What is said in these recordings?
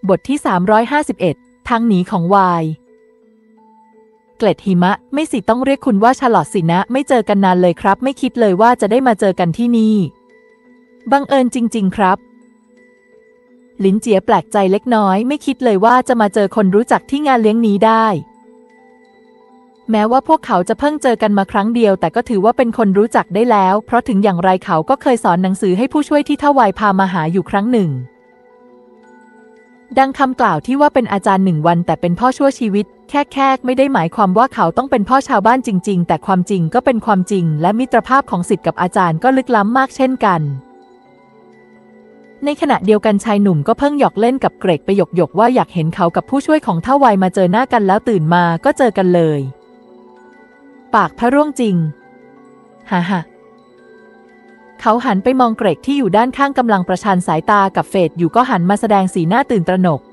บทที่351ทางหนีของวายเกล็ดหิมะไม่สิต้องเรียกคุณว่าชาร์ลอตสินะไม่เจอกันนานเลยครับไม่คิดเลยว่าจะได้มาเจอกันที่นี่บังเอิญจริงๆครับหลินเจียแปลกใจเล็กน้อยไม่คิดเลยว่าจะมาเจอคนรู้จักที่งานเลี้ยงนี้ได้แม้ว่าพวกเขาจะเพิ่งเจอกันมาครั้งเดียวแต่ก็ถือว่าเป็นคนรู้จักได้แล้วเพราะถึงอย่างไรเขาก็เคยสอนหนังสือให้ผู้ช่วยที่ท่าวายพามาหาอยู่ครั้งหนึ่งดังคำกล่าวที่ว่าเป็นอาจารย์1 วันแต่เป็นพ่อชั่วชีวิตแค่ไม่ได้หมายความว่าเขาต้องเป็นพ่อชาวบ้านจริงๆแต่ความจริงก็เป็นความจริงและมิตรภาพของศิษย์กับอาจารย์ก็ลึกล้ำมากเช่นกันในขณะเดียวกันชายหนุ่มก็เพิ่งหยอกเล่นกับเกรกไปหยกว่าอยากเห็นเขากับผู้ช่วยของท่าวายมาเจอหน้ากันแล้วตื่นมาก็เจอกันเลยปากพระร่วงจริงฮ่าเขาหันไปมองเกรกที่อยู่ด้านข้างกำลังประชันสายตากับเฟดอยู่ก็หันมาแสดงสีหน้าตื่นตระหนก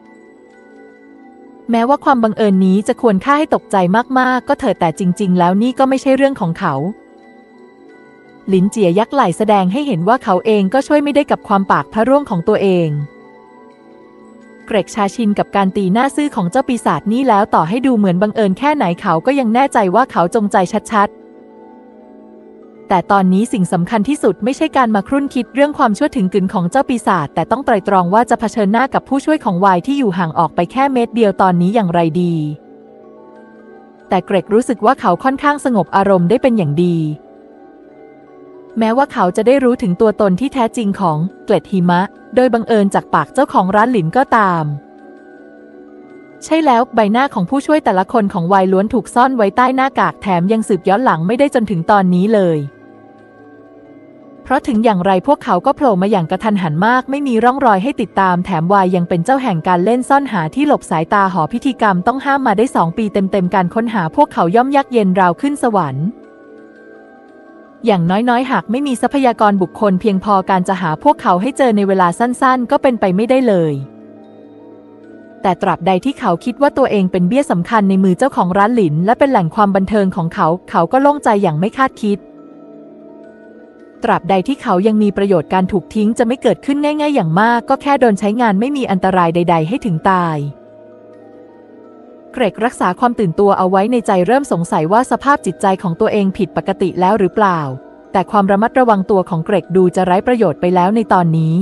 แม้ว่าความบังเอิญนี้จะควรค่าให้ตกใจมากๆก็เถิดแต่จริงๆแล้วนี่ก็ไม่ใช่เรื่องของเขาหลินเจียยักไหล่แสดงให้เห็นว่าเขาเองก็ช่วยไม่ได้กับความปากพระร่วงของตัวเองเกรกชาชินกับการตีหน้าซื่อของเจ้าปีศาจนี่แล้วต่อให้ดูเหมือนบังเอิญแค่ไหนเขาก็ยังแน่ใจว่าเขาจงใจชัดๆแต่ตอนนี้สิ่งสำคัญที่สุดไม่ใช่การมาครุ่นคิดเรื่องความชั่วถึงกึ่นของเจ้าปีศาจแต่ต้องไตร่ตรองว่าจะเผชิญหน้ากับผู้ช่วยของวายที่อยู่ห่างออกไปแค่เมตรเดียวตอนนี้อย่างไรดีแต่เกรกรู้สึกว่าเขาค่อนข้างสงบอารมณ์ได้เป็นอย่างดีแม้ว่าเขาจะได้รู้ถึงตัวตนที่แท้จริงของเกล็ดหิมะโดยบังเอิญจากปากเจ้าของร้านหลินก็ตามใช่แล้วใบหน้าของผู้ช่วยแต่ละคนของวายล้วนถูกซ่อนไว้ใต้หน้ากากแถมยังสืบย้อนหลังไม่ได้จนถึงตอนนี้เลยเพราะถึงอย่างไรพวกเขาก็โผล่มาอย่างกระทันหันมากไม่มีร่องรอยให้ติดตามแถมวายยังเป็นเจ้าแห่งการเล่นซ่อนหาที่หลบสายตาหอพิธีกรรมต้องห้ามมาได้2 ปีเต็มการค้นหาพวกเขาย่อมยากเย็นราวขึ้นสวรรค์อย่างน้อยหากไม่มีทรัพยากรบุคคลเพียงพอการจะหาพวกเขาให้เจอในเวลาสั้นๆก็เป็นไปไม่ได้เลยแต่ตราบใดที่เขาคิดว่าตัวเองเป็นเบี้ยสำคัญในมือเจ้าของร้านหลินและเป็นแหล่งความบันเทิงของเขาเขาก็โล่งใจอย่างไม่คาดคิดตราบใดที่เขายังมีประโยชน์การถูกทิ้งจะไม่เกิดขึ้นง่ายๆอย่างมากก็แค่โดนใช้งานไม่มีอันตรายใดๆให้ถึงตายเกรกรักษาความตื่นตัวเอาไว้ในใจเริ่มสงสัยว่าสภาพจิตใจของตัวเองผิดปกติแล้วหรือเปล่าแต่ความระมัดระวังตัวของเกรกดูจะไร้ประโยชน์ไปแล้วในตอนนี้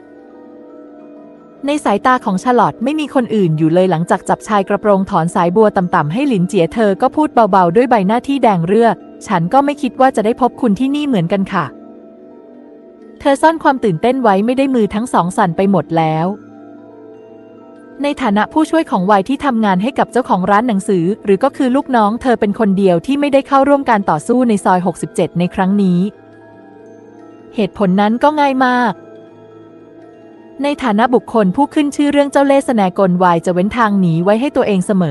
ในสายตาของชาร์ลอตไม่มีคนอื่นอยู่เลยหลังจากจับชายกระโปรงถอนสายบัวต่ำๆให้หลินเจียเธอก็พูดเบาๆด้วยใบหน้าที่แดงเรือฉันก็ไม่คิดว่าจะได้พบคุณที่นี่เหมือนกันค่ะเธอซ่อนความตื่นเต้นไว้ไม่ได้มือทั้งสองสั่นไปหมดแล้วในฐานะผู้ช่วยของวายที่ทำงานให้กับเจ้าของร้านหนังสือหรือก็คือลูกน้องเธอเป็นคนเดียวที่ไม่ได้เข้าร่วมการต่อสู้ในซอย67ในครั้งนี้เหตุผลนั้นก็ง่ายมากในฐานะบุคคลผู้ขึ้นชื่อเรื่องเจ้าเล่ห์แสนกลวายจะเว้นทางหนีไว้ให้ตัวเองเสม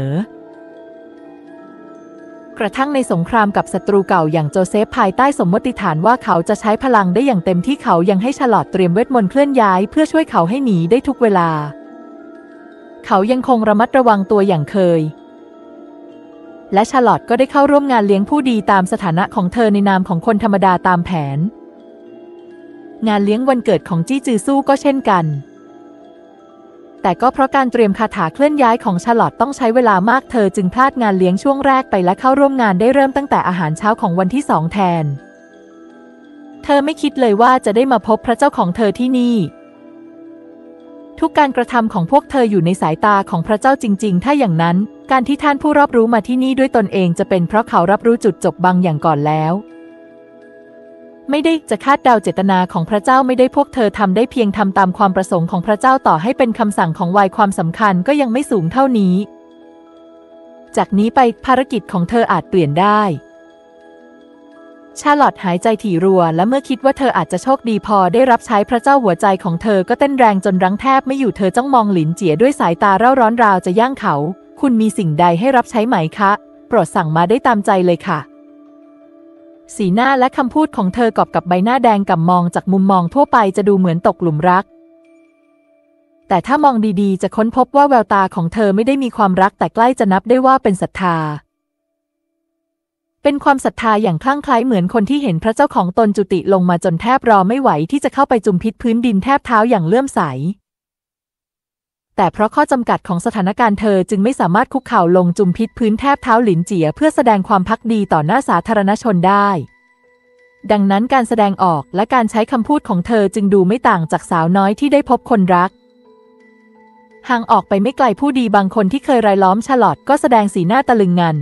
อกระทั่งในสงครามกับศัตรูเก่าอย่างโจเซฟภายใต้สมมติฐานว่าเขาจะใช้พลังได้อย่างเต็มที่เขายังให้ชาร์ลอตเตรียมเวทมนต์เคลื่อนย้ายเพื่อช่วยเขาให้หนีได้ทุกเวลาเขายังคงระมัดระวังตัวอย่างเคยและชาร์ลอตก็ได้เข้าร่วมงานเลี้ยงผู้ดีตามสถานะของเธอในนามของคนธรรมดาตามแผนงานเลี้ยงวันเกิดของจี้จือสู้ก็เช่นกันแต่ก็เพราะการเตรียมคาถาเคลื่อนย้ายของชาร์ลอตต้องใช้เวลามากเธอจึงพลาดงานเลี้ยงช่วงแรกไปและเข้าร่วมงานได้เริ่มตั้งแต่อาหารเช้าของวันที่2แทนเธอไม่คิดเลยว่าจะได้มาพบพระเจ้าของเธอที่นี่ทุกการกระทำของพวกเธออยู่ในสายตาของพระเจ้าจริงๆถ้าอย่างนั้นการที่ท่านผู้รอบรู้มาที่นี่ด้วยตนเองจะเป็นเพราะเขารับรู้จุดจบบางอย่างก่อนแล้วไม่ได้จะคาดเดาเจตนาของพระเจ้าไม่ได้พวกเธอทำได้เพียงทำตามความประสงค์ของพระเจ้าต่อให้เป็นคำสั่งของวายความสำคัญก็ยังไม่สูงเท่านี้จากนี้ไปภารกิจของเธออาจเปลี่ยนได้ชาร์ลอตหายใจถี่รัวและเมื่อคิดว่าเธออาจจะโชคดีพอได้รับใช้พระเจ้าหัวใจของเธอก็เต้นแรงจนรั้งแทบไม่อยู่เธอจ้องมองหลินเจียด้วยสายตาเร่าร้อนราวจะย่างเขาคุณมีสิ่งใดให้รับใช้ไหมคะโปรดสั่งมาได้ตามใจเลยค่ะสีหน้าและคำพูดของเธอกอบกับใบหน้าแดงก่ำมองจากมุมมองทั่วไปจะดูเหมือนตกหลุมรักแต่ถ้ามองดีๆจะค้นพบว่าแววตาของเธอไม่ได้มีความรักแต่ใกล้จะนับได้ว่าเป็นศรัทธาเป็นความศรัทธาอย่างคลั่งไคล้เหมือนคนที่เห็นพระเจ้าของตนจุติลงมาจนแทบรอไม่ไหวที่จะเข้าไปจุมพิษพื้นดินแทบเท้าอย่างเลื่อมใส แต่แต่เพราะข้อจำกัดของสถานการณ์เธอจึงไม่สามารถคุกเข่าลงจุ่มพิษพื้นแทบเท้าหลินเจียเพื่อแสดงความภักดีต่อหน้าสาธารณชนได้ดังนั้นการแสดงออกและการใช้คำพูดของเธอจึงดูไม่ต่างจากสาวน้อยที่ได้พบคนรักห่างออกไปไม่ไกลผู้ดีบางคนที่เคยรายล้อมชาร์ลอตก็แสดงสีหน้าตะลึงงัน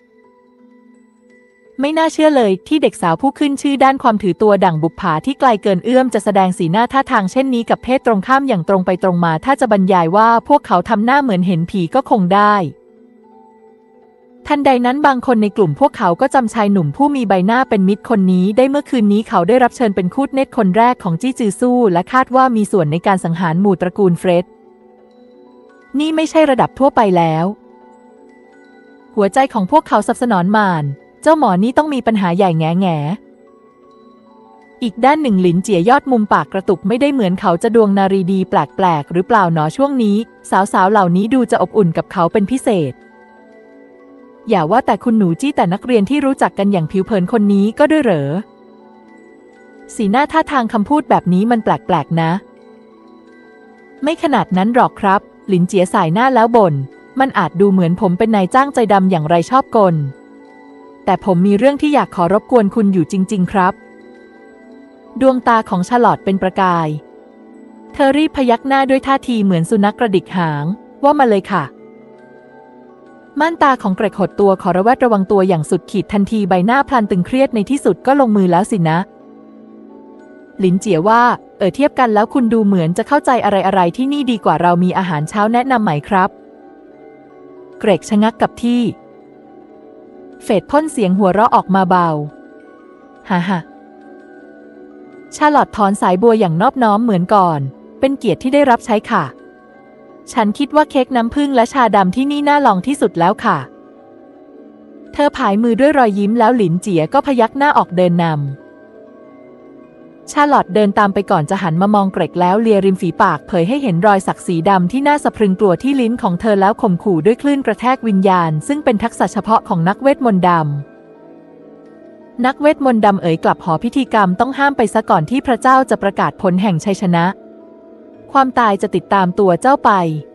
ไม่น่าเชื่อเลยที่เด็กสาวผู้ขึ้นชื่อด้านความถือตัวดั่งบุปผาที่ไกลเกินเอื้อมจะแสดงสีหน้าท่าทางเช่นนี้กับเพศตรงข้ามอย่างตรงไปตรงมาถ้าจะบรรยายว่าพวกเขาทำหน้าเหมือนเห็นผีก็คงได้ทันใดนั้นบางคนในกลุ่มพวกเขาก็จำชายหนุ่มผู้มีใบหน้าเป็นมิตรคนนี้ได้เมื่อคืนนี้เขาได้รับเชิญเป็นคูดเน็ตคนแรกของจี้จือสู้และคาดว่ามีส่วนในการสังหารหมู่ตระกูลเฟร็ดนี่ไม่ใช่ระดับทั่วไปแล้วหัวใจของพวกเขาสับสนหม่านเจ้าหมอนี่ต้องมีปัญหาใหญ่แง่แง่อีกด้านหนึ่งหลินเจียยอดมุมปากกระตุกไม่ได้เหมือนเขาจะดวงนารีดีแปลกๆหรือเปล่าหนอช่วงนี้สาวๆเหล่านี้ดูจะอบอุ่นกับเขาเป็นพิเศษอย่าว่าแต่คุณหนูจี้แต่นักเรียนที่รู้จักกันอย่างผิวเผินคนนี้ก็ด้วยเหรอสีหน้าท่าทางคำพูดแบบนี้มันแปลกๆนะไม่ขนาดนั้นหรอกครับหลินเจียสายหน้าแล้วบ่นมันอาจดูเหมือนผมเป็นนายจ้างใจดำอย่างไรชอบกลแต่ผมมีเรื่องที่อยากขอรบกวนคุณอยู่จริงๆครับดวงตาของชาร์ลอตเป็นประกายเธอรีบพยักหน้าด้วยท่าทีเหมือนสุนัขกระดิกหางว่ามาเลยค่ะม่านตาของเกรกหดตัวขอระแวดระวังตัวอย่างสุดขีดทันทีใบหน้าพลันตึงเครียดในที่สุดก็ลงมือแล้วสินะหลินเจียว่าเทียบกันแล้วคุณดูเหมือนจะเข้าใจอะไรที่นี่ดีกว่าเรามีอาหารเช้าแนะนำไหมครับเกรกชะงักกับที่เฟดพ่นเสียงหัวเราะออกมาเบาฮ่าชาร์ลอตถอนสายบัวอย่างนอบน้อมเหมือนก่อนเป็นเกียรติที่ได้รับใช้ค่ะฉันคิดว่าเค้กน้ำผึ้งและชาดำที่นี่น่าลองที่สุดแล้วค่ะเธอผายมือด้วยรอยยิ้มแล้วหลินเจียก็พยักหน้าออกเดินนำชาร์ลอตเดินตามไปก่อนจะหันมามองเกรกแล้วเลียริมฝีปากเผยให้เห็นรอยสักสีดำที่น่าสะพรึงกลัวที่ลิ้นของเธอแล้วข่มขู่ด้วยคลื่นกระแทกวิญญาณซึ่งเป็นทักษะเฉพาะของนักเวทมนต์ดำนักเวทมนต์ดำกลับหอพิธีกรรมต้องห้ามไปซะก่อนที่พระเจ้าจะประกาศผลแห่งชัยชนะความตายจะติดตามตัวเจ้าไป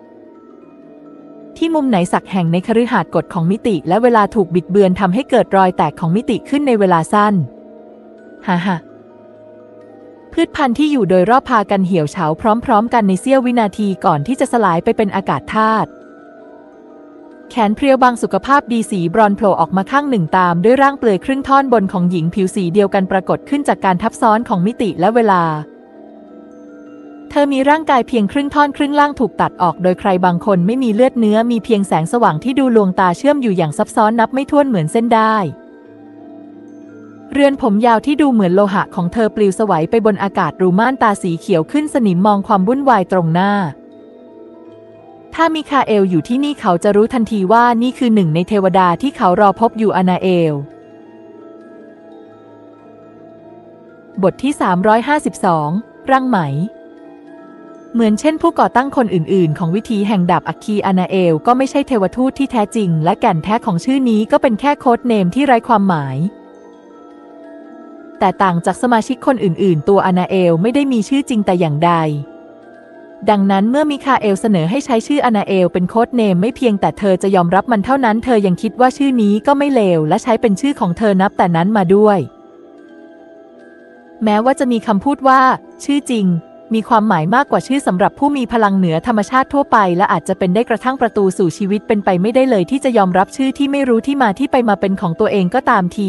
ที่มุมไหนสักแห่งในคฤหาสน์กฎของมิติและเวลาถูกบิดเบือนทำให้เกิดรอยแตกของมิติขึ้นในเวลาสั้นฮ่าพืชพันธุ์ที่อยู่โดยรอบพากันเหี่ยวเฉาพร้อมๆกันในเสี้ยววินาทีก่อนที่จะสลายไปเป็นอากาศธาตุแขนเพรียวบางสุขภาพดีสีบรอนซ์โผล่ออกมาข้างหนึ่งตามด้วยร่างเปลือยครึ่งท่อนบนของหญิงผิวสีเดียวกันปรากฏขึ้นจากการทับซ้อนของมิติและเวลาเธอมีร่างกายเพียงครึ่งท่อนครึ่งล่างถูกตัดออกโดยใครบางคนไม่มีเลือดเนื้อมีเพียงแสงสว่างที่ดูลวงตาเชื่อมอยู่อย่างซับซ้อนนับไม่ถ้วนเหมือนเส้นได้เรือนผมยาวที่ดูเหมือนโลหะของเธอปลิวสวัยไปบนอากาศรูม่านตาสีเขียวขึ้นสนิมมองความวุ่นวายตรงหน้าถ้ามิคาเอลอยู่ที่นี่เขาจะรู้ทันทีว่านี่คือหนึ่งในเทวดาที่เขารอพบอยู่อานาเอลบทที่352รังไหมเหมือนเช่นผู้ก่อตั้งคนอื่นๆของวิธีแห่งดาบอัคคีอานาเอลก็ไม่ใช่เทวทูตที่แท้จริงและแก่นแท้ของชื่อนี้ก็เป็นแค่โค้ดเนมที่ไร้ความหมายแต่ต่างจากสมาชิกคนอื่นๆตัวอานาเอลไม่ได้มีชื่อจริงแต่อย่างใดดังนั้นเมื่อมิคาเอลเสนอให้ใช้ชื่ออานาเอลเป็นโค้ดเนมไม่เพียงแต่เธอจะยอมรับมันเท่านั้นเธอยังคิดว่าชื่อนี้ก็ไม่เลวและใช้เป็นชื่อของเธอนับแต่นั้นมาด้วยแม้ว่าจะมีคำพูดว่าชื่อจริงมีความหมายมากกว่าชื่อสำหรับผู้มีพลังเหนือธรรมชาติทั่วไปและอาจจะเป็นได้กระทั่งประตูสู่ชีวิตเป็นไปไม่ได้เลยที่จะยอมรับชื่อที่ไม่รู้ที่มาที่ไปมาเป็นของตัวเองก็ตามที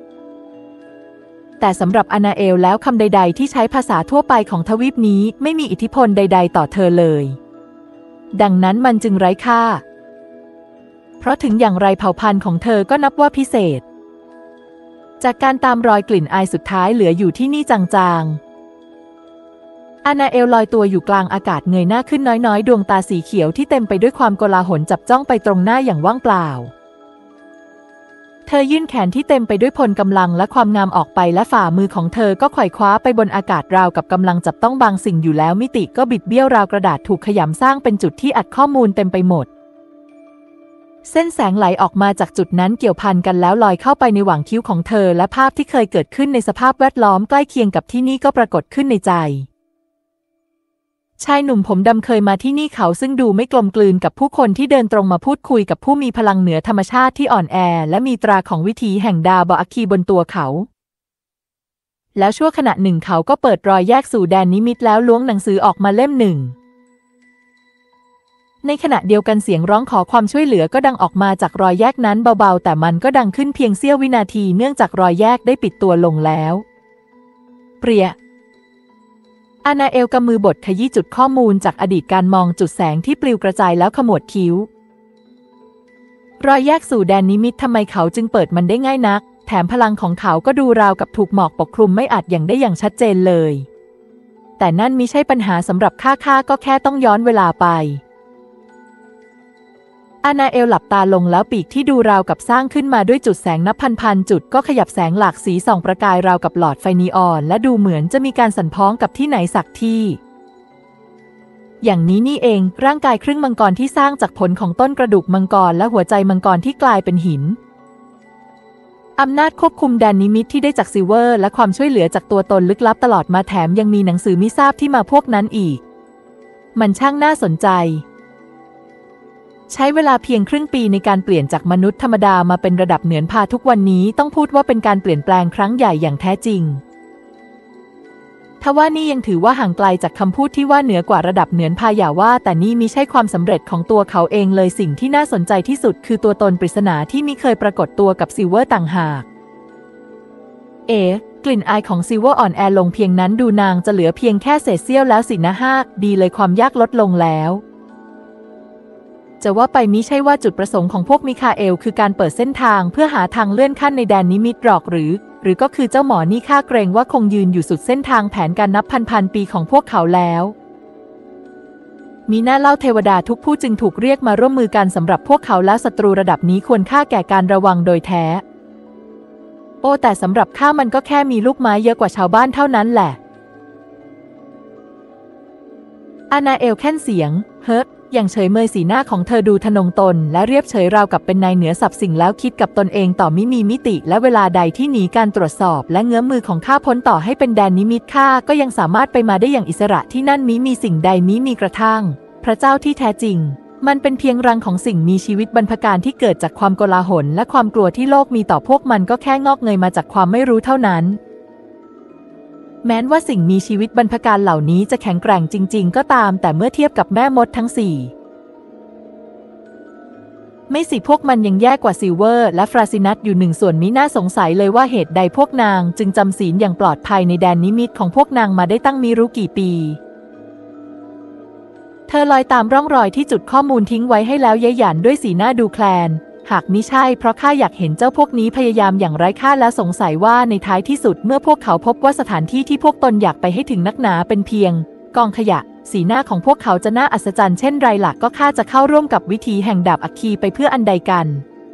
แต่สำหรับอานาเอลแล้วคำใดๆที่ใช้ภาษาทั่วไปของทวีปนี้ไม่มีอิทธิพลใดๆต่อเธอเลยดังนั้นมันจึงไร้ค่าเพราะถึงอย่างไรเผ่าพันธุ์ของเธอก็นับว่าพิเศษจากการตามรอยกลิ่นอายสุดท้ายเหลืออยู่ที่นี่จางๆอานาเอลลอยตัวอยู่กลางอากาศเงยหน้าขึ้นน้อยๆดวงตาสีเขียวที่เต็มไปด้วยความโกลาหลจับจ้องไปตรงหน้าอย่างว่างเปล่าเธอยื่นแขนที่เต็มไปด้วยพลกำลังและความงามออกไปและฝ่ามือของเธอก็ไขว่คว้าไปบนอากาศราวกับกำลังจับต้องบางสิ่งอยู่แล้วมิติก็บิดเบี้ยวราวกระดาษถูกขยำสร้างเป็นจุดที่อัดข้อมูลเต็มไปหมดเส้นแสงไหลออกมาจากจุดนั้นเกี่ยวพันกันแล้วลอยเข้าไปในหว่างคิ้วของเธอและภาพที่เคยเกิดขึ้นในสภาพแวดล้อมใกล้เคียงกับที่นี่ก็ปรากฏขึ้นในใจชายหนุ่มผมดำเคยมาที่นี่เขาซึ่งดูไม่กลมกลืนกับผู้คนที่เดินตรงมาพูดคุยกับผู้มีพลังเหนือธรรมชาติที่อ่อนแอและมีตราของวิถีแห่งดาบอัคคีบนตัวเขาแล้วชั่วขณะหนึ่งเขาก็เปิดรอยแยกสู่แดนนิมิตแล้วล้วงหนังสือออกมาเล่มหนึ่งในขณะเดียวกันเสียงร้องขอความช่วยเหลือก็ดังออกมาจากรอยแยกนั้นเบาๆแต่มันก็ดังขึ้นเพียงเสี้ยววินาทีเนื่องจากรอยแยกได้ปิดตัวลงแล้วเปรียอานาเอลกำมือบดขยี้จุดข้อมูลจากอดีตการมองจุดแสงที่ปลิวกระจายแล้วขมวดคิ้วรอยแยกสู่แดนนิมิตทำไมเขาจึงเปิดมันได้ง่ายนักแถมพลังของเขาก็ดูราวกับถูกหมอกปกคลุมไม่อาจอย่างได้อย่างชัดเจนเลยแต่นั่นมิใช่ปัญหาสำหรับข้าก็แค่ต้องย้อนเวลาไปอานาเอลหลับตาลงแล้วปีกที่ดูราวกับสร้างขึ้นมาด้วยจุดแสงนับพันจุดก็ขยับแสงหลากสีส่องประกายราวกับหลอดไฟนีออนและดูเหมือนจะมีการสั่นพ้องกับที่ไหนสักที่อย่างนี้นี่เองร่างกายครึ่งมังกรที่สร้างจากผลของต้นกระดูกมังกรและหัวใจมังกรที่กลายเป็นหินอำนาจควบคุมแดนนิมิตที่ได้จากซิลเวอร์และความช่วยเหลือจากตัวตนลึกลับตลอดมาแถมยังมีหนังสือมิทราบที่มาพวกนั้นอีกมันช่างน่าสนใจใช้เวลาเพียงครึ่งปีในการเปลี่ยนจากมนุษย์ธรรมดามาเป็นระดับเหนือนพาทุกวันนี้ต้องพูดว่าเป็นการเปลี่ยนแปลงครั้งใหญ่อย่างแท้จริงทว่านี่ยังถือว่าห่างไกลจากคำพูดที่ว่าเหนือกว่าระดับเหนือนพาอย่าว่าแต่นี่มิใช่ความสำเร็จของตัวเขาเองเลยสิ่งที่น่าสนใจที่สุดคือตัวตนปริศนาที่มิเคยปรากฏตัวกับซิลเวอร์ต่างหากกลิ่นอายของซิลเวอร์อ่อนแอลงเพียงนั้นดูนางจะเหลือเพียงแค่เศษเสี้ยวแล้วสินะดีเลยความยากลดลงแล้วจะว่าไปมิใช่ว่าจุดประสงค์ของพวกมิคาเอลคือการเปิดเส้นทางเพื่อหาทางเลื่อนขั้นในแดนนิมิตหรอกหรือก็คือเจ้าหมอนี่ข้าเกรงว่าคงยืนอยู่สุดเส้นทางแผนการนับพันปีของพวกเขาแล้วมีหน้าเล่าเทวดาทุกผู้จึงถูกเรียกมาร่วมมือกันสำหรับพวกเขาและศัตรูระดับนี้ควรค่าแก่การระวังโดยแท้แต่สำหรับข้ามันก็แค่มีลูกไม้เยอะกว่าชาวบ้านเท่านั้นแหละอานาเอลแค่นเสียงอย่างเฉยเมยสีหน้าของเธอดูทะนงตนและเรียบเฉยราวกับเป็นนายเหนือสับสิ่งแล้วคิดกับตนเองต่อมิมีมิติและเวลาใดที่หนีการตรวจสอบและเงื้อมือของข้าพ้นต่อให้เป็นแดนนิมิตข้าก็ยังสามารถไปมาได้อย่างอิสระที่นั่นมิมีสิ่งใดมิมีกระทั่งพระเจ้าที่แท้จริงมันเป็นเพียงรังของสิ่งมีชีวิตบรรพการที่เกิดจากความโกลาหลและความกลัวที่โลกมีต่อพวกมันก็แค่งอกเงยมาจากความไม่รู้เท่านั้นแม้ว่าสิ่งมีชีวิตบรรพการเหล่านี้จะแข็งแกร่งจริงๆก็ตามแต่เมื่อเทียบกับแม่มดทั้ง4ไม่สิพวกมันยังแย่กว่าซิลเวอร์และฟราซินัสอยู่1 ส่วนมิน่าสงสัยเลยว่าเหตุใดพวกนางจึงจำศีลอย่างปลอดภัยในแดนนิมิตของพวกนางมาได้ตั้งมิรู้กี่ปีเธอลอยตามร่องรอยที่จุดข้อมูลทิ้งไว้ให้แล้วยะหยันด้วยสีหน้าดูแคลนหากมิใช่เพราะข้าอยากเห็นเจ้าพวกนี้พยายามอย่างไร้ค่าและสงสัยว่าในท้ายที่สุดเมื่อพวกเขาพบว่าสถานที่ที่พวกตนอยากไปให้ถึงนักหนาเป็นเพียงกองขยะสีหน้าของพวกเขาจะน่าอัศจรรย์เช่นไรล่ะก็ข้าจะเข้าร่วมกับวิถีแห่งดาบอัคคีไปเพื่ออันใดกัน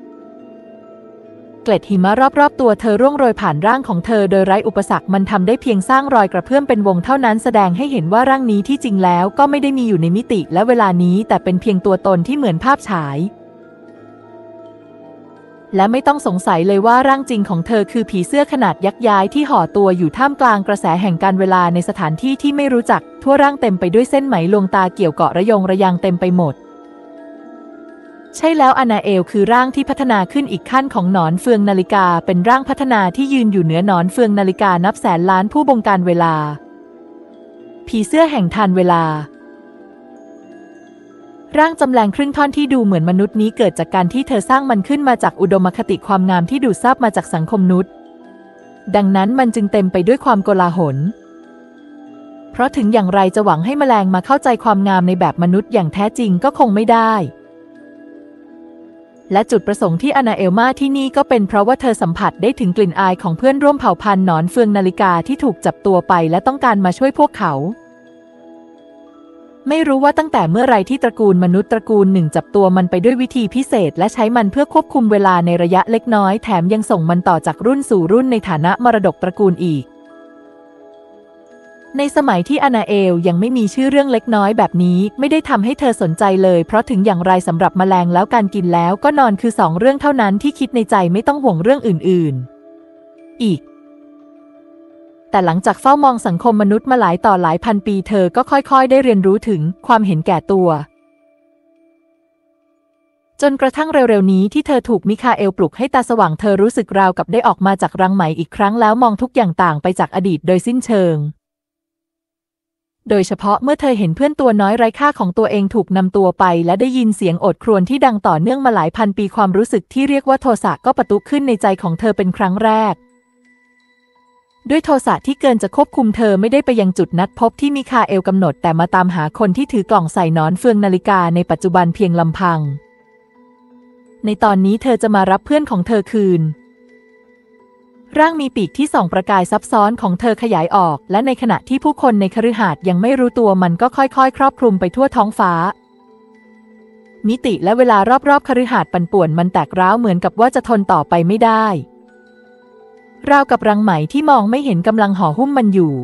เกล็ดหิมะรอบๆตัวเธอร่วงโรยผ่านร่างของเธอโดยไร้อุปสรรคมันทำได้เพียงสร้างรอยกระเพื่อมเป็นวงเท่านั้นแสดงให้เห็นว่าร่างนี้ที่จริงแล้วก็ไม่ได้มีอยู่ในมิติและเวลานี้แต่เป็นเพียงตัวตนที่เหมือนภาพฉายและไม่ต้องสงสัยเลยว่าร่างจริงของเธอคือผีเสื้อขนาดยักษ์ย้ายที่ห่อตัวอยู่ท่ามกลางกระแสแห่งการเวลาในสถานที่ที่ไม่รู้จักทั่วร่างเต็มไปด้วยเส้นไหมลวงตาเกี่ยวเกาะระยงระยางเต็มไปหมดใช่แล้วอานาเอลคือร่างที่พัฒนาขึ้นอีกขั้นของหนอนเฟืองนาฬิกาเป็นร่างพัฒนาที่ยืนอยู่เหนือหนอนเฟืองนาฬิกานับแสนล้านผู้บงการเวลาผีเสื้อแห่งทานเวลาร่างจำแรงครึ่งท่อนที่ดูเหมือนมนุษย์นี้เกิดจากการที่เธอสร้างมันขึ้นมาจากอุดมคติความงามที่ดูดซับมาจากสังคมนุษย์ดังนั้นมันจึงเต็มไปด้วยความโกลาหลเพราะถึงอย่างไรจะหวังให้แมลงมาเข้าใจความงามในแบบมนุษย์อย่างแท้จริงก็คงไม่ได้และจุดประสงค์ที่อานาเอลมาที่นี่ก็เป็นเพราะว่าเธอสัมผัสได้ถึงกลิ่นอายของเพื่อนร่วมเผ่าพันธุ์หนอนเฟืองนาฬิกาที่ถูกจับตัวไปและต้องการมาช่วยพวกเขาไม่รู้ว่าตั้งแต่เมื่อไรที่ตระกูลมนุษย์ตระกูลหนึ่งจับตัวมันไปด้วยวิธีพิเศษและใช้มันเพื่อควบคุมเวลาในระยะเล็กน้อยแถมยังส่งมันต่อจากรุ่นสู่รุ่นในฐานะมรดกตระกูลอีกในสมัยที่อานาเอลยังไม่มีชื่อเรื่องเล็กน้อยแบบนี้ไม่ได้ทำให้เธอสนใจเลยเพราะถึงอย่างไรสำหรับแมลงแล้วการกินแล้วก็นอนคือ2 เรื่องเท่านั้นที่คิดในใจไม่ต้องห่วงเรื่องอื่นๆอีกแต่หลังจากเฝ้ามองสังคมมนุษย์มาหลายต่อหลายพันปีเธอก็ค่อยๆได้เรียนรู้ถึงความเห็นแก่ตัวจนกระทั่งเร็วๆนี้ที่เธอถูกมิคาเอลปลุกให้ตาสว่างเธอรู้สึกราวกับได้ออกมาจากรังไหมอีกครั้งแล้วมองทุกอย่างต่างไปจากอดีตโดยสิ้นเชิงโดยเฉพาะเมื่อเธอเห็นเพื่อนตัวน้อยไร้ค่าของตัวเองถูกนำตัวไปและได้ยินเสียงโอดครวญที่ดังต่อเนื่องมาหลายพันปีความรู้สึกที่เรียกว่าโทสะก็ปะทุขึ้นในใจของเธอเป็นครั้งแรกด้วยโทสะที่เกินจะควบคุมเธอไม่ได้ไปยังจุดนัดพบที่มิคาเอลกำหนดแต่มาตามหาคนที่ถือกล่องใส่หนอนเฟืองนาฬิกาในปัจจุบันเพียงลำพังในตอนนี้เธอจะมารับเพื่อนของเธอคืนร่างมีปีกที่ส่องประกายซับซ้อนของเธอขยายออกและในขณะที่ผู้คนในคฤหาสน์ยังไม่รู้ตัวมันก็ค่อยๆครอบคลุมไปทั่วท้องฟ้ามิติและเวลารอบๆคฤหาสน์ปั่นป่วนมันแตกร้าวเหมือนกับว่าจะทนต่อไปไม่ได้ราวกับรังไหมที่มองไม่เห็นกำลังห่อหุ้มมันอยู่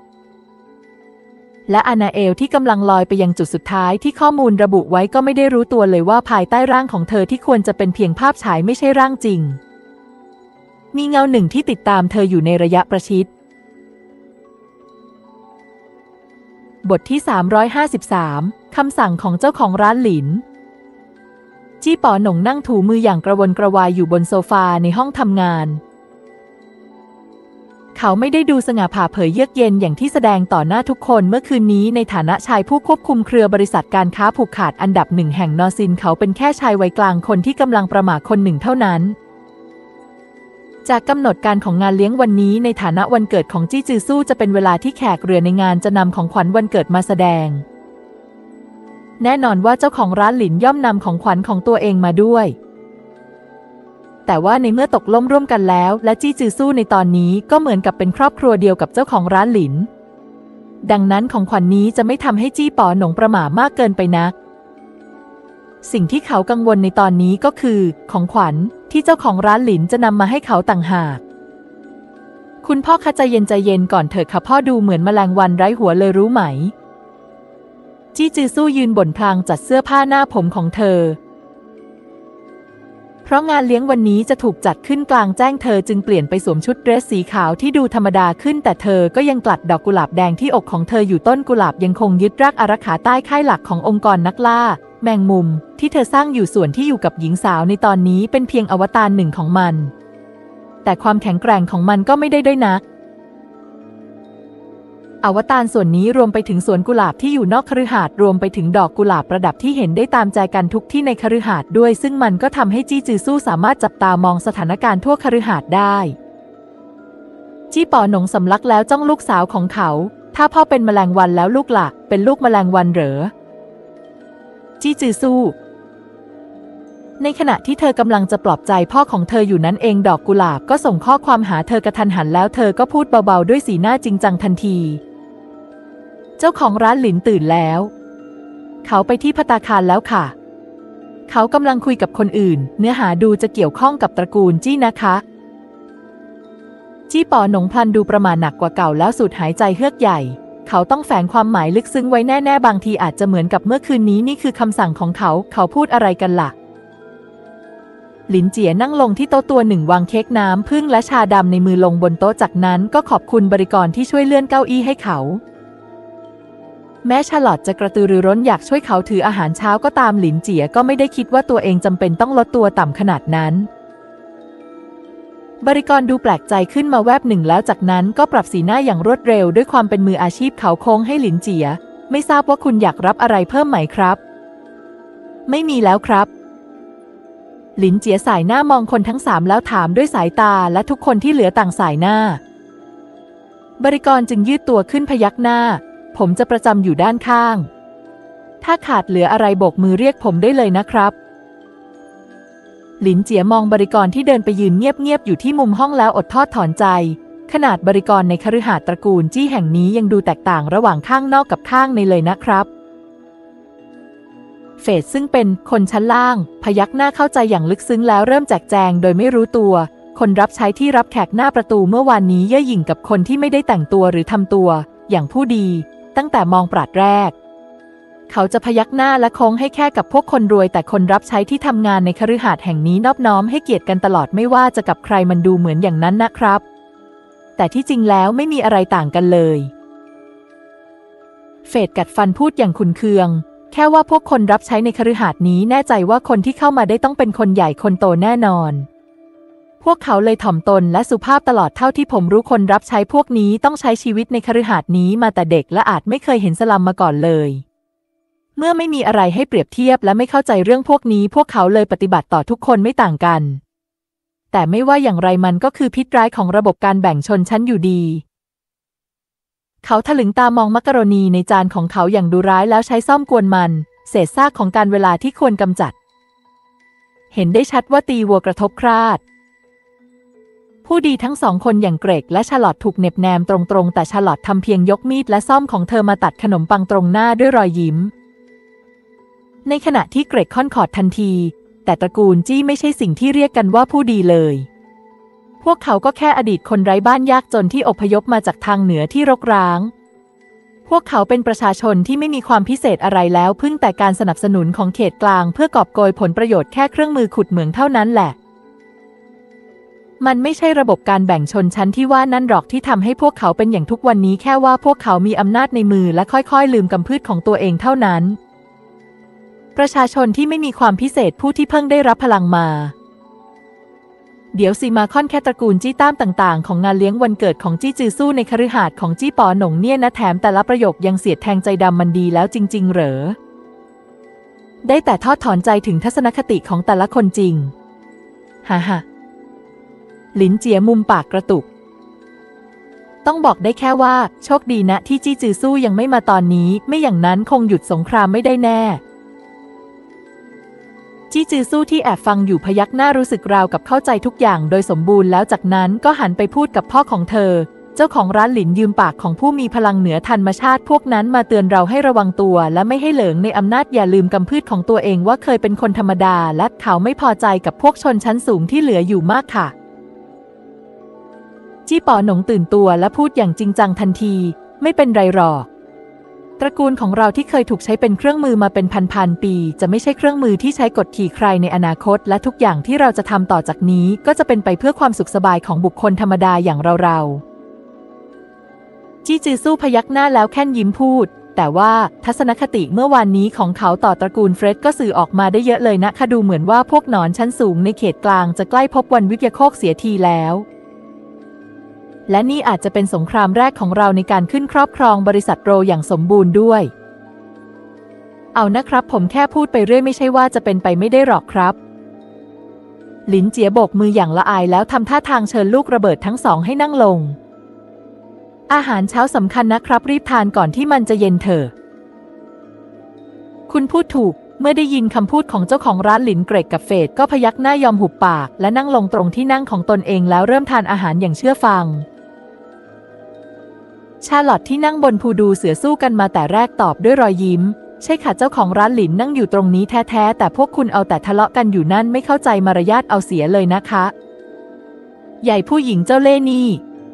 และอานาเอลที่กำลังลอยไปยังจุดสุดท้ายที่ข้อมูลระบุไว้ก็ไม่ได้รู้ตัวเลยว่าภายใต้ร่างของเธอที่ควรจะเป็นเพียงภาพฉายไม่ใช่ร่างจริงมีเงาหนึ่งที่ติดตามเธออยู่ในระยะประชิดบทที่353คำสั่งของเจ้าของร้านหลินจี้ป๋อหน่งนั่งถูมืออย่างกระวนกระวายอยู่บนโซฟาในห้องทำงานเขาไม่ได้ดูสง่าผ่าเผยเยือกเย็นอย่างที่แสดงต่อหน้าทุกคนเมื่อคืนนี้ในฐานะชายผู้ควบคุมเครือบริษัทการค้าผูกขาดอันดับหนึ่งแห่งนอซินเขาเป็นแค่ชายวัยกลางคนที่กำลังประหม่าคนหนึ่งเท่านั้นจากกำหนดการของงานเลี้ยงวันนี้ในฐานะวันเกิดของจี้จือสู้จะเป็นเวลาที่แขกเรือในงานจะนำของขวัญวันเกิดมาแสดงแน่นอนว่าเจ้าของร้านหลินย่อมนำของขวัญของตัวเองมาด้วยแต่ว่าในเมื่อตกลงร่วมกันแล้วและจี้จือสู้ในตอนนี้ก็เหมือนกับเป็นครอบครัวเดียวกับเจ้าของร้านหลินดังนั้นของขวัญนี้จะไม่ทำให้จี้ป๋อหนงประหม่ามากเกินไปนักสิ่งที่เขากังวลในตอนนี้ก็คือของขวัญที่เจ้าของร้านหลินจะนำมาให้เขาต่างหากคุณพ่อคะใจเย็นก่อนเถิดค่ะพ่อดูเหมือนแมลงวันไร้หัวเลยรู้ไหมจี้จือสู้ยืนบ่นพลางจัดเสื้อผ้าหน้าผมของเธอเพราะงานเลี้ยงวันนี้จะถูกจัดขึ้นกลางแจ้งเธอจึงเปลี่ยนไปสวมชุดเดรสสีขาวที่ดูธรรมดาขึ้นแต่เธอก็ยังกลัดดอกกุหลาบแดงที่อกของเธออยู่ต้นกุหลาบยังคงยึดรากอารักขาใต้ค่ายหลักขององค์กรนักล่าแมงมุมที่เธอสร้างอยู่ส่วนที่อยู่กับหญิงสาวในตอนนี้เป็นเพียงอวตารหนึ่งของมันแต่ความแข็งแกร่งของมันก็ไม่ได้ด้อยนักอวตารส่วนนี้รวมไปถึงสวนกุหลาบที่อยู่นอกคฤหาสน์รวมไปถึงดอกกุหลาบประดับที่เห็นได้ตามใจกันทุกที่ในคฤหาสน์ด้วยซึ่งมันก็ทำให้จี้จือสู้สามารถจับตามองสถานการณ์ทั่วคฤหาสน์ได้จี้ป๋อหนงสำลักแล้วจ้องลูกสาวของเขาถ้าพ่อเป็นแมลงวันแล้วลูกล่ะเป็นลูกแมลงวันเหรอจี้จือสู้ในขณะที่เธอกำลังจะปลอบใจพ่อของเธออยู่นั้นเองดอกกุหลาบก็ส่งข้อความหาเธอกระทันหันแล้วเธอก็พูดเบาๆด้วยสีหน้าจริงจังทันทีเจ้าของร้านหลินตื่นแล้วเขาไปที่ภัตตาคารแล้วค่ะเขากำลังคุยกับคนอื่นเนื้อหาดูจะเกี่ยวข้องกับตระกูลจี้นะคะจี้ป๋อหนงพลันดูประหม่าหนักกว่าเก่าแล้วสูดหายใจเฮือกใหญ่เขาต้องแฝงความหมายลึกซึ้งไว้แน่ๆบางทีอาจจะเหมือนกับเมื่อคืนนี้นี่คือคำสั่งของเขาพูดอะไรกันล่ะหลินเจี๋ยนั่งลงที่โต๊ะตัวหนึ่งวางเค้กน้ำผึ้งและชาดำในมือลงบนโต๊ะจากนั้นก็ขอบคุณบริกรที่ช่วยเลื่อนเก้าอี้ให้เขาแม้ชาลอตจะกระตือรือร้นอยากช่วยเขาถืออาหารเช้าก็ตามหลินเจี๋ยก็ไม่ได้คิดว่าตัวเองจำเป็นต้องลดตัวต่ำขนาดนั้นบริกรดูแปลกใจขึ้นมาแวบหนึ่งแล้วจากนั้นก็ปรับสีหน้าอย่างรวดเร็วด้วยความเป็นมืออาชีพเขาโค้งให้หลินเจี๋ยไม่ทราบว่าคุณอยากรับอะไรเพิ่มไหมครับไม่มีแล้วครับหลินเจี๋ยสายหน้ามองคนทั้งสามแล้วถามด้วยสายตาและทุกคนที่เหลือต่างสายหน้าบริกรจึงยืดตัวขึ้นพยักหน้าผมจะประจำอยู่ด้านข้างถ้าขาดเหลืออะไรโบกมือเรียกผมได้เลยนะครับหลินเจี๋ยมองบริกรที่เดินไปยืนเงียบๆอยู่ที่มุมห้องแล้วอดทอดถอนใจขนาดบริกรในคฤหาสน์ตระกูลจี้แห่งนี้ยังดูแตกต่างระหว่างข้างนอกกับข้างในเลยนะครับเฟดซึ่งเป็นคนชั้นล่างพยักหน้าเข้าใจอย่างลึกซึ้งแล้วเริ่มแจกแจงโดยไม่รู้ตัวคนรับใช้ที่รับแขกหน้าประตูเมื่อวานนี้เย่อหยิ่งกับคนที่ไม่ได้แต่งตัวหรือทำตัวอย่างผู้ดีตั้งแต่มองปราดแรกเขาจะพยักหน้าและโค้งให้แค่กับพวกคนรวยแต่คนรับใช้ที่ทำงานในคฤหาสน์แห่งนี้นอบน้อมให้เกียรติกันตลอดไม่ว่าจะกับใครมันดูเหมือนอย่างนั้นนะครับแต่ที่จริงแล้วไม่มีอะไรต่างกันเลยเฟดกัดฟันพูดอย่างขุ่นเคืองแค่ว่าพวกคนรับใช้ในคฤหาสน์นี้แน่ใจว่าคนที่เข้ามาได้ต้องเป็นคนใหญ่คนโตแน่นอนพวกเขาเลยถ่อมตนและสุภาพตลอดเท่าที่ผมรู้คนรับใช้พวกนี้ต้องใช้ชีวิตในคฤหาสน์นี้มาแต่เด็กและอาจไม่เคยเห็นสลัมมาก่อนเลยเมื่อไม่มีอะไรให้เปรียบเทียบและไม่เข้าใจเรื่องพวกนี้พวกเขาเลยปฏิบัติต่อทุกคนไม่ต่างกันแต่ไม่ว่าอย่างไรมันก็คือพิษร้ายของระบบการแบ่งชนชั้นอยู่ดีเขาถลึงตามองมักกะโรนีในจานของเขาอย่างดุร้ายแล้วใช้ซ่อมกวนมันเศษซากของการเวลาที่ควรกำจัดเห็นได้ชัดว่าตีวัวกระทบคราดผู้ดีทั้งสองคนอย่างเกรกและชาลอตถูกเหน็บแนมตรงๆแต่ชาลอตทำเพียงยกมีดและซ่อมของเธอมาตัดขนมปังตรงหน้าด้วยรอยยิ้มในขณะที่เกรกค่อนขอดทันทีแต่ตระกูลจี้ไม่ใช่สิ่งที่เรียกกันว่าผู้ดีเลยพวกเขาก็แค่อดีตคนไร้บ้านยากจนที่อพยพมาจากทางเหนือที่รกร้างพวกเขาเป็นประชาชนที่ไม่มีความพิเศษอะไรแล้วพึ่งแต่การสนับสนุนของเขตกลางเพื่อกอบโกยผลประโยชน์แค่เครื่องมือขุดเหมืองเท่านั้นแหละมันไม่ใช่ระบบการแบ่งชนชั้นที่ว่านั่นหรอกที่ทำให้พวกเขาเป็นอย่างทุกวันนี้แค่ว่าพวกเขามีอำนาจในมือและค่อยๆลืมกำพืชของตัวเองเท่านั้นประชาชนที่ไม่มีความพิเศษผู้ที่เพิ่งได้รับพลังมาเดี๋ยวสิมาค่อนแค่ตระกูลจี้ต้ามต่างๆของงานเลี้ยงวันเกิดของจี้จือสู้ในคฤหาสน์ของจี้ป๋อหนงเนี่ยนะแถมแต่ละประโยคยังเสียดแทงใจดำมันดีแล้วจริงๆเหรอได้แต่ทอดถอนใจถึงทัศนคติของแต่ละคนจริงฮ่าฮ่าหลินเจียมุมปากกระตุกต้องบอกได้แค่ว่าโชคดีนะที่จี้จือสู้ยังไม่มาตอนนี้ไม่อย่างนั้นคงหยุดสงครามไม่ได้แน่จี้จือสู้ที่แอบฟังอยู่พยักหน้ารู้สึกราวกับเข้าใจทุกอย่างโดยสมบูรณ์แล้วจากนั้นก็หันไปพูดกับพ่อของเธอเจ้าของร้านหลินยืมปากของผู้มีพลังเหนือธรรมชาติพวกนั้นมาเตือนเราให้ระวังตัวและไม่ให้เหลิงในอำนาจอย่าลืมกำพืชของตัวเองว่าเคยเป็นคนธรรมดาและเขาไม่พอใจกับพวกชนชั้นสูงที่เหลืออยู่มากค่ะจี้ป๋อหนงตื่นตัวและพูดอย่างจริงจังทันทีไม่เป็นไรหรอกตระกูลของเราที่เคยถูกใช้เป็นเครื่องมือมาเป็นพันๆปีจะไม่ใช่เครื่องมือที่ใช้กดขี่ใครในอนาคตและทุกอย่างที่เราจะทำต่อจากนี้ก็จะเป็นไปเพื่อความสุขสบายของบุคคลธรรมดาอย่างเราจี้จือสู้พยักหน้าแล้วแค่นยิ้มพูดแต่ว่าทัศนคติเมื่อวานนี้ของเขาต่อตระกูลเฟร็ดก็สื่อออกมาได้เยอะเลยนะคะดูเหมือนว่าพวกหนอนชั้นสูงในเขตกลางจะใกล้พบวันวิกยโคกเสียทีแล้วและนี่อาจจะเป็นสงครามแรกของเราในการขึ้นครอบครองบริษัทโรอย่างสมบูรณ์ด้วยเอานะครับผมแค่พูดไปเรื่อยไม่ใช่ว่าจะเป็นไปไม่ได้หรอกครับหลินเจียโบกมืออย่างละอายแล้วทำท่าทางเชิญลูกระเบิดทั้งสองให้นั่งลงอาหารเช้าสำคัญนะครับรีบทานก่อนที่มันจะเย็นเถอะคุณพูดถูกเมื่อได้ยินคำพูดของเจ้าของร้านหลินเกรกกับเฟดก็พยักหน้ายอมหุบปากและนั่งลงตรงที่นั่งของตนเองแล้วเริ่มทานอาหารอย่างเชื่อฟังชาร์ลอตที่นั่งบนพูดูเสือสู้กันมาแต่แรกตอบด้วยรอยยิ้มใช่ค่ะเจ้าของร้านหลินนั่งอยู่ตรงนี้แท้ๆแต่พวกคุณเอาแต่ทะเลาะกันอยู่นั่นไม่เข้าใจมารยาทเอาเสียเลยนะคะใหญ่ผู้หญิงเจ้าเล่ห์นี่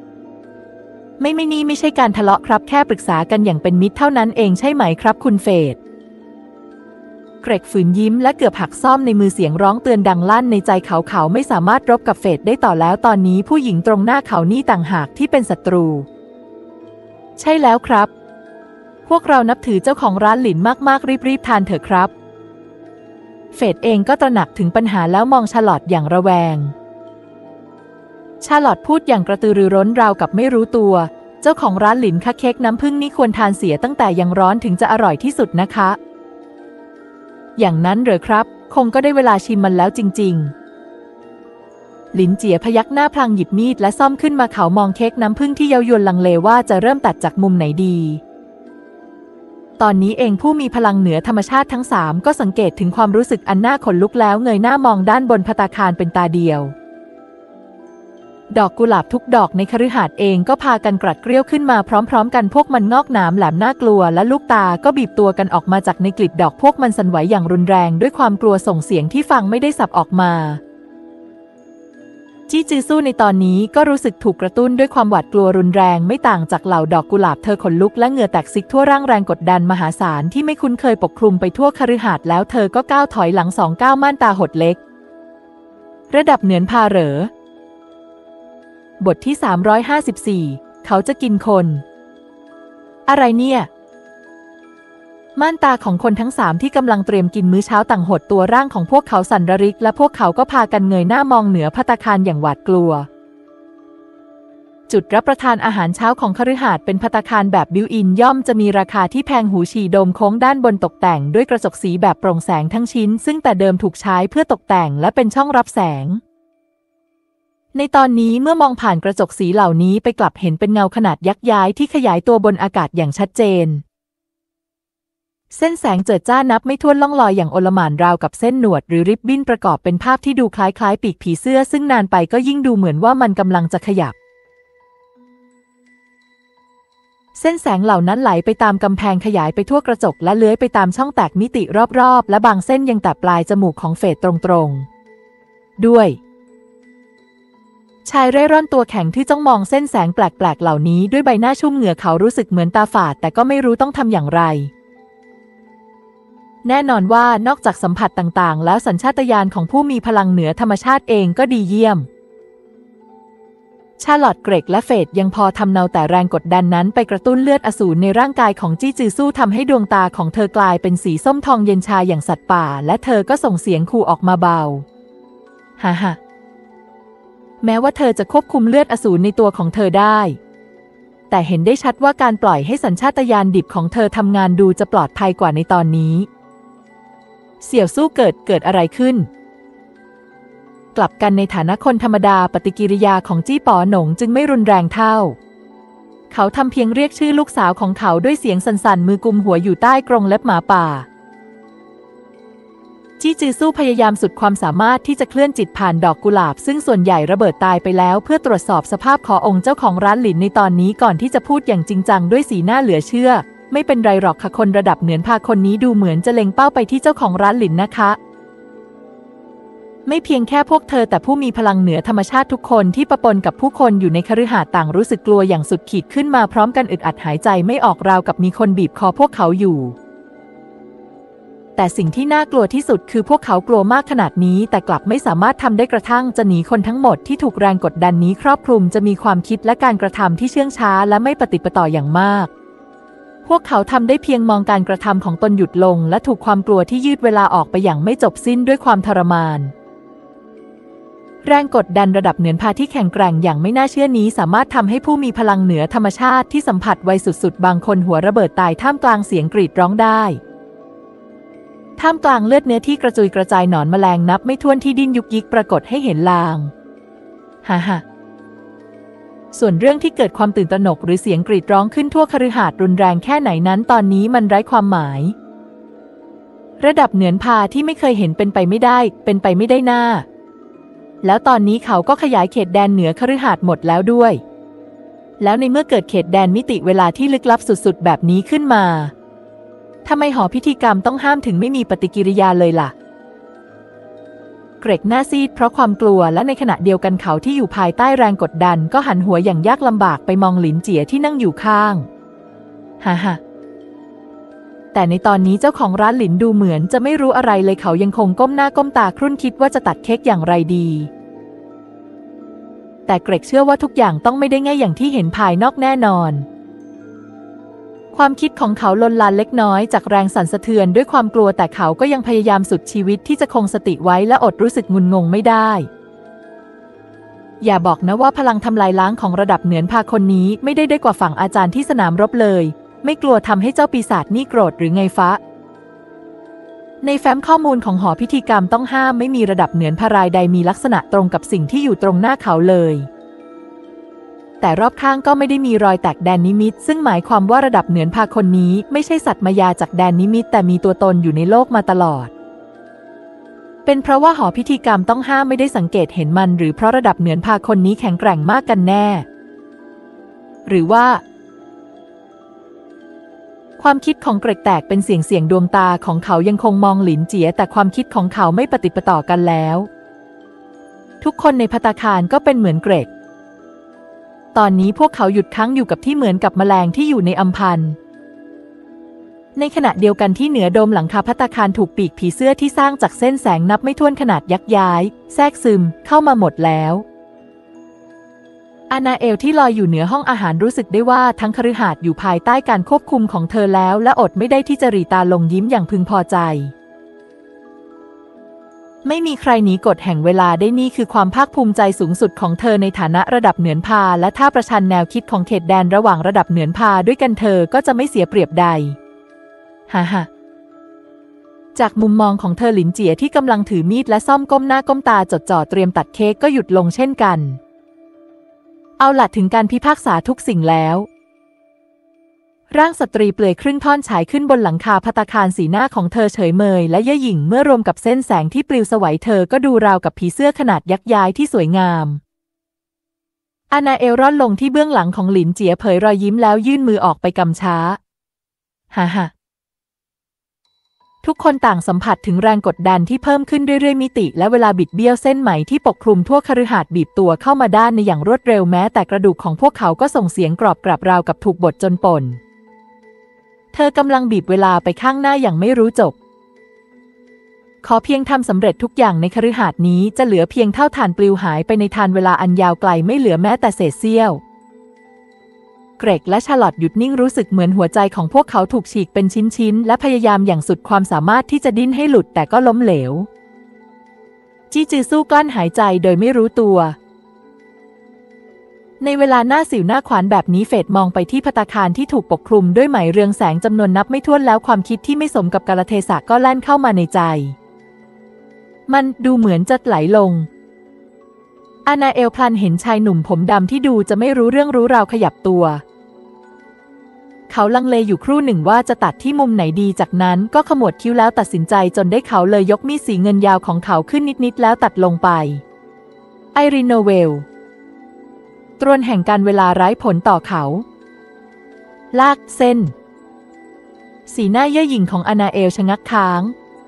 นี่ไม่ใช่การทะเลาะครับแค่ปรึกษากันอย่างเป็นมิตรเท่านั้นเองใช่ไหมครับคุณเฟดเกรกฝืนยิ้มและเกือบหักซ่อมในมือเสียงร้องเตือนดังลั่นในใจเขาไม่สามารถรบกับเฟดได้ต่อแล้วตอนนี้ผู้หญิงตรงหน้าเขานี่ต่างหากที่เป็นศัตรูใช่แล้วครับพวกเรานับถือเจ้าของร้านหลินมากๆรีบทานเถอะครับเฟดเองก็ตระหนักถึงปัญหาแล้วมองชาร์ลอตอย่างระแวงชาร์ลอตพูดอย่างกระตือรือร้นราวกับไม่รู้ตัวเจ้าของร้านหลินคะเค้กน้ำผึ้งนี่ควรทานเสียตั้งแต่ยังร้อนถึงจะอร่อยที่สุดนะคะอย่างนั้นเหรอครับคงก็ได้เวลาชิมมันแล้วจริงๆหลินเจียพยักหน้าพลางหยิบมีดและซ่อมขึ้นมาเขามองเค้กน้ำผึ้งที่เย้ายวนลังเลว่าจะเริ่มตัดจากมุมไหนดีตอนนี้เองผู้มีพลังเหนือธรรมชาติทั้งสามก็สังเกตถึงความรู้สึกอันน่าขนลุกแล้วเงยหน้ามองด้านบนภัตตาคารเป็นตาเดียวดอกกุหลาบทุกดอกในคฤหาสน์เองก็พากันกรัดเกรี้ยวขึ้นมาพร้อมๆกันพวกมันงอกหนามแหลมน่ากลัวและลูกตาก็บีบตัวกันออกมาจากในกลีบดอกพวกมันสั่นไหวอย่างรุนแรงด้วยความกลัวส่งเสียงที่ฟังไม่ได้สับออกมาจี้จือสู้ในตอนนี้ก็รู้สึกถูกกระตุ้นด้วยความหวาดกลัวรุนแรงไม่ต่างจากเหล่าดอกกุหลาบเธอขนลุกและเหงื่อแตกซิกทั่วร่างแรงกดดันมหาศาลที่ไม่คุ้นเคยปกคลุมไปทั่วคฤหาสน์แล้วเธอก็ก้าวถอยหลัง2 ก้าวม่านตาหดเล็กระดับเหนือนพาเหรอบทที่354เขาจะกินคนอะไรเนี่ยม่านตาของคนทั้ง3ที่กำลังเตรียมกินมื้อเช้าต่างหดตัวร่างของพวกเขาสั่นระริกและพวกเขาก็พากันเงยหน้ามองเหนือภัตตาคารอย่างหวาดกลัวจุดรับประทานอาหารเช้าของคฤหาสน์เป็นภัตตาคารแบบบิวอินย่อมจะมีราคาที่แพงหูฉี่โดมโค้งด้านบนตกแต่งด้วยกระจกสีแบบโปร่งแสงทั้งชิ้นซึ่งแต่เดิมถูกใช้เพื่อตกแต่งและเป็นช่องรับแสงในตอนนี้เมื่อมองผ่านกระจกสีเหล่านี้ไปกลับเห็นเป็นเงาขนาดยักษ์ย้ายที่ขยายตัวบนอากาศอย่างชัดเจนเส้นแสงเจิดจ้านับไม่ถ้วนล่องลอยอย่างโอลหม่านราวกับเส้นหนวดหรือริบบิ้นประกอบเป็นภาพที่ดูคล้ายปีกผีเสื้อซึ่งนานไปก็ยิ่งดูเหมือนว่ามันกำลังจะขยับเส้นแสงเหล่านั้นไหลไปตามกำแพงขยายไปทั่วกระจกและเลื้อยไปตามช่องแตกมิติรอบๆและบางเส้นยังแตะปลายจมูกของเฟดตรงๆด้วยชายเร่ร่อนตัวแข็งที่จ้องมองเส้นแสงแปลกๆเหล่านี้ด้วยใบหน้าชุ่มเหงื่อเขารู้สึกเหมือนตาฝาดแต่ก็ไม่รู้ต้องทำอย่างไรแน่นอนว่านอกจากสัมผัสต่างๆแล้วสัญชาตญาณของผู้มีพลังเหนือธรรมชาติเองก็ดีเยี่ยมชาร์ลอต เกรกและเฟดยังพอทำเนาแต่แรงกดดันนั้นไปกระตุ้นเลือดอสูรในร่างกายของจี้จือสู้ทำให้ดวงตาของเธอกลายเป็นสีส้มทองเย็นชาอย่างสัตว์ป่าและเธอก็ส่งเสียงขู่ออกมาเบาฮ่าฮ่าแม้ว่าเธอจะควบคุมเลือดอสูรในตัวของเธอได้แต่เห็นได้ชัดว่าการปล่อยให้สัญชาตญาณดิบของเธอทำงานดูจะปลอดภัยกว่าในตอนนี้เสี่ยวสู้เกิดอะไรขึ้นกลับกันในฐานะคนธรรมดาปฏิกิริยาของจี้ป๋อหนงจึงไม่รุนแรงเท่าเขาทำเพียงเรียกชื่อลูกสาวของเขาด้วยเสียงสั่นๆมือกุมหัวอยู่ใต้กรงเล็บหมาป่าจี้จือสู้พยายามสุดความสามารถที่จะเคลื่อนจิตผ่านดอกกุหลาบซึ่งส่วนใหญ่ระเบิดตายไปแล้วเพื่อตรวจสอบสภาพขององค์เจ้าของร้านหลินในตอนนี้ก่อนที่จะพูดอย่างจริงจังด้วยสีหน้าเหลือเชื่อไม่เป็นไรหรอกค่ะคนระดับเหนือนพาคนนี้ดูเหมือนจะเล็งเป้าไปที่เจ้าของร้านหลินนะคะไม่เพียงแค่พวกเธอแต่ผู้มีพลังเหนือธรรมชาติทุกคนที่ปะปนกับผู้คนอยู่ในคฤหาสน์ต่างรู้สึกกลัวอย่างสุดขีดขึ้นมาพร้อมกันอึดอัดหายใจไม่ออกราวกับมีคนบีบคอพวกเขาอยู่แต่สิ่งที่น่ากลัวที่สุดคือพวกเขากลัวมากขนาดนี้แต่กลับไม่สามารถทำได้กระทั่งจะหนีคนทั้งหมดที่ถูกแรงกดดันนี้ครอบคลุมจะมีความคิดและการกระทำที่เชื่องช้าและไม่ปฏิปต่ออย่างมากพวกเขาทำได้เพียงมองการกระทำของตนหยุดลงและถูกความกลัวที่ยืดเวลาออกไปอย่างไม่จบสิ้นด้วยความทรมานแรงกดดันระดับเหนือพาที่แข็งแกร่งอย่างไม่น่าเชื่อนี้สามารถทำให้ผู้มีพลังเหนือธรรมชาติที่สัมผัสไวสุดๆบางคนหัวระเบิดตายท่ามกลางเสียงกรีดร้องได้ท่ามกลางเลือดเนื้อที่กระจุยกระจายหนอนแมลงนับไม่ถ้วนที่ดิ้นยุกยิกปรากฏให้เห็นลางฮ่าฮ่าส่วนเรื่องที่เกิดความตื่นตระหนกหรือเสียงกรีดร้องขึ้นทั่วคฤหาสน์รุนแรงแค่ไหนนั้นตอนนี้มันไร้ความหมายระดับเหนือพาที่ไม่เคยเห็นเป็นไปไม่ได้หน้าแล้วตอนนี้เขาก็ขยายเขตแดนเหนือคฤหาสน์หมดแล้วด้วยแล้วในเมื่อเกิดเขตแดนมิติเวลาที่ลึกลับสุดๆแบบนี้ขึ้นมาทำไมหอพิธีกรรมต้องห้ามถึงไม่มีปฏิกิริยาเลยล่ะเกรกหน้าซีดเพราะความกลัวและในขณะเดียวกันเขาที่อยู่ภายใต้แรงกดดันก็หันหัวอย่างยากลำบากไปมองหลินเจี๋ยที่นั่งอยู่ข้างฮ่าฮ่าแต่ในตอนนี้เจ้าของร้านหลินดูเหมือนจะไม่รู้อะไรเลยเขายังคงก้มหน้าก้มตาครุ่นคิดว่าจะตัดเค้กอย่างไรดีแต่เกรกเชื่อว่าทุกอย่างต้องไม่ได้ง่ายอย่างที่เห็นภายนอกแน่นอนความคิดของเขาลนลานเล็กน้อยจากแรงสั่นสะเทือนด้วยความกลัวแต่เขาก็ยังพยายามสุดชีวิตที่จะคงสติไว้และอดรู้สึกงุนงงไม่ได้อย่าบอกนะว่าพลังทำลายล้างของระดับเหนือพาคนนี้ไม่ได้กว่าฝั่งอาจารย์ที่สนามรบเลยไม่กลัวทำให้เจ้าปีศาจนี่โกรธหรือไงฟ้าในแฟ้มข้อมูลของหอพิธีกรรมต้องห้ามไม่มีระดับเหนือพารายใดมีลักษณะตรงกับสิ่งที่อยู่ตรงหน้าเขาเลยแต่รอบข้างก็ไม่ได้มีรอยแตกแดนนิมิตซึ่งหมายความว่าระดับเหนือพาคนนี้ไม่ใช่สัตว์มายาจากแดนนิมิตแต่มีตัวตนอยู่ในโลกมาตลอดเป็นเพราะว่าหอพิธีกรรมต้องห้ามไม่ได้สังเกตเห็นมันหรือเพราะระดับเหนือพาคนนี้แข็งแกร่งมากกันแน่หรือว่าความคิดของเกรกแตกเป็นเสียงดวงตาของเขายังคงมองหลินเจี๋ยแต่ความคิดของเขาไม่ปฏิปต่อกันแล้วทุกคนในภัตตาคารก็เป็นเหมือนเกรกตอนนี้พวกเขาหยุดค้างอยู่กับที่เหมือนกับแมลงที่อยู่ในอัมพันธ์ในขณะเดียวกันที่เหนือโดมหลังคาภัตตาคารถูกปีกผีเสื้อที่สร้างจากเส้นแสงนับไม่ถ้วนขนาดยักษ์ย้ายแทรกซึมเข้ามาหมดแล้วอานาเอลที่ลอยอยู่เหนือห้องอาหารรู้สึกได้ว่าทั้งคฤหาสน์อยู่ภายใต้การควบคุมของเธอแล้วและอดไม่ได้ที่จะหรี่ตาลงยิ้มอย่างพึงพอใจไม่มีใครหนีกฎแห่งเวลาได้นี่คือความภาคภูมิใจสูงสุดของเธอในฐานะระดับเหนือนพาและถ้าประชันแนวคิดของเขตแดนระหว่างระดับเหนือนพาด้วยกันเธอก็จะไม่เสียเปรียบใดฮ่าฮ่าจากมุมมองของเธอหลินเจี๋ยที่กำลังถือมีดและซ่อมก้มหน้าก้มตาจดจ่อเตรียมตัดเค้กก็หยุดลงเช่นกันเอาล่ะถึงการพิพากษาทุกสิ่งแล้วร่างสตรีเปลือยครึ่งท่อนฉายขึ้นบนหลังคาภัตตาคารสีหน้าของเธอเฉยเมยและเย่อหยิ่งเมื่อรวมกับเส้นแสงที่ปลิวสวัยเธอก็ดูราวกับผีเสื้อขนาดยักษ์ย้ายที่สวยงามอานาเอลร่อนลงที่เบื้องหลังของหลินเจี๋ยเผยรอยยิ้มแล้วยื่นมือออกไปกำช้าฮ่าฮ่าทุกคนต่างสัมผัสถึงแรงกดดันที่เพิ่มขึ้นเรื่อยๆมิติและเวลาบิดเบี้ยวเส้นไหมที่ปกคลุมทั่วคฤหาสน์บีบตัวเข้ามาด้านในอย่างรวดเร็วแม้แต่กระดูกของพวกเขาก็ส่งเสียงกรอบกรับราวกับถูกบดจนป่นเธอกำลังบีบเวลาไปข้างหน้าอย่างไม่รู้จบขอเพียงทำสำเร็จทุกอย่างในคฤหาสน์นี้จะเหลือเพียงเท่าฐานปลิวหายไปในทานเวลาอันยาวไกลไม่เหลือแม้แต่เศษเสี้ยวเกรกและชาร์ลอตหยุดนิ่งรู้สึกเหมือนหัวใจของพวกเขาถูกฉีกเป็นชิ้นๆและพยายามอย่างสุดความสามารถที่จะดิ้นให้หลุดแต่ก็ล้มเหลวจี้จือสู้กลั้นหายใจโดยไม่รู้ตัวในเวลาหน้าสิวหน้าขวานแบบนี้เฟดมองไปที่ภัตตาคารที่ถูกปกคลุมด้วยไหมเรืองแสงจำนวนนับไม่ถ้วนแล้วความคิดที่ไม่สมกับกาลเทศะก็แล่นเข้ามาในใจมันดูเหมือนจะไหลลงอานาเอลพลันเห็นชายหนุ่มผมดำที่ดูจะไม่รู้เรื่องรู้ราวขยับตัวเขาลังเลอยู่ครู่หนึ่งว่าจะตัดที่มุมไหนดีจากนั้นก็ขมวดคิ้วแล้วตัดสินใจจนได้เขาเลยยกมีดสีเงินยาวของเขาขึ้นนิดๆแล้วตัดลงไปไอรินโนเวลตรวนแห่งการเวลาไร้ผลต่อเขาลากเส้นสีหน้าเย่อหยิ่งของอานาเอลชะงักค้าง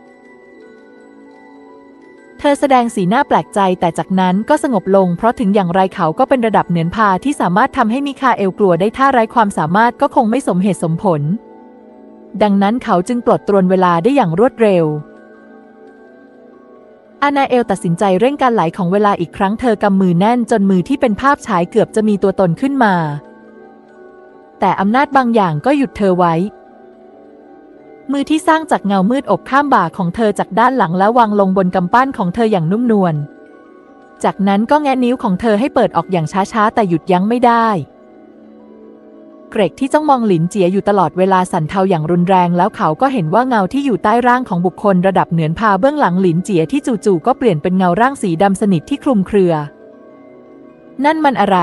เธอแสดงสีหน้าแปลกใจแต่จากนั้นก็สงบลงเพราะถึงอย่างไรเขาก็เป็นระดับเหนือนพาที่สามารถทำให้มิคาเอลกลัวได้ถ้าไร้ความสามารถก็คงไม่สมเหตุสมผลดังนั้นเขาจึงปลดตรวนเวลาได้อย่างรวดเร็วอานาเอลตัดสินใจเร่งการไหลของเวลาอีกครั้งเธอกำมือแน่นจนมือที่เป็นภาพฉายเกือบจะมีตัวตนขึ้นมาแต่อำนาจบางอย่างก็หยุดเธอไว้มือที่สร้างจากเงามืดอบข้ามบ่าของเธอจากด้านหลังแล้ววางลงบนกำปั้นของเธออย่างนุ่มนวลจากนั้นก็แงะนิ้วของเธอให้เปิดออกอย่างช้าๆแต่หยุดยั้งไม่ได้เกรกที่จ้องมองหลินเจี๋ยอยู่ตลอดเวลาสั่นเทาอย่างรุนแรงแล้วเขาก็เห็นว่าเงาที่อยู่ใต้ร่างของบุคคลระดับเหนือนพาเบื้องหลังหลินเจี๋ยที่จู่ๆก็เปลี่ยนเป็นเงาร่างสีดำสนิทที่คลุมเครือนั่นมันอะไร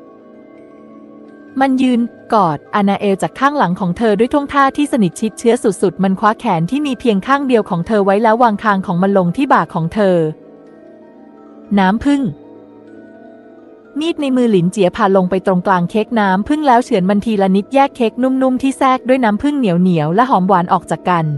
มันยืนกอดอานาเอลจากข้างหลังของเธอด้วยท่วงท่าที่สนิทชิดเชื้อสุดๆมันคว้าแขนที่มีเพียงข้างเดียวของเธอไว้แล้ววางคางของมันลงที่บ่าของเธอน้ำผึ้งมีดในมือหลินเจี๋ยพาลงไปตรงกลางเค้กน้ำผึ้งแล้วเฉือนมันทีละนิดแยกเค้กนุ่มๆที่แทรกด้วยน้ำผึ้งเหนียวๆและหอมหวานออกจากกัน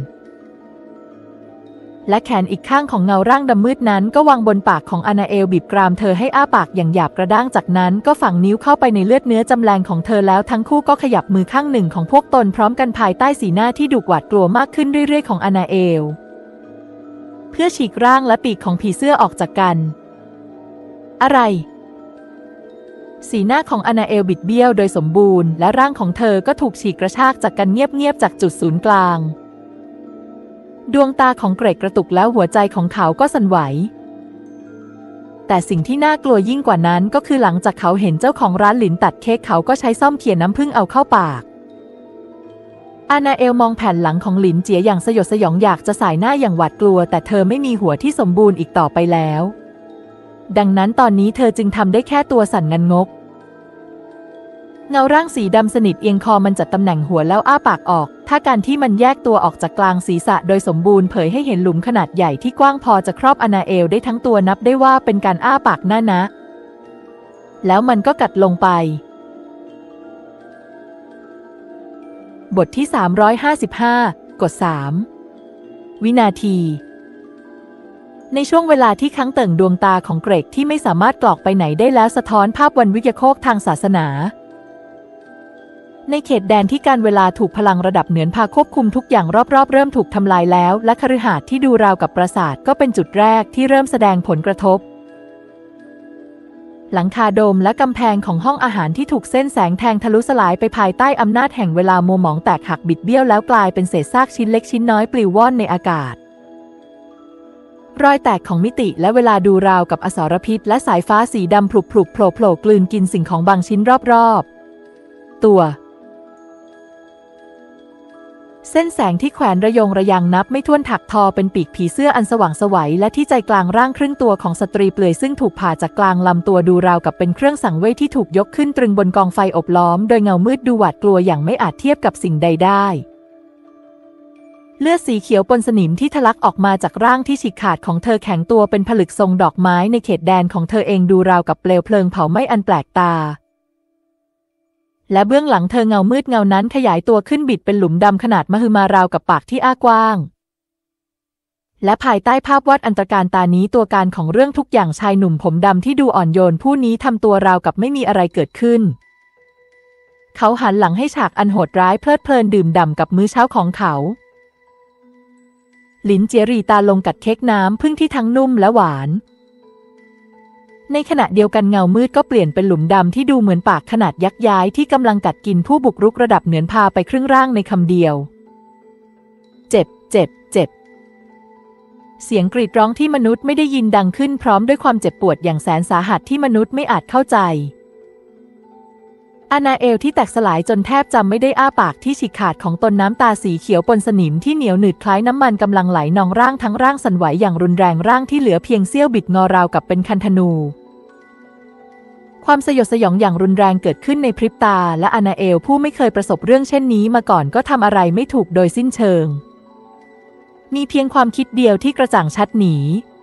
และแขนอีกข้างของเงาร่างดำมืดนั้นก็วางบนปากของอานาเอลบีบกรามเธอให้อ้าปากอย่างหยาบกระด้างจากนั้นก็ฝังนิ้วเข้าไปในเลือดเนื้อจำแรงของเธอแล้วทั้งคู่ก็ขยับมือข้างหนึ่งของพวกตนพร้อมกันภายใต้สีหน้าที่ดุหวาดกลัวมากขึ้นเรื่อยๆของอานาเอลเพื่อฉีกร่างและปีกของผีเสื้อออกจากกันอะไรสีหน้าของอานาเอลบิดเบี้ยวโดยสมบูรณ์และร่างของเธอก็ถูกฉีกกระชากจากกันเงียบๆจากจุดศูนย์กลางดวงตาของเกรกกระตุกแล้วหัวใจของเขาก็สั่นไหวแต่สิ่งที่น่ากลัวยิ่งกว่านั้นก็คือหลังจากเขาเห็นเจ้าของร้านหลินตัดเค้กเขาก็ใช้ซ่อมเขี่ยน้ำผึ้งเอาเข้าปากอานาเอลมองแผ่นหลังของหลินเจี๋ยอย่างสยดสยองอยากจะสายหน้าอย่างหวาดกลัวแต่เธอไม่มีหัวที่สมบูรณ์อีกต่อไปแล้วดังนั้นตอนนี้เธอจึงทำได้แค่ตัวสั่นงันงกเงาร่างสีดำสนิทเอียงคอมันจัดตำแหน่งหัวแล้วอ้าปากออกถ้าการที่มันแยกตัวออกจากกลางศีรษะโดยสมบูรณ์เผยให้เห็นหลุมขนาดใหญ่ที่กว้างพอจะครอบอานาเอลได้ทั้งตัวนับได้ว่าเป็นการอ้าปากหน้านะแล้วมันก็กัดลงไปบทที่355กด3วินาทีในช่วงเวลาที่ค้างเติ่งดวงตาของเกรกที่ไม่สามารถกรอกไปไหนได้แล้วสะท้อนภาพวันวิยโคกทางศาสนาในเขตแดนที่การเวลาถูกพลังระดับเหนือนพาควบคุมทุกอย่างรอบๆเริ่มถูกทำลายแล้วและคฤหาสน์ที่ดูราวกับปราสาทก็เป็นจุดแรกที่เริ่มแสดงผลกระทบหลังคาโดมและกำแพงของห้องอาหารที่ถูกเส้นแสงแทงทะลุสลายไปภายใต้อำนาจแห่งเวลามัวหมองแตกหักบิดเบี้ยวแล้วกลายเป็นเศษซากชิ้นเล็กชิ้นน้อยปลิวว่อนในอากาศรอยแตกของมิติและเวลาดูราวกับอสรพิษและสายฟ้าสีดำผลุโผล่กลืนกินสิ่งของบางชิ้นรอบๆตัวเส้นแสงที่แขวนระยงระยางนับไม่ถ้วนถักทอเป็นปีกผีเสื้ออันสว่างไสวและที่ใจกลางร่างครึ่งตัวของสตรีเปลือยซึ่งถูกผ่าจากกลางลำตัวดูราวกับเป็นเครื่องสังเวยที่ถูกยกขึ้นตรึงบนกองไฟอบล้อมโดยเงามืดดูหวาดกลัวอย่างไม่อาจเทียบกับสิ่งใดได้เลือดสีเขียวปนสนิมที่ทะลักออกมาจากร่างที่ฉีกขาดของเธอแข็งตัวเป็นผลึกทรงดอกไม้ในเขตแดนของเธอเองดูราวกับเปลวเพลิงเผาไหม้อันแปลกตาและเบื้องหลังเธอเงามืดเงานั้นขยายตัวขึ้นบิดเป็นหลุมดำขนาดมหึมาราวกับปากที่อ้ากว้างและภายใต้ภาพวาดอันตรการตานี้ตัวการของเรื่องทุกอย่างชายหนุ่มผมดำที่ดูอ่อนโยนผู้นี้ทำตัวราวกับไม่มีอะไรเกิดขึ้นเขาหันหลังให้ฉากอันโหดร้ายเพลิดเพลินดื่มด่ำกับมื้อเช้าของเขาหลินเจียรีตาลงกัดเค้กน้ำผึ้งที่ทั้งนุ่มและหวานในขณะเดียวกันเงามืดก็เปลี่ยนเป็นหลุมดำที่ดูเหมือนปากขนาดยักษ์ย้ายที่กำลังกัดกินผู้บุกรุกระดับเหนือนพาไปครึ่งร่างในคำเดียวเจ็บเจ็บเจ็บเสียงกรีดร้องที่มนุษย์ไม่ได้ยินดังขึ้นพร้อมด้วยความเจ็บปวดอย่างแสนสาหัสที่มนุษย์ไม่อาจเข้าใจอานาเอลที่แตกสลายจนแทบจำไม่ได้อ้าปากที่ฉีกขาดของตนน้ำตาสีเขียวปนสนิมที่เหนียวหนืดคล้ายน้ำมันกำลังไหลนองร่างทั้งร่างสั่นไหวอย่างรุนแรงร่างที่เหลือเพียงเสี้ยวบิดงอราวกับเป็นคันธนูความสยดสยองอย่างรุนแรงเกิดขึ้นในพริบตาและอานาเอลผู้ไม่เคยประสบเรื่องเช่นนี้มาก่อนก็ทำอะไรไม่ถูกโดยสิ้นเชิงมีเพียงความคิดเดียวที่กระจ่างชัดหนี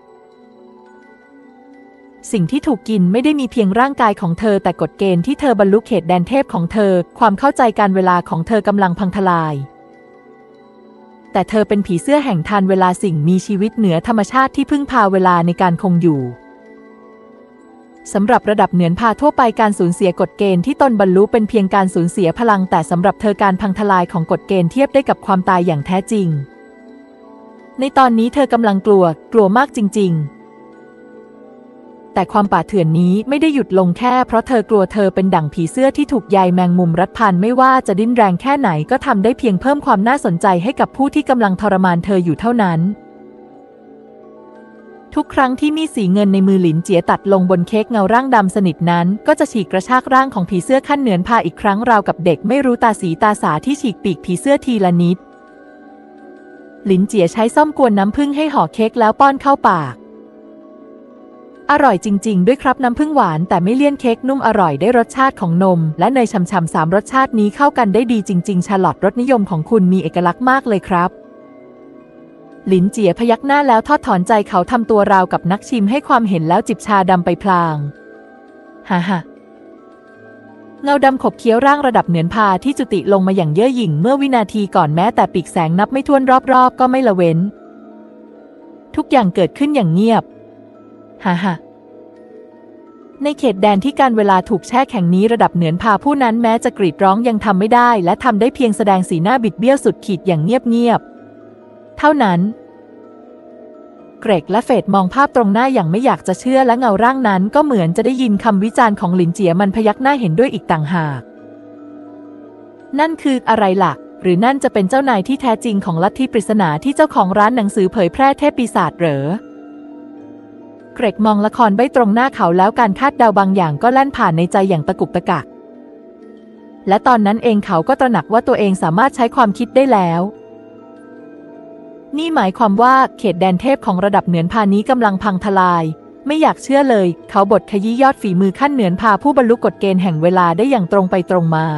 สิ่งที่ถูกกินไม่ได้มีเพียงร่างกายของเธอแต่กฎเกณฑ์ที่เธอบรรลุเขตแดนเทพของเธอความเข้าใจการเวลาของเธอกำลังพังทลายแต่เธอเป็นผีเสื้อแห่งทานเวลาสิ่งมีชีวิตเหนือธรรมชาติที่พึ่งพาเวลาในการคงอยู่สำหรับระดับเหนือนพาทั่วไปการสูญเสียกฎเกณฑ์ที่ตนบรรลุเป็นเพียงการสูญเสียพลังแต่สำหรับเธอการพังทลายของกฎเกณฑ์เทียบได้กับความตายอย่างแท้จริงในตอนนี้เธอกำลังกลัวมากจริงๆแต่ความป่าเถื่อนนี้ไม่ได้หยุดลงแค่เพราะเธอกลัวเธอเป็นดั่งผีเสื้อที่ถูกใยแมงมุมรัดพันไม่ว่าจะดิ้นแรงแค่ไหนก็ทำได้เพียงเพิ่มความน่าสนใจให้กับผู้ที่กำลังทรมานเธออยู่เท่านั้นทุกครั้งที่มีดสีเงินในมือหลินเจียตัดลงบนเค้กเงาร่างดำสนิทนั้นก็จะฉีกกระชากร่างของผีเสื้อขั้นเหนือนพาอีกครั้งราวกับเด็กไม่รู้ตาสีตาสาที่ฉีกปีกผีเสื้อทีละนิดหลินเจียใช้ซ่อมกวนน้ำผึ้งให้ห่อเค้กแล้วป้อนเข้าปากอร่อยจริงๆด้วยครับน้ำผึ้งหวานแต่ไม่เลี่ยนเค้กนุ่มอร่อยได้รสชาติของนมและเนยฉ่ำๆ3รสชาตินี้เข้ากันได้ดีจริงๆชาร์ลอตรสนิยมของคุณมีเอกลักษณ์มากเลยครับหลินเจียพยักหน้าแล้วทอดถอนใจเขาทำตัวราวกับนักชิมให้ความเห็นแล้วจิบชาดำไปพลางฮ่าเงาดำขบเคี้ยวร่างระดับเหนือนพาที่จุติลงมาอย่างเย่อหยิ่งเมื่อวินาทีก่อนแม้แต่ปีกแสงนับไม่ถ้วนรอบๆก็ไม่ละเว้นทุกอย่างเกิดขึ้นอย่างเงียบฮ่าในเขตแดนที่การเวลาถูกแช่แข็งนี้ระดับเหนือนพาผู้นั้นแม้จะกรีดร้องยังทำไม่ได้และทำได้เพียงแสดงสีหน้าบิดเบี้ยวสุดขีดอย่างเงียบเท่านั้นเกรกและเฟดมองภาพตรงหน้าอย่างไม่อยากจะเชื่อและเงาร่างนั้นก็เหมือนจะได้ยินคำวิจารณ์ของหลินเจียมันพยักหน้าเห็นด้วยอีกต่างหากนั่นคืออะไรล่ะหรือนั่นจะเป็นเจ้านายที่แท้จริงของลัทธิปริศนาที่เจ้าของร้านหนังสือเผยแพร่เทพปีศาจเหรอเกรกมองละครใบตรงหน้าเขาแล้วการคาดเดาบางอย่างก็แล่นผ่านในใจอย่างตะกุกตะกักและตอนนั้นเองเขาก็ตระหนักว่าตัวเองสามารถใช้ความคิดได้แล้วนี่หมายความว่าเขตแดนเทพของระดับเหนือนพานี้กำลังพังทลายไม่อยากเชื่อเลยเขาบทขยี้ยอดฝีมือขั้นเหนือนพาผู้บรรลุกฎเกณฑ์แห่งเวลาได้อย่างตรงไปตรงมา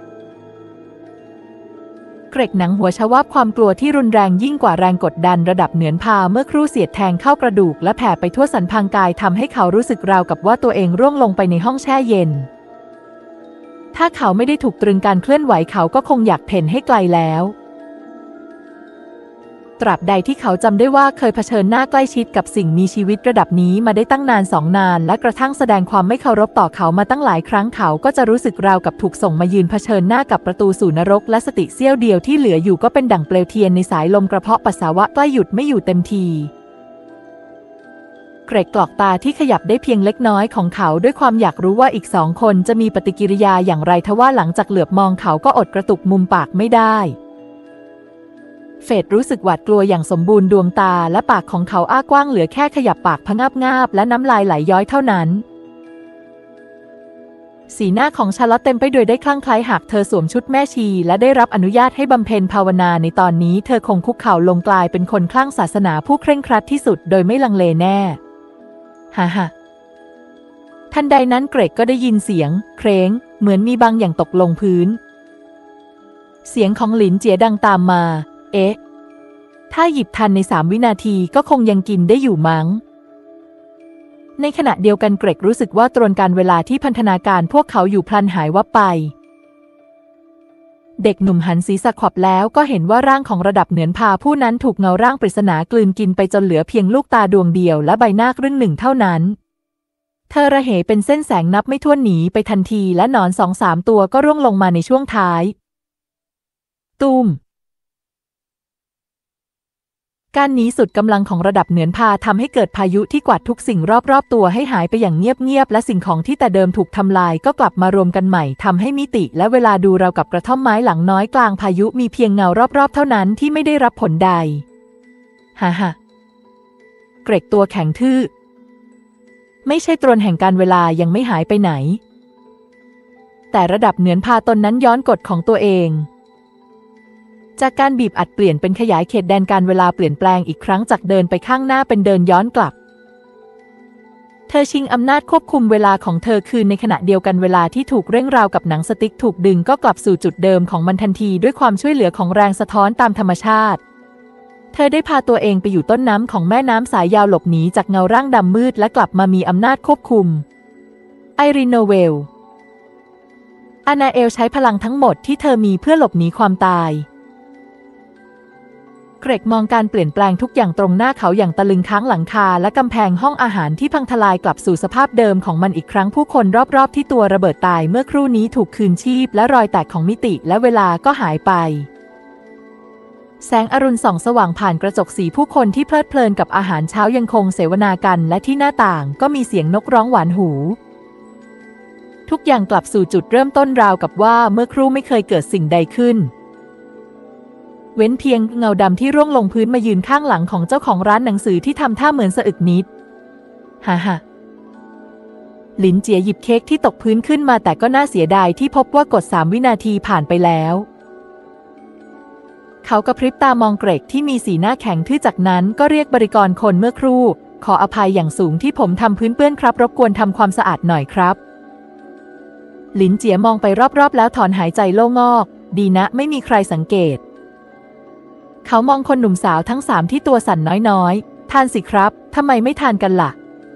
เกรกหนังหัวชะวับความกลัวที่รุนแรงยิ่งกว่าแรงกดดันระดับเหนือนพาเมื่อครู่เสียดแทงเข้ากระดูกและแผ่ไปทั่วสันพางกายทำให้เขารู้สึกราวกับว่าตัวเองร่วงลงไปในห้องแช่เย็นถ้าเขาไม่ได้ถูกตรึงการเคลื่อนไหวเขาก็คงอยากเพ่นให้ไกลแล้วตราบใดที่เขาจำได้ว่าเคยเผชิญหน้าใกล้ชิดกับสิ่งมีชีวิตระดับนี้มาได้ตั้งนาน2 นานและกระทั่งแสดงความไม่เคารพต่อเขามาตั้งหลายครั้งเขาก็จะรู้สึกราวกับถูกส่งมายืนเผชิญหน้ากับประตูสู่นรกและสติเสี้ยวเดียวที่เหลืออยู่ก็เป็นดั่งเปลวเทียนในสายลมกระเพาะปัสสาวะใกล้หยุดไม่อยู่เต็มทีเเกรกกรอกตาที่ขยับได้เพียงเล็กน้อยของเขาด้วยความอยากรู้ว่าอีก2 คนจะมีปฏิกิริยาอย่างไรทว่าหลังจากเหลือบมองเขาก็อดกระตุกมุมปากไม่ได้เฟดรู้สึกหวาดกลัวอย่างสมบูรณ์ดวงตาและปากของเขาอ้ากว้างเหลือแค่ขยับปากพะงาบและน้ำลายไหลย้อยเท่านั้นสีหน้าของชาร์ลอตเต็มไปด้วยได้คลั่งไคล้หากเธอสวมชุดแม่ชีและได้รับอนุญาตให้บำเพ็ญภาวนาในตอนนี้เธอคงคุกเข่าลงกลายเป็นคนคลั่งศาสนาผู้เคร่งครัดที่สุดโดยไม่ลังเลแน่ฮ่าฮ่าทันใดนั้นเกรกก็ได้ยินเสียงเคร้งเหมือนมีบางอย่างตกลงพื้นเสียงของหลินเจียดังตามมาเอ๊ะถ้าหยิบทันใน3 วินาทีก็คงยังกินได้อยู่มั้งในขณะเดียวกันเกรกรู้สึกว่าตรวนการเวลาที่พันธนาการพวกเขาอยู่พลันหายวับไปเด็กหนุ่มหันศีรษะขวับแล้วก็เห็นว่าร่างของระดับเหนือนพาผู้นั้นถูกเงาร่างปริศนากลืนกินไปจนเหลือเพียงลูกตาดวงเดียวและใบหน้าครึ่งหนึ่งเท่านั้นเธอระเหยเป็นเส้นแสงนับไม่ถ้วนหนีไปทันทีและหนอน2-3 ตัวก็ร่วงลงมาในช่วงท้ายตูมการหนีสุดกำลังของระดับเหนือนพาทำให้เกิดพายุที่กวาดทุกสิ่งรอบๆตัวให้หายไปอย่างเงียบๆและสิ่งของที่แต่เดิมถูกทำลายก็กลับมารวมกันใหม่ทำให้มิติและเวลาดูราวกับกระท่อมไม้หลังน้อยกลางพายุมีเพียงเงารอบๆเท่านั้นที่ไม่ได้รับผลใดฮ่าฮ่าเกรกตัวแข็งทื่อไม่ใช่ตรวนแห่งการเวลายังไม่หายไปไหนแต่ระดับเหนือนพาตนนั้นย้อนกฎของตัวเองจากการบีบอัดเปลี่ยนเป็นขยายเขตแดนการเวลาเปลี่ยนแปลงอีกครั้งจากเดินไปข้างหน้าเป็นเดินย้อนกลับเธอชิงอำนาจควบคุมเวลาของเธอคืนในขณะเดียวกันเวลาที่ถูกเร่งราวกับหนังสติ๊กถูกดึงก็กลับสู่จุดเดิมของมันทันทีด้วยความช่วยเหลือของแรงสะท้อนตามธรรมชาติเธอได้พาตัวเองไปอยู่ต้นน้ำของแม่น้ำสายยาวหลบหนีจากเงาร่างดำมืดและกลับมามีอำนาจควบคุมไอรินโนเวลอานาเอลใช้พลังทั้งหมดที่เธอมีเพื่อหลบหนีความตายเกรกมองการเปลี่ยนแปลงทุกอย่างตรงหน้าเขาอย่างตะลึงค้างหลังคาและกำแพงห้องอาหารที่พังทลายกลับสู่สภาพเดิมของมันอีกครั้งผู้คนรอบๆที่ตัวระเบิดตายเมื่อครู่นี้ถูกคืนชีพและรอยแตกของมิติและเวลาก็หายไปแสงอรุณส่องสว่างผ่านกระจกสีผู้คนที่เพลิดเพลินกับอาหารเช้ายังคงเสวนากันและที่หน้าต่างก็มีเสียงนกร้องหวานหูทุกอย่างกลับสู่จุดเริ่มต้นราวกับว่าเมื่อครู่ไม่เคยเกิดสิ่งใดขึ้นเว้นเพียงเงาดำที่ร่วงลงพื้นมายืนข้างหลังของเจ้าของร้านหนังสือที่ทำท่าเหมือนสะอึกนิดฮ่าฮ่าหลินเจียหยิบเค้กที่ตกพื้นขึ้นมาแต่ก็น่าเสียดายที่พบว่ากด3 วินาทีผ่านไปแล้วเขากระพริบตามองเกรกที่มีสีหน้าแข็งทื่อจากนั้นก็เรียกบริกรคนเมื่อครู่ขออภัยอย่างสูงที่ผมทำพื้นเปื้อนครับรบกวนทำความสะอาดหน่อยครับหลินเจียมองไปรอบๆแล้วถอนหายใจโล่งอกดีนะไม่มีใครสังเกตเขามองคนหนุ่มสาวทั้ง3ที่ตัวสั่นน้อยๆทานสิครับทำไมไม่ทานกันล่ะ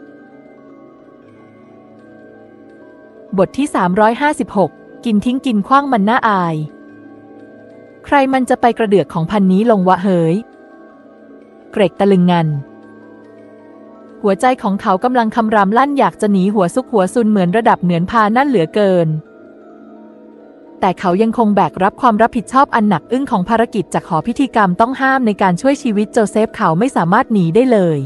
บทที่356กินทิ้งกินขว้างมันน่าอายใครมันจะไปกระเดือกของพันนี้ลงวะเฮยเกรกตะลึงงันหัวใจของเขากำลังคำรามลั่นอยากจะหนีหัวซุกหัวซุนเหมือนระดับเหนือนพานั่นเหลือเกินแต่เขายังคงแบกรับความรับผิดชอบอันหนักอึ้งของภารกิจจากหอพิธีกรรมต้องห้ามในการช่วยชีวิตโจเซฟเขาไม่สามารถหนีได้เลย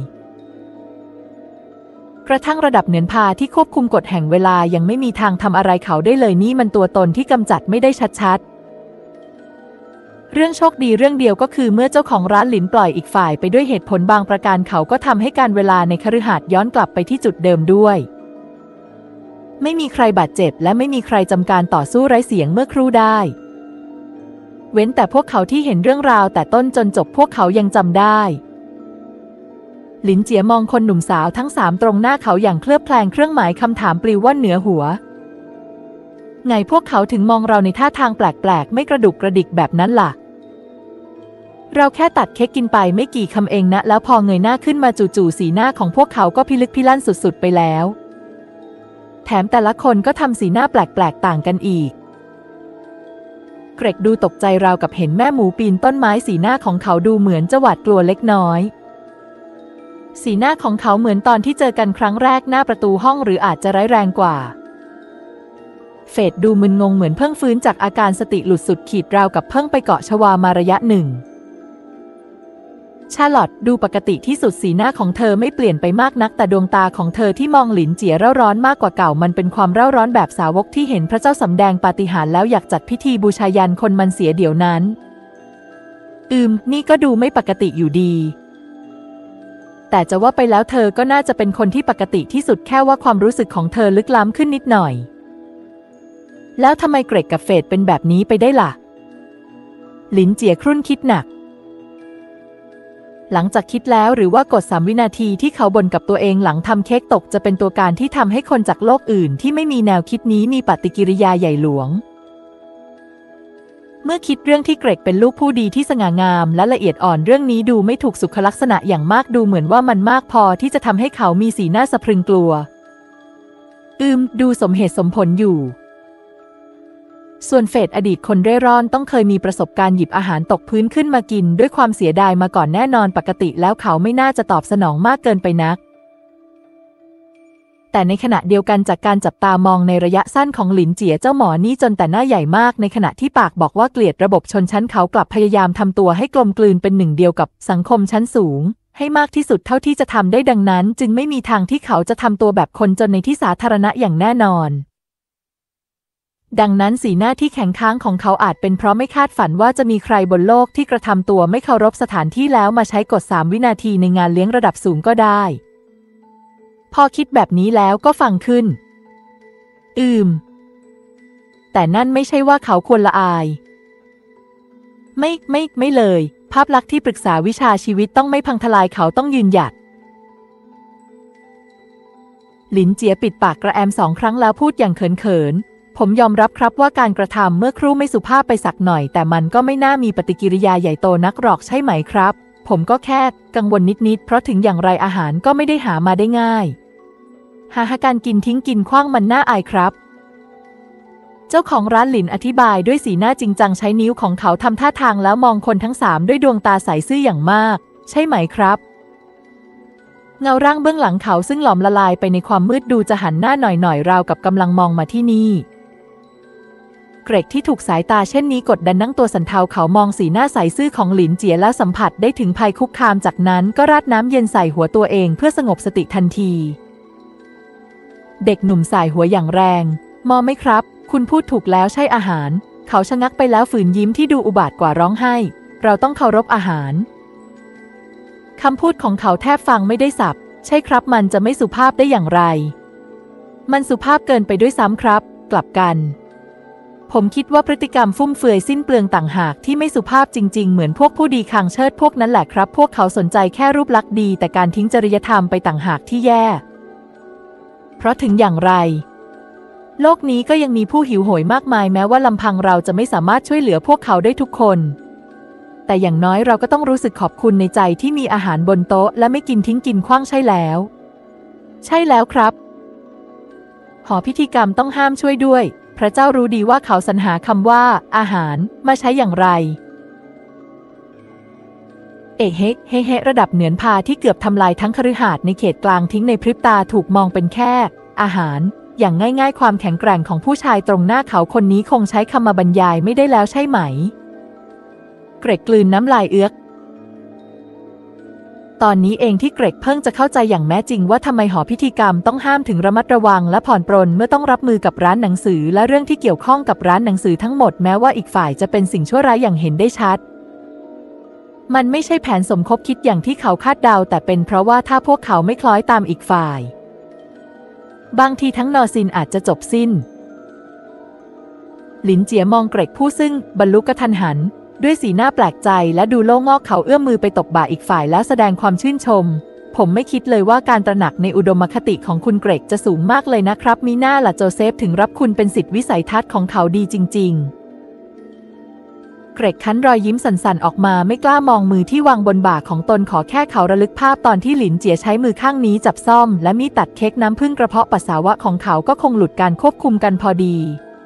กระทั่งระดับเหนือนพาที่ควบคุมกฎแห่งเวลายังไม่มีทางทำอะไรเขาได้เลยนี่มันตัวตนที่กำจัดไม่ได้ชัดๆเรื่องโชคดีเรื่องเดียวก็คือเมื่อเจ้าของร้านหลินปล่อยอีกฝ่ายไปด้วยเหตุผลบางประการเขาก็ทำให้การเวลาในคฤหาสน์ย้อนกลับไปที่จุดเดิมด้วยไม่มีใครบาดเจ็บและไม่มีใครจำการต่อสู้ไร้เสียงเมื่อครู่ได้เว้นแต่พวกเขาที่เห็นเรื่องราวแต่ต้นจนจบพวกเขายังจำได้หลินเจียมองคนหนุ่มสาวทั้ง3ตรงหน้าเขาอย่างเคลือบแคลงเครื่องหมายคำถามปลิวว่อนเหนือหัวไงพวกเขาถึงมองเราในท่าทางแปลกๆไม่กระดุกกระดิกแบบนั้นล่ะเราแค่ตัดเค้กกินไปไม่กี่คำเองนะแล้วพอเงยหน้าขึ้นมาจู่ๆสีหน้าของพวกเขาก็พิลึกพิลั่นสุดๆไปแล้วแถมแต่ละคนก็ทำสีหน้าแปลกๆต่างกันอีกเกรกดูตกใจราวกับเห็นแม่หมูปีนต้นไม้สีหน้าของเขาดูเหมือนจะหวาดกลัวเล็กน้อยสีหน้าของเขาเหมือนตอนที่เจอกันครั้งแรกหน้าประตูห้องหรืออาจจะร้ายแรงกว่าเฟดดูมึนงงเหมือนเพิ่งฟื้นจากอาการสติหลุดสุดขีดราวกับเพิ่งไปเกาะชวามาระยะหนึ่งชาร์ลอตดูปกติที่สุดสีหน้าของเธอไม่เปลี่ยนไปมากนักแต่ดวงตาของเธอที่มองหลินเจี๋ยเร่าร้อนมากกว่าเก่ามันเป็นความเร่าร้อนแบบสาวกที่เห็นพระเจ้าสำแดงปาฏิหาริย์แล้วอยากจัดพิธีบูชายันคนมันเสียเดี๋ยวนั้นนี่ก็ดูไม่ปกติอยู่ดีแต่จะว่าไปแล้วเธอก็น่าจะเป็นคนที่ปกติที่สุดแค่ว่าความรู้สึกของเธอลึกล้ำขึ้นนิดหน่อยแล้วทำไมเกรกกับเฟดเป็นแบบนี้ไปได้ล่ะหลินเจี๋ยครุ่นคิดหนักหลังจากคิดแล้วหรือว่ากด3 วินาทีที่เขาบ่นกับตัวเองหลังทำเค้กตกจะเป็นตัวการที่ทำให้คนจากโลกอื่นที่ไม่มีแนวคิดนี้มีปฏิกิริยาใหญ่หลวงเมื่อคิดเรื่องที่เกรกเป็นลูกผู้ดีที่สง่างามและละเอียดอ่อนเรื่องนี้ดูไม่ถูกสุขลักษณะอย่างมากดูเหมือนว่ามันมากพอที่จะทำให้เขามีสีหน้าสะพรึงกลัวดูสมเหตุสมผลอยู่ส่วนเฟดอดีตคนเร่ร่อนต้องเคยมีประสบการณ์หยิบอาหารตกพื้นขึ้นมากินด้วยความเสียดายมาก่อนแน่นอนปกติแล้วเขาไม่น่าจะตอบสนองมากเกินไปนักแต่ในขณะเดียวกันจากการจับตามองในระยะสั้นของหลินเจี๋ยเจ้าหมอนี่จนแต่หน้าใหญ่มากในขณะที่ปากบอกว่าเกลียดระบบชนชั้นเขากลับพยายามทำตัวให้กลมกลืนเป็นหนึ่งเดียวกับสังคมชั้นสูงให้มากที่สุดเท่าที่จะทำได้ดังนั้นจึงไม่มีทางที่เขาจะทำตัวแบบคนจนในที่สาธารณะอย่างแน่นอนดังนั้นสีหน้าที่แข็งค้างของเขาอาจเป็นเพราะไม่คาดฝันว่าจะมีใครบนโลกที่กระทำตัวไม่เคารพสถานที่แล้วมาใช้กฎ3 วินาทีในงานเลี้ยงระดับสูงก็ได้พอคิดแบบนี้แล้วก็ฟังขึ้นแต่นั่นไม่ใช่ว่าเขาควรละอายไม่เลยภาพลักษณ์ที่ปรึกษาวิชาชีวิตต้องไม่พังทลายเขาต้องยืนหยัดหลินเจี๋ยปิดปากกระแอม2 ครั้งแล้วพูดอย่างเขินผมยอมรับครับว่าการกระทำเมื่อครู่ไม่สุภาพไปสักหน่อยแต่มันก็ไม่น่ามีปฏิกิริยาใหญ่โตนักหรอกใช่ไหมครับผมก็แค่กังวลนิดๆเพราะถึงอย่างไรอาหารก็ไม่ได้หามาได้ง่ายการกินทิ้งกินขว้างมันน่าอายครับเจ้าของร้านหลินอธิบายด้วยสีหน้าจริงจังใช้นิ้วของเขาทำท่าทางแล้วมองคนทั้ง3ด้วยดวงตาใสซื่ออย่างมากใช่ไหมครับเงาร่างเบื้องหลังเขาซึ่งหลอมละลายไปในความมืดดูจะหันหน้าหน่อยๆราวกับกำลังมองมาที่นี่เกรกที่ถูกสายตาเช่นนี้กดดันนั่งตัวสั่นเทาเขามองสีหน้าใสซื่อของหลินเจี๋ยแล้วสัมผัสได้ถึงภัยคุกคามจากนั้นก็ราดน้ำเย็นใส่หัวตัวเองเพื่อสงบสติทันทีเด็กหนุ่มสายหัวอย่างแรงมองไหมครับคุณพูดถูกแล้วใช่อาหารเขาชะงักไปแล้วฝืนยิ้มที่ดูอุบาทกว่าร้องไห้เราต้องเคารพอาหารคำพูดของเขาแทบฟังไม่ได้สับใช่ครับมันจะไม่สุภาพได้อย่างไรมันสุภาพเกินไปด้วยซ้ำครับกลับกันผมคิดว่าพฤติกรรมฟุ่มเฟือยสิ้นเปลืองต่างหากที่ไม่สุภาพจริงๆเหมือนพวกผู้ดีคางเชิดพวกนั้นแหละครับพวกเขาสนใจแค่รูปลักษณ์ดีแต่การทิ้งจริยธรรมไปต่างหากที่แย่เพราะถึงอย่างไรโลกนี้ก็ยังมีผู้หิวโหยมากมายแม้ว่าลำพังเราจะไม่สามารถช่วยเหลือพวกเขาได้ทุกคนแต่อย่างน้อยเราก็ต้องรู้สึกขอบคุณในใจที่มีอาหารบนโต๊ะและไม่กินทิ้งกินขว้างใช่แล้วครับหอพิธีกรรมต้องห้ามช่วยด้วยพระเจ้ารู้ดีว่าเขาสรรหาคำว่าอาหารมาใช้อย่างไรเฮระดับเหนือนพาที่เกือบทำลายทั้งคฤหาสน์ในเขตกลางทิ้งในพริบตาถูกมองเป็นแค่อาหารอย่างง่ายๆความแข็งแกร่งของผู้ชายตรงหน้าเขาคนนี้คงใช้คำมาบรรยายไม่ได้แล้วใช่ไหมเกรกกลืนน้ำลายเอื้อกตอนนี้เองที่เกรกเพิ่งจะเข้าใจอย่างแม้จริงว่าทำไมหอพิธีกรรมต้องห้ามถึงระมัดระวังและผ่อนปรนเมื่อต้องรับมือกับร้านหนังสือและเรื่องที่เกี่ยวข้องกับร้านหนังสือทั้งหมดแม้ว่าอีกฝ่ายจะเป็นสิ่งชั่วร้ายอย่างเห็นได้ชัดมันไม่ใช่แผนสมคบคิดอย่างที่เขาคาดเดาแต่เป็นเพราะว่าถ้าพวกเขาไม่คล้อยตามอีกฝ่ายบางทีทั้งนอซินอาจจะจบสิ้นหลินเจี๋ยมองเกรกผู้ซึ่งบรรลุกระทันหันด้วยสีหน้าแปลกใจและดูโล่งงอกเขาเอื้อมมือไปตบบ่าอีกฝ่ายแล้วแสดงความชื่นชมผมไม่คิดเลยว่าการตระหนักในอุดมคติของคุณเกรกจะสูงมากเลยนะครับมีหน้าล่ะโจเซฟถึงรับคุณเป็นศิษย์วิสัยทัศน์ของเขาดีจริงๆเกรกคั้นรอยยิ้มสั่นๆออกมาไม่กล้ามองมือที่วางบนบ่าของตนขอแค่เขาระลึกภาพตอนที่หลินเจี๋ยใช้มือข้างนี้จับซ่อมและมีดตัดเค้กน้ำผึ้งกระเพาะปัสสาวะของเขาก็คงหลุดการควบคุมกันพอดี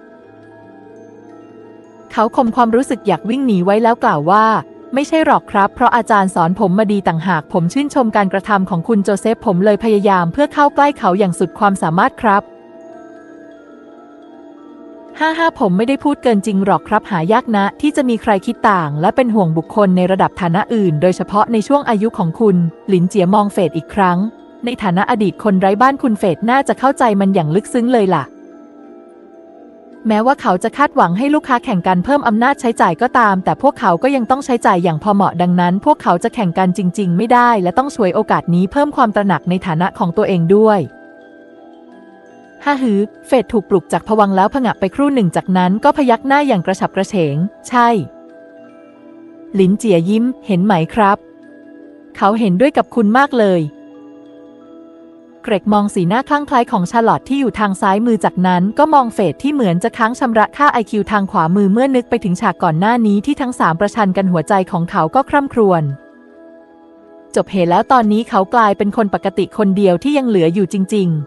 เขาข่มความรู้สึกอยากวิ่งหนีไว้แล้วกล่าวว่าไม่ใช่หรอกครับเพราะอาจารย์สอนผมมาดีต่างหากผมชื่นชมการกระทำของคุณโจเซฟผมเลยพยายามเพื่อเข้าใกล้เขาอย่างสุดความสามารถครับผมไม่ได้พูดเกินจริงหรอกครับหายากนะที่จะมีใครคิดต่างและเป็นห่วงบุคคลในระดับฐานะอื่นโดยเฉพาะในช่วงอายุของคุณหลินเจียมองเฟดอีกครั้งในฐานะอดีตคนไร้บ้านคุณเฟดน่าจะเข้าใจมันอย่างลึกซึ้งเลยล่ะแม้ว่าเขาจะคาดหวังให้ลูกค้าแข่งกันเพิ่มอำนาจใช้จ่ายก็ตามแต่พวกเขาก็ยังต้องใช้จ่ายอย่างพอเหมาะดังนั้นพวกเขาจะแข่งกันจริงๆไม่ได้และต้องฉวยโอกาสนี้เพิ่มความตระหนักในฐานะของตัวเองด้วยเฟดถูกปลุกจากภวังค์แล้วผงะไปครู่หนึ่งจากนั้นก็พยักหน้าอย่างกระฉับกระเฉงใช่หลินเจียยิ้มเห็นไหมครับเขาเห็นด้วยกับคุณมากเลยเกรกมองสีหน้าคลั่งไคล้ของชาร์ลอตที่อยู่ทางซ้ายมือจากนั้นก็มองเฟดที่เหมือนจะค้างชำระค่า IQ ทางขวามือเมื่อนึกไปถึงฉากก่อนหน้านี้ที่ทั้งสามประชันกันหัวใจของเขาก็คร่ำครวญจบเหตุแล้วตอนนี้เขากลายเป็นคนปกติคนเดียวที่ยังเหลืออยู่จริงๆ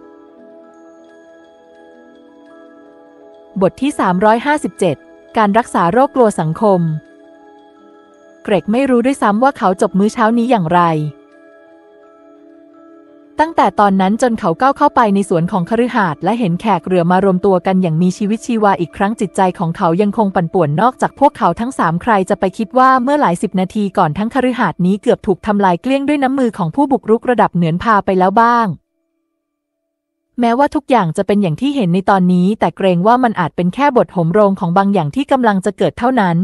บทที่357การรักษาโรคกลัวสังคมเกรกไม่รู้ด้วยซ้ำว่าเขาจบมื้อเช้านี้อย่างไรตั้งแต่ตอนนั้นจนเขาก้าวเข้าไปในสวนของคฤหาสน์และเห็นแขกเรือมารวมตัวกันอย่างมีชีวิตชีวาอีกครั้งจิตใจของเขายังคงปั่นป่วนนอกจากพวกเขาทั้งสามใครจะไปคิดว่าเมื่อหลาย10 นาทีก่อนทั้งคฤหาสน์นี้เกือบถูกทำลายเกลี้ยงด้วยน้ำมือของผู้บุกรุกระดับเหนือนพาไปแล้วบ้างแม้ว่าทุกอย่างจะเป็นอย่างที่เห็นในตอนนี้แต่เกรงว่ามันอาจเป็นแค่บทโหมโรงของบางอย่างที่กำลังจะเกิดเท่านั้น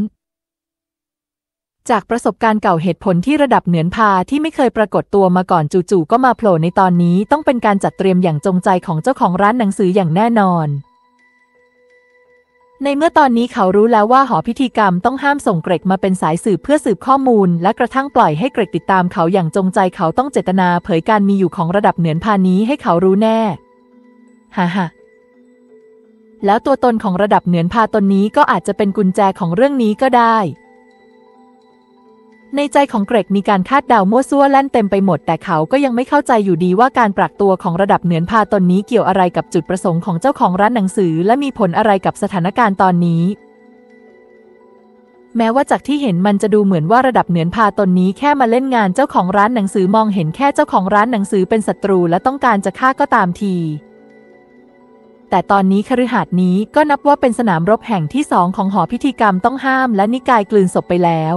จากประสบการณ์เก่าเหตุผลที่ระดับเหนือนพาที่ไม่เคยปรากฏตัวมาก่อนจู่ๆก็มาโผล่ในตอนนี้ต้องเป็นการจัดเตรียมอย่างจงใจของเจ้าของร้านหนังสืออย่างแน่นอนในเมื่อตอนนี้เขารู้แล้วว่าหอพิธีกรรมต้องห้ามส่งเกรกมาเป็นสายสืบเพื่อสืบข้อมูลและกระทั่งปล่อยให้เกรกติดตามเขาอย่างจงใจเขาต้องเจตนาเผยการมีอยู่ของระดับเหนือนพานี้ให้เขารู้แน่แล้วตัวตนของระดับเหนือนพาตนนี้ก็อาจจะเป็นกุญแจของเรื่องนี้ก็ได้ในใจของเกรกมีการคาดเดามั่วซั่วแล่นเต็มไปหมดแต่เขาก็ยังไม่เข้าใจอยู่ดีว่าการปรับตัวของระดับเหนือนพาตนนี้เกี่ยวอะไรกับจุดประสงค์ของเจ้าของร้านหนังสือและมีผลอะไรกับสถานการณ์ตอนนี้แม้ว่าจากที่เห็นมันจะดูเหมือนว่าระดับเหนือนพาตนนี้แค่มาเล่นงานเจ้าของร้านหนังสือมองเห็นแค่เจ้าของร้านหนังสือเป็นศัตรูและต้องการจะฆ่าก็ตามทีแต่ตอนนี้คฤหาสน์นี้ก็นับว่าเป็นสนามรบแห่งที่2ของหอพิธีกรรมต้องห้ามและนิกายกลืนศพไปแล้ว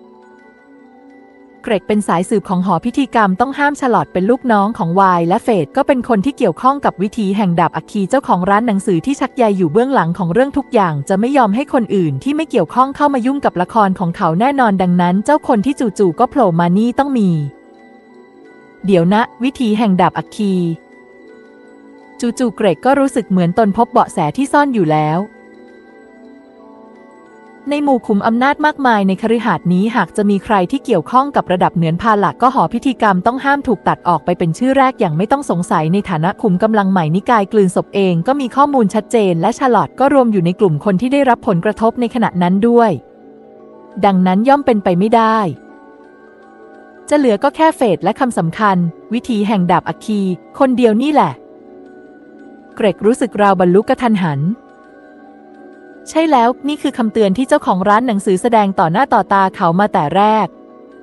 เกรกเป็นสายสืบของหอพิธีกรรมต้องห้ามชาร์ลอตเป็นลูกน้องของวายและเฟดก็เป็นคนที่เกี่ยวข้องกับวิธีแห่งดาบอัคคีเจ้าของร้านหนังสือที่ชักใยอยู่เบื้องหลังของเรื่องทุกอย่างจะไม่ยอมให้คนอื่นที่ไม่เกี่ยวข้องเข้ามายุ่งกับละครของเขาแน่นอนดังนั้นเจ้าคนที่จู่ๆก็โผล่มานี่ต้องมีเดี๋ยวนะวิธีแห่งดาบอัคคีจู่ๆเกรกก็รู้สึกเหมือนตนพบเบาะแสที่ซ่อนอยู่แล้วในหมู่ขุมอำนาจมากมายในคฤหาสน์นี้หากจะมีใครที่เกี่ยวข้องกับระดับเหนือนพาหลักก็หอพิธีกรรมต้องห้ามถูกตัดออกไปเป็นชื่อแรกอย่างไม่ต้องสงสัยในฐานะขุมกำลังใหม่นิกายกลืนศพเองก็มีข้อมูลชัดเจนและชาร์ลอตก็รวมอยู่ในกลุ่มคนที่ได้รับผลกระทบในขณะนั้นด้วยดังนั้นย่อมเป็นไปไม่ได้จะเหลือก็แค่เฟดและคำสำคัญวิธีแห่งดาบอัคคีคนเดียวนี่แหละเกรกรู้สึกราวบรรลุกระทันหันใช่แล้วนี่คือคำเตือนที่เจ้าของร้านหนังสือแสดงต่อหน้าต่อตาเขามาแต่แรก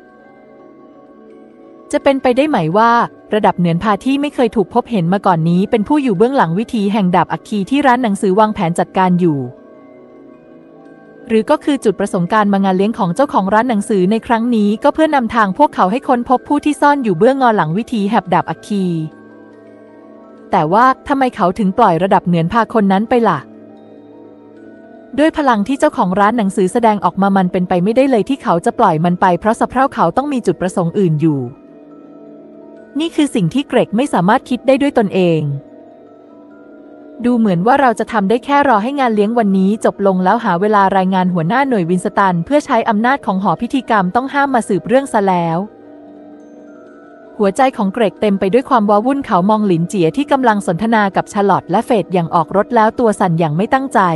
จะเป็นไปได้ไหมว่าระดับเหนือนพาที่ไม่เคยถูกพบเห็นมาก่อนนี้เป็นผู้อยู่เบื้องหลังวิธีแห่งดาบอัคคีที่ร้านหนังสือวางแผนจัดการอยู่หรือก็คือจุดประสงค์การมางานเลี้ยงของเจ้าของร้านหนังสือในครั้งนี้ก็เพื่อนำทางพวกเขาให้ค้นพบผู้ที่ซ่อนอยู่เบื้องหลังวิธีแห่งดาบอัคคีแต่ว่าทำไมเขาถึงปล่อยระดับเหนือนพาคนนั้นไปล่ะด้วยพลังที่เจ้าของร้านหนังสือแสดงออกมามันเป็นไปไม่ได้เลยที่เขาจะปล่อยมันไปเพราะสะเพร่าเขาต้องมีจุดประสงค์อื่นอยู่นี่คือสิ่งที่เกรกไม่สามารถคิดได้ด้วยตนเองดูเหมือนว่าเราจะทำได้แค่รอให้งานเลี้ยงวันนี้จบลงแล้วหาเวลารายงานหัวหน้าหน่วยวินสตันเพื่อใช้อำนาจของหอพิธีกรรมต้องห้ามมาสืบเรื่องซะแล้วหัวใจของเกรกเต็มไปด้วยความว้าวุ่นเขามองหลินเจียที่กำลังสนทนากับชาร์ลอตและเฟดอย่างออกรถแล้วตัวสั่นอย่างไม่ตั้งใจ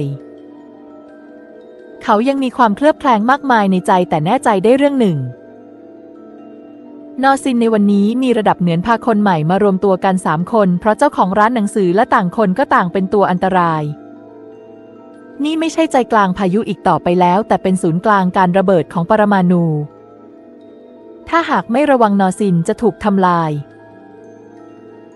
เขายังมีความเคลือบแคลงมากมายในใจแต่แน่ใจได้เรื่องหนึ่งนอซินในวันนี้มีระดับเหนือนพาคนใหม่มารวมตัวกัน3 คนเพราะเจ้าของร้านหนังสือและต่างคนก็ต่างเป็นตัวอันตรายนี่ไม่ใช่ใจกลางพายุอีกต่อไปแล้วแต่เป็นศูนย์กลางการระเบิดของปรมาณูถ้าหากไม่ระวังนอซินจะถูกทำลาย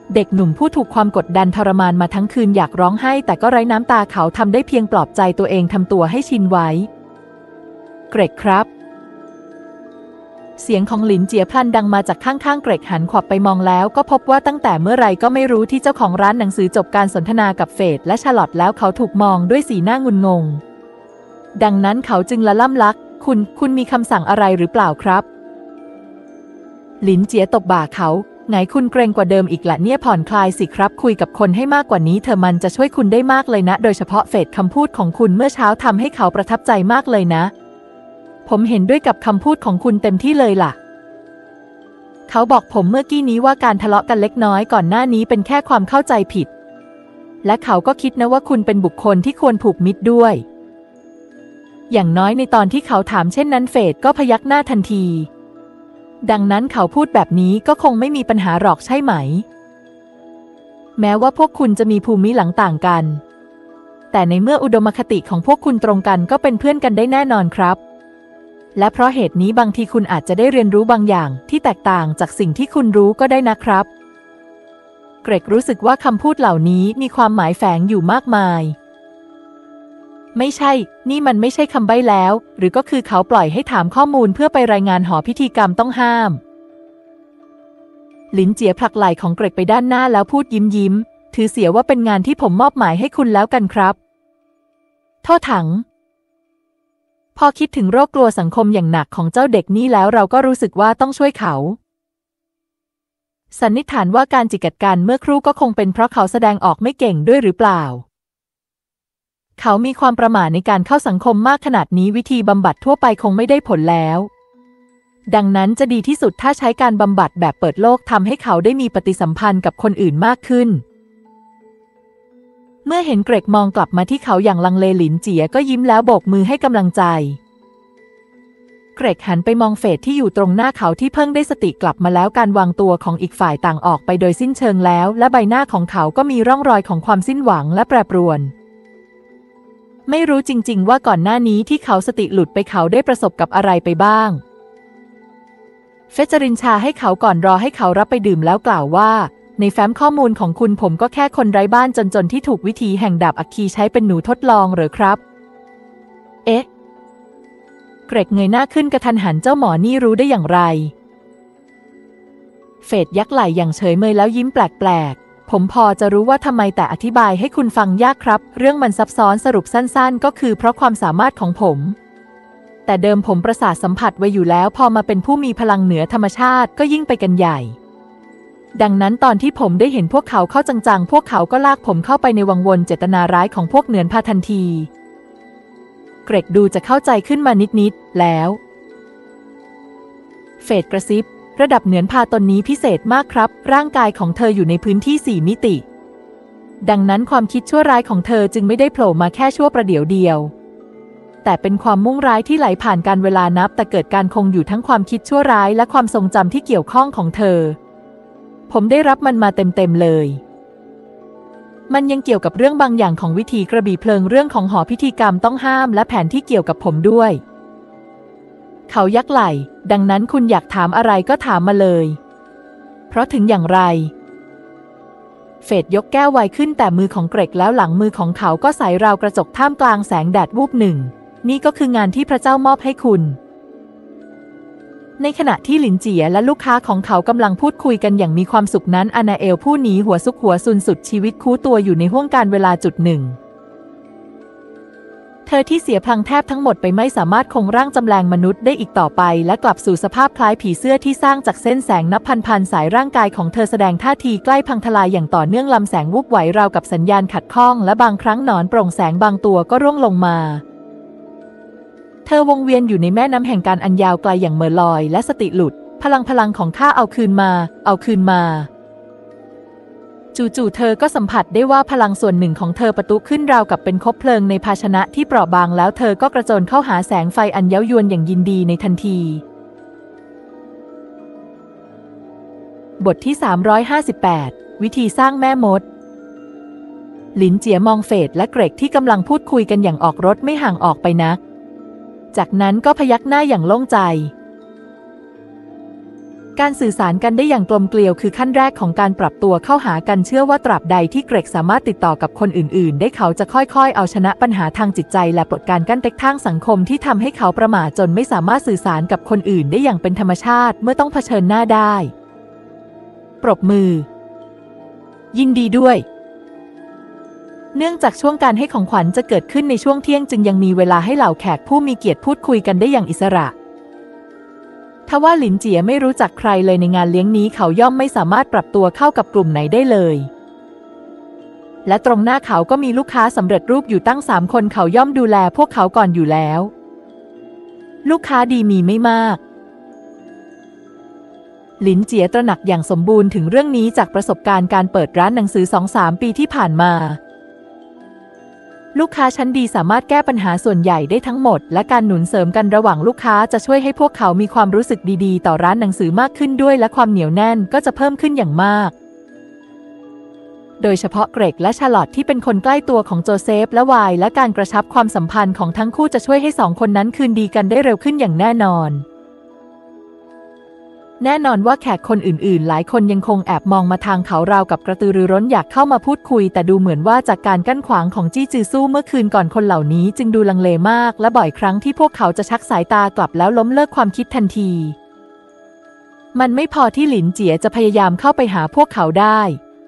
เด็กหนุ่มผู้ถูกความกดดันทรมานมาทั้งคืนอยากร้องไห้แต่ก็ไร้น้ำตาเขาทำได้เพียงปลอบใจตัวเองทำตัวให้ชินไว้เกรกครับเสียงของหลินเจียพลันดังมาจากข้างๆเกรกหันขวับไปมองแล้วก็พบว่าตั้งแต่เมื่อไรก็ไม่รู้ที่เจ้าของร้านหนังสือจบการสนทนากับเฟดและชาร์ลอตแล้วเขาถูกมองด้วยสีหน้างุนงงดังนั้นเขาจึงละล่ำลักคุณมีคำสั่งอะไรหรือเปล่าครับหลินเจียตบบ่าเขาไงคุณเกรงกว่าเดิมอีกละเนี่ยผ่อนคลายสิครับคุยกับคนให้มากกว่านี้เธอมันจะช่วยคุณได้มากเลยนะโดยเฉพาะเฟดคำพูดของคุณเมื่อเช้าทำให้เขาประทับใจมากเลยนะผมเห็นด้วยกับคำพูดของคุณเต็มที่เลยล่ะเขาบอกผมเมื่อกี้นี้ว่าการทะเลาะกันเล็กน้อยก่อนหน้านี้เป็นแค่ความเข้าใจผิดและเขาก็คิดนะว่าคุณเป็นบุคคลที่ควรผูกมิตรด้วยอย่างน้อยในตอนที่เขาถามเช่นนั้นเฟดก็พยักหน้าทันทีดังนั้นเขาพูดแบบนี้ก็คงไม่มีปัญหาหรอกใช่ไหมแม้ว่าพวกคุณจะมีภูมิหลังต่างกันแต่ในเมื่ออุดมคติของพวกคุณตรงกันก็เป็นเพื่อนกันได้แน่นอนครับและเพราะเหตุนี้บางทีคุณอาจจะได้เรียนรู้บางอย่างที่แตกต่างจากสิ่งที่คุณรู้ก็ได้นะครับเกรกรู้สึกว่าคำพูดเหล่านี้มีความหมายแฝงอยู่มากมายไม่ใช่นี่มันไม่ใช่คำใบ้แล้วหรือก็คือเขาปล่อยให้ถามข้อมูลเพื่อไปรายงานหอพิธีกรรมต้องห้ามหลินเจียผลักไหล่ของเกรกไปด้านหน้าแล้วพูดยิ้มถือเสียว่าเป็นงานที่ผมมอบหมายให้คุณแล้วกันครับโทษถังพอคิดถึงโรคกลัวสังคมอย่างหนักของเจ้าเด็กนี่แล้วเราก็รู้สึกว่าต้องช่วยเขาสันนิษฐานว่าการจิกกัดกันเมื่อครู่ก็คงเป็นเพราะเขาแสดงออกไม่เก่งด้วยหรือเปล่าเขามีความประหม่าในการเข้าสังคมมากขนาดนี้วิธีบำบัดทั่วไปคงไม่ได้ผลแล้วดังนั้นจะดีที่สุดถ้าใช้การบำบัดแบบเปิดโลกทำให้เขาได้มีปฏิสัมพันธ์กับคนอื่นมากขึ้นเมื่อเห็นเกรกมองกลับมาที่เขาอย่างลังเลหลินเจียก็ยิ้มแล้วโบกมือให้กำลังใจเกรกหันไปมองเฟดที่อยู่ตรงหน้าเขาที่เพิ่งได้สติกลับมาแล้วการวางตัวของอีกฝ่ายต่างออกไปโดยสิ้นเชิงแล้วและใบหน้าของเขาก็มีร่องรอยของความสิ้นหวังและแปรปรวนไม่รู้จริงๆว่าก่อนหน้านี้ที่เขาสติหลุดไปเขาได้ประสบกับอะไรไปบ้างเฟจรินชาให้เขาก่อนรอให้เขารับไปดื่มแล้วกล่าวว่าในแฟ้มข้อมูลของคุณผมก็แค่คนไร้บ้านจนๆที่ถูกวิธีแห่งดาบอัคคีใช้เป็นหนูทดลองหรือครับเอ๊ะเกรกเงยหน้าขึ้นกระทันหันเจ้าหมอนี่รู้ได้อย่างไรเฟดยักไหล่อย่างเฉยเมยแล้วยิ้มแปลกๆผมพอจะรู้ว่าทำไมแต่อธิบายให้คุณฟังยากครับเรื่องมันซับซ้อนสรุปสั้นๆก็คือเพราะความสามารถของผมแต่เดิมผมประสาทสัมผัสไว้อยู่แล้วพอมาเป็นผู้มีพลังเหนือธรรมชาติก็ยิ่งไปกันใหญ่ดังนั้นตอนที่ผมได้เห็นพวกเขาเข้าจังๆพวกเขาก็ลากผมเข้าไปในวังวนเจตนาร้ายของพวกเหนือนพาทันทีเกรกดูจะเข้าใจขึ้นมานิดๆแล้วเฟดกระซิบระดับเหนือนพาตนนี้พิเศษมากครับร่างกายของเธออยู่ในพื้นที่4 มิติดังนั้นความคิดชั่วร้ายของเธอจึงไม่ได้โผล่มาแค่ชั่วประเดี๋ยวเดียวแต่เป็นความมุ่งร้ายที่ไหลผ่านการเวลานับแต่เกิดการคงอยู่ทั้งความคิดชั่วร้ายและความทรงจำที่เกี่ยวข้องของเธอผมได้รับมันมาเต็มๆเลยมันยังเกี่ยวกับเรื่องบางอย่างของวิธีกระบี่เพลิงเรื่องของหอพิธีกรรมต้องห้ามและแผนที่เกี่ยวกับผมด้วยเขายักไหล่ดังนั้นคุณอยากถามอะไรก็ถามมาเลยเพราะถึงอย่างไรเฟดยกแก้วไวขึ้นแต่มือของเกรกแล้วหลังมือของเขาก็ใสราวกระจกท่ามกลางแสงแดดวูบหนึ่งนี่ก็คืองานที่พระเจ้ามอบให้คุณในขณะที่หลินเจียและลูกค้าของเขากำลังพูดคุยกันอย่างมีความสุขนั้นอานาเอลผู้หนีหัวซุกหัวซุนสุดชีวิตคู่ตัวอยู่ในห้วงการเวลาจุดหนึ่งเธอที่เสียพลังแทบทั้งหมดไปไม่สามารถคงร่างจำแรงมนุษย์ได้อีกต่อไปและกลับสู่สภาพคล้ายผีเสื้อที่สร้างจากเส้นแสงนับพันสายร่างกายของเธอแสดงท่าทีใกล้พังทลายอย่างต่อเนื่องลำแสงวูบไหวราวกับสัญญาณขัดข้องและบางครั้งหนอนโปร่งแสงบางตัวก็ร่วงลงมาเธอวงเวียนอยู่ในแม่น้ำแห่งการอันยาวไกลอย่างเหม่อลอยและสติหลุดพลังของข้าเอาคืนมาจู่ๆเธอก็สัมผัสได้ว่าพลังส่วนหนึ่งของเธอปะทุขึ้นราวกับเป็นคบเพลิงในภาชนะที่เปราะบางแล้วเธอก็กระโจนเข้าหาแสงไฟอันเย้ายวนอย่างยินดีในทันทีบทที่358วิธีสร้างแม่มดหลินเจียมองเฟดและเกรกที่กำลังพูดคุยกันอย่างออกรถไม่ห่างออกไปนักจากนั้นก็พยักหน้าอย่างโล่งใจการสื่อสารกันได้อย่างกลมเกลียวคือขั้นแรกของการปรับตัวเข้าหากันเชื่อว่าตราบใดที่เกรกสามารถติดต่อกับคนอื่นๆได้เขาจะค่อยๆเอาชนะปัญหาทางจิตใจและปลดการกั้นทางสังคมที่ทำให้เขาประหม่าจนไม่สามารถสื่อสารกับคนอื่นได้อย่างเป็นธรรมชาติเมื่อต้องเผชิญหน้าได้ปรบมือยินดีด้วยเนื่องจากช่วงการให้ของขวัญจะเกิดขึ้นในช่วงเที่ยงจึงยังมีเวลาให้เหล่าแขกผู้มีเกียรติพูดคุยกันได้อย่างอิสระทว่าหลินเจียไม่รู้จักใครเลยในงานเลี้ยงนี้เขาย่อมไม่สามารถปรับตัวเข้ากับกลุ่มไหนได้เลยและตรงหน้าเขาก็มีลูกค้าสำเร็จรูปอยู่ตั้ง3 คนเขาย่อมดูแลพวกเขาก่อนอยู่แล้วลูกค้าดีมีไม่มากหลินเจียตระหนักอย่างสมบูรณ์ถึงเรื่องนี้จากประสบการณ์การเปิดร้านหนังสือ 2-3 ปีที่ผ่านมาลูกค้าชั้นดีสามารถแก้ปัญหาส่วนใหญ่ได้ทั้งหมดและการหนุนเสริมกันระหว่างลูกค้าจะช่วยให้พวกเขามีความรู้สึกดีๆต่อร้านหนังสือมากขึ้นด้วยและความเหนียวแน่นก็จะเพิ่มขึ้นอย่างมากโดยเฉพาะเกรกและชาร์ลอตที่เป็นคนใกล้ตัวของโจเซฟและวายและการกระชับความสัมพันธ์ของทั้งคู่จะช่วยให้2 คนนั้นคืนดีกันได้เร็วขึ้นอย่างแน่นอนว่าแขกคนอื่นๆหลายคนยังคงแอบมองมาทางเขาราวกับกระตือรือร้นอยากเข้ามาพูดคุยแต่ดูเหมือนว่าจากการกั้นขวางของจี้จือสู้เมื่อคืนก่อนคนเหล่านี้จึงดูลังเลมากและบ่อยครั้งที่พวกเขาจะชักสายตากลับแล้วล้มเลิกความคิดทันทีมันไม่พอที่หลินเจียจะพยายามเข้าไปหาพวกเขาได้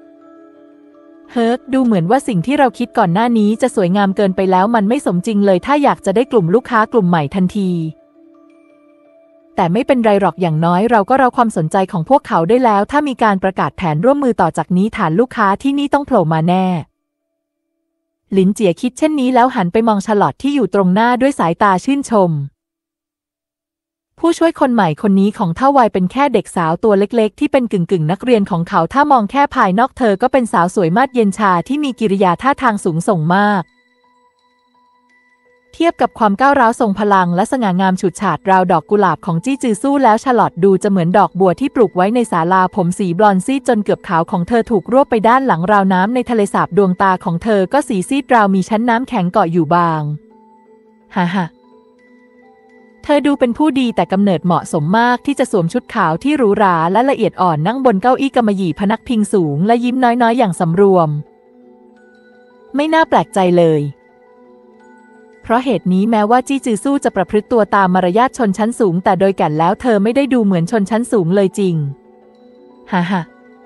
ดูเหมือนว่าสิ่งที่เราคิดก่อนหน้านี้จะสวยงามเกินไปแล้วมันไม่สมจริงเลยถ้าอยากจะได้กลุ่มลูกค้ากลุ่มใหม่ทันทีแต่ไม่เป็นไรหรอกอย่างน้อยเราก็เราความสนใจของพวกเขาได้แล้วถ้ามีการประกาศแผนร่วมมือต่อจากนี้ฐานลูกค้าที่นี่ต้องโผล่มาแน่หลินเจียคิดเช่นนี้แล้วหันไปมองชาร์ลอตที่อยู่ตรงหน้าด้วยสายตาชื่นชมผู้ช่วยคนใหม่คนนี้ของเท่าวัยเป็นแค่เด็กสาวตัวเล็กๆที่เป็นกึ่งนักเรียนของเขาถ้ามองแค่ภายนอกเธอก็เป็นสาวสวยมาดเย็นชาที่มีกิริยาท่าทางสูงส่งมากเทียบกับความก้าวร้าวทรงพลังและสง่างามฉูดฉาดราวดอกกุหลาบของจี้จือสู้แล้วชาร์ลอตดูจะเหมือนดอกบัวที่ปลูกไว้ในศาลาผมสีบลอนด์ซีดจนเกือบขาวของเธอถูกรวบไปด้านหลังราวน้ำในทะเลสาบดวงตาของเธอก็สีซีดราวมีชั้นน้ำแข็งเกาะอยู่บางฮ่าเธอดูเป็นผู้ดีแต่กำเนิดเหมาะสมมากที่จะสวมชุดขาวที่หรูหราและละเอียดอ่อนนั่งบนเก้าอี้กำมะหยี่พนักพิงสูงและยิ้มน้อยๆอย่างสำรวมไม่น่าแปลกใจเลยเพราะเหตุนี้แม้ว่าจี้จือสู้จะประพฤติตัวตามมารยาทชนชั้นสูงแต่โดยแก่นแล้วเธอไม่ได้ดูเหมือนชนชั้นสูงเลยจริงฮ่า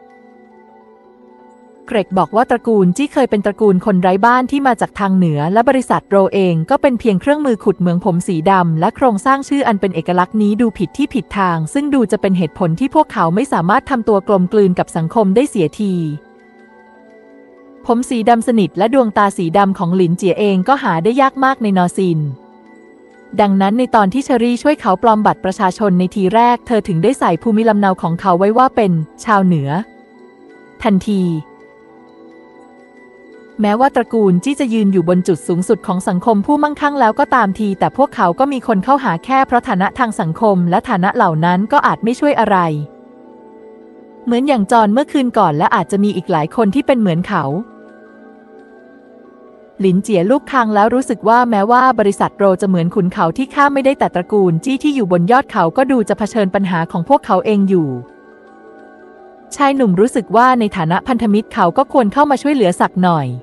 เกรกบอกว่าตระกูลจี้เคยเป็นตระกูลคนไร้บ้านที่มาจากทางเหนือและบริษัทโรเองก็เป็นเพียงเครื่องมือขุดเหมืองผมสีดำและโครงสร้างชื่ออันเป็นเอกลักษณ์นี้ดูผิดที่ผิดทางซึ่งดูจะเป็นเหตุผลที่พวกเขาไม่สามารถทำตัวกลมกลืนกับสังคมได้เสียทีผมสีดำสนิทและดวงตาสีดำของหลินเจียเองก็หาได้ยากมากในนอซินดังนั้นในตอนที่เชอรี่ช่วยเขาปลอมบัตรประชาชนในทีแรกเธอถึงได้ใส่ภูมิลำเนาของเขาไว้ว่าเป็นชาวเหนือทันทีแม้ว่าตระกูลจี้จะยืนอยู่บนจุดสูงสุดของสังคมผู้มั่งคั่งแล้วก็ตามทีแต่พวกเขาก็มีคนเข้าหาแค่เพราะฐานะทางสังคมและฐานะเหล่านั้นก็อาจไม่ช่วยอะไรเหมือนอย่างจอนเมื่อคืนก่อนและอาจจะมีอีกหลายคนที่เป็นเหมือนเขาหลินเจียลูบคางแล้วรู้สึกว่าแม้ว่าบริษัทโรจะเหมือนขุนเขาที่ข้ามไม่ได้แต่ตระกูลจี้ที่อยู่บนยอดเขาก็ดูจะเผชิญปัญหาของพวกเขาเองอยู่ชายหนุ่มรู้สึกว่าในฐานะพันธมิตรเขาก็ควรเข้ามาช่วยเหลือสักหน่อย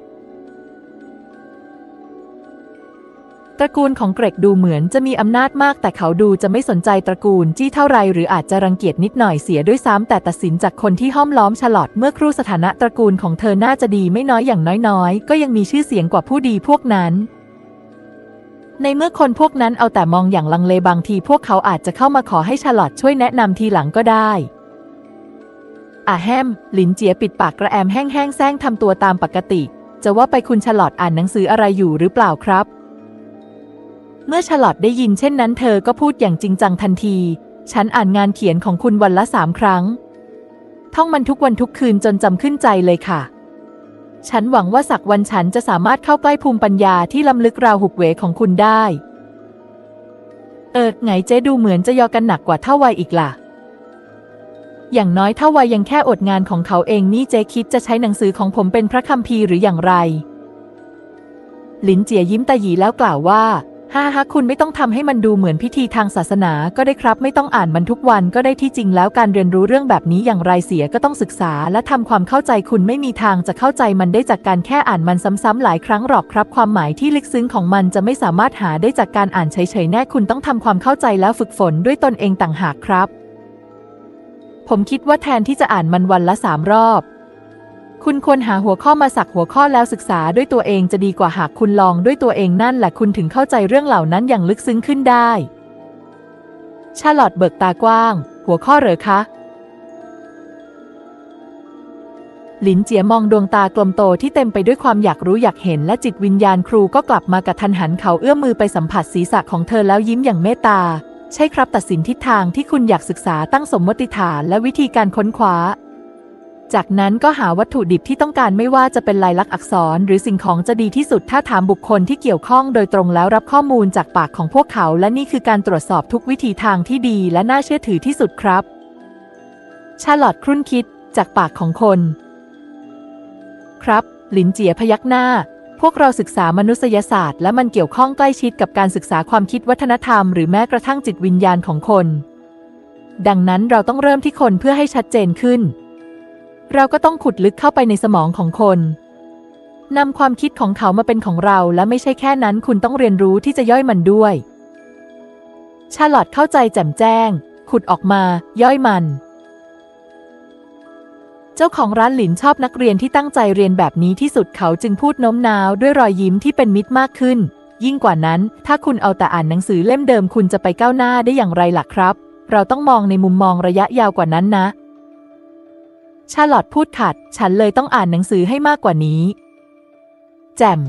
ตระกูลของเกรกดูเหมือนจะมีอำนาจมากแต่เขาดูจะไม่สนใจตระกูลจี้เท่าไรหรืออาจจะรังเกียจนิดหน่อยเสียด้วยซ้ำแต่ตัดสินจากคนที่ห้อมล้อมชาร์ลอตเมื่อครู่สถานะตระกูลของเธอน่าจะดีไม่น้อยอย่างน้อยๆก็ยังมีชื่อเสียงกว่าผู้ดีพวกนั้นในเมื่อคนพวกนั้นเอาแต่มองอย่างลังเลบางทีพวกเขาอาจจะเข้ามาขอให้ชาร์ลอตช่วยแนะนำทีหลังก็ได้แฮมหลินเจียปิดปากกระแอมแห้งๆแซงทำตัวตามปกติจะว่าไปคุณชาร์ลอตอ่านหนังสืออะไรอยู่หรือเปล่าครับเมื่อชาร์ลอตได้ยินเช่นนั้นเธอก็พูดอย่างจริงจังทันทีฉันอ่านงานเขียนของคุณวันละ3 ครั้งท่องมันทุกวันทุกคืนจนจำขึ้นใจเลยค่ะฉันหวังว่าสักวันฉันจะสามารถเข้าใกล้ภูมิปัญญาที่ล้ำลึกราวหุบเหวของคุณได้ไงเจ๊ดูเหมือนจะยอกันหนักกว่าเท่าวัยอีกล่ะอย่างน้อยเท่าวัยยังแค่อดงานของเขาเองนี่เจ๊คิดจะใช้หนังสือของผมเป็นพระคัมภีร์หรืออย่างไรหลินเจียยิ้มตาหยีแล้วกล่าวว่าฮ่าคุณไม่ต้องทำให้มันดูเหมือนพิธีทางศาสนาก็ได้ครับไม่ต้องอ่านมันทุกวันก็ได้ที่จริงแล้วการเรียนรู้เรื่องแบบนี้อย่างไรเสียก็ต้องศึกษาและทำความเข้าใจคุณไม่มีทางจะเข้าใจมันได้จากการแค่อ่านมันซ้ำๆหลายครั้งหรอกครับความหมายที่ลึกซึ้งของมันจะไม่สามารถหาได้จากการอ่านเฉยๆแน่คุณต้องทำความเข้าใจแล้วฝึกฝนด้วยตนเองต่างหากครับผมคิดว่าแทนที่จะอ่านมันวันละ3 รอบคุณควรหาหัวข้อมาสักหัวข้อแล้วศึกษาด้วยตัวเองจะดีกว่าหากคุณลองด้วยตัวเองนั่นแหละคุณถึงเข้าใจเรื่องเหล่านั้นอย่างลึกซึ้งขึ้นได้ชาร์ลอตเบิกตากว้างหัวข้อเหรอคะหลินเจี๋ยมองดวงตากลมโตที่เต็มไปด้วยความอยากรู้อยากเห็นและจิตวิญญาณครูก็กลับมากระทันหันเขาเอื้อมมือไปสัมผัสศีรษะของเธอแล้วยิ้มอย่างเมตตาใช่ครับตัดสินทิศทางที่คุณอยากศึกษาตั้งสมมติฐานและวิธีการค้นคว้าจากนั้นก็หาวัตถุดิบที่ต้องการไม่ว่าจะเป็นลายลักษณ์อักษรหรือสิ่งของจะดีที่สุดถ้าถามบุคคลที่เกี่ยวข้องโดยตรงแล้วรับข้อมูลจากปากของพวกเขาและนี่คือการตรวจสอบทุกวิธีทางที่ดีและน่าเชื่อถือที่สุดครับชาร์ลอตครุ่นคิดจากปากของคนครับหลินเจี๋ยพยักหน้าพวกเราศึกษามนุษยศาสตร์และมันเกี่ยวข้องใกล้ชิดกับการศึกษาความคิดวัฒนธรรมหรือแม้กระทั่งจิตวิญญาณของคนดังนั้นเราต้องเริ่มที่คนเพื่อให้ชัดเจนขึ้นเราก็ต้องขุดลึกเข้าไปในสมองของคนนำความคิดของเขามาเป็นของเราและไม่ใช่แค่นั้นคุณต้องเรียนรู้ที่จะย่อยมันด้วยชาร์ลอตเข้าใจแจ่มแจ้งขุดออกมาย่อยมันเจ้าของร้านหลินชอบนักเรียนที่ตั้งใจเรียนแบบนี้ที่สุดเขาจึงพูดโน้มน้าวด้วยรอยยิ้มที่เป็นมิตรมากขึ้นยิ่งกว่านั้นถ้าคุณเอาแต่อ่านหนังสือเล่มเดิมคุณจะไปก้าวหน้าได้อย่างไรล่ะครับเราต้องมองในมุมมองระยะยาวกว่านั้นนะชาร์ลอตพูดขัดฉันเลยต้องอ่านหนังสือให้มากกว่านี้แจ่ม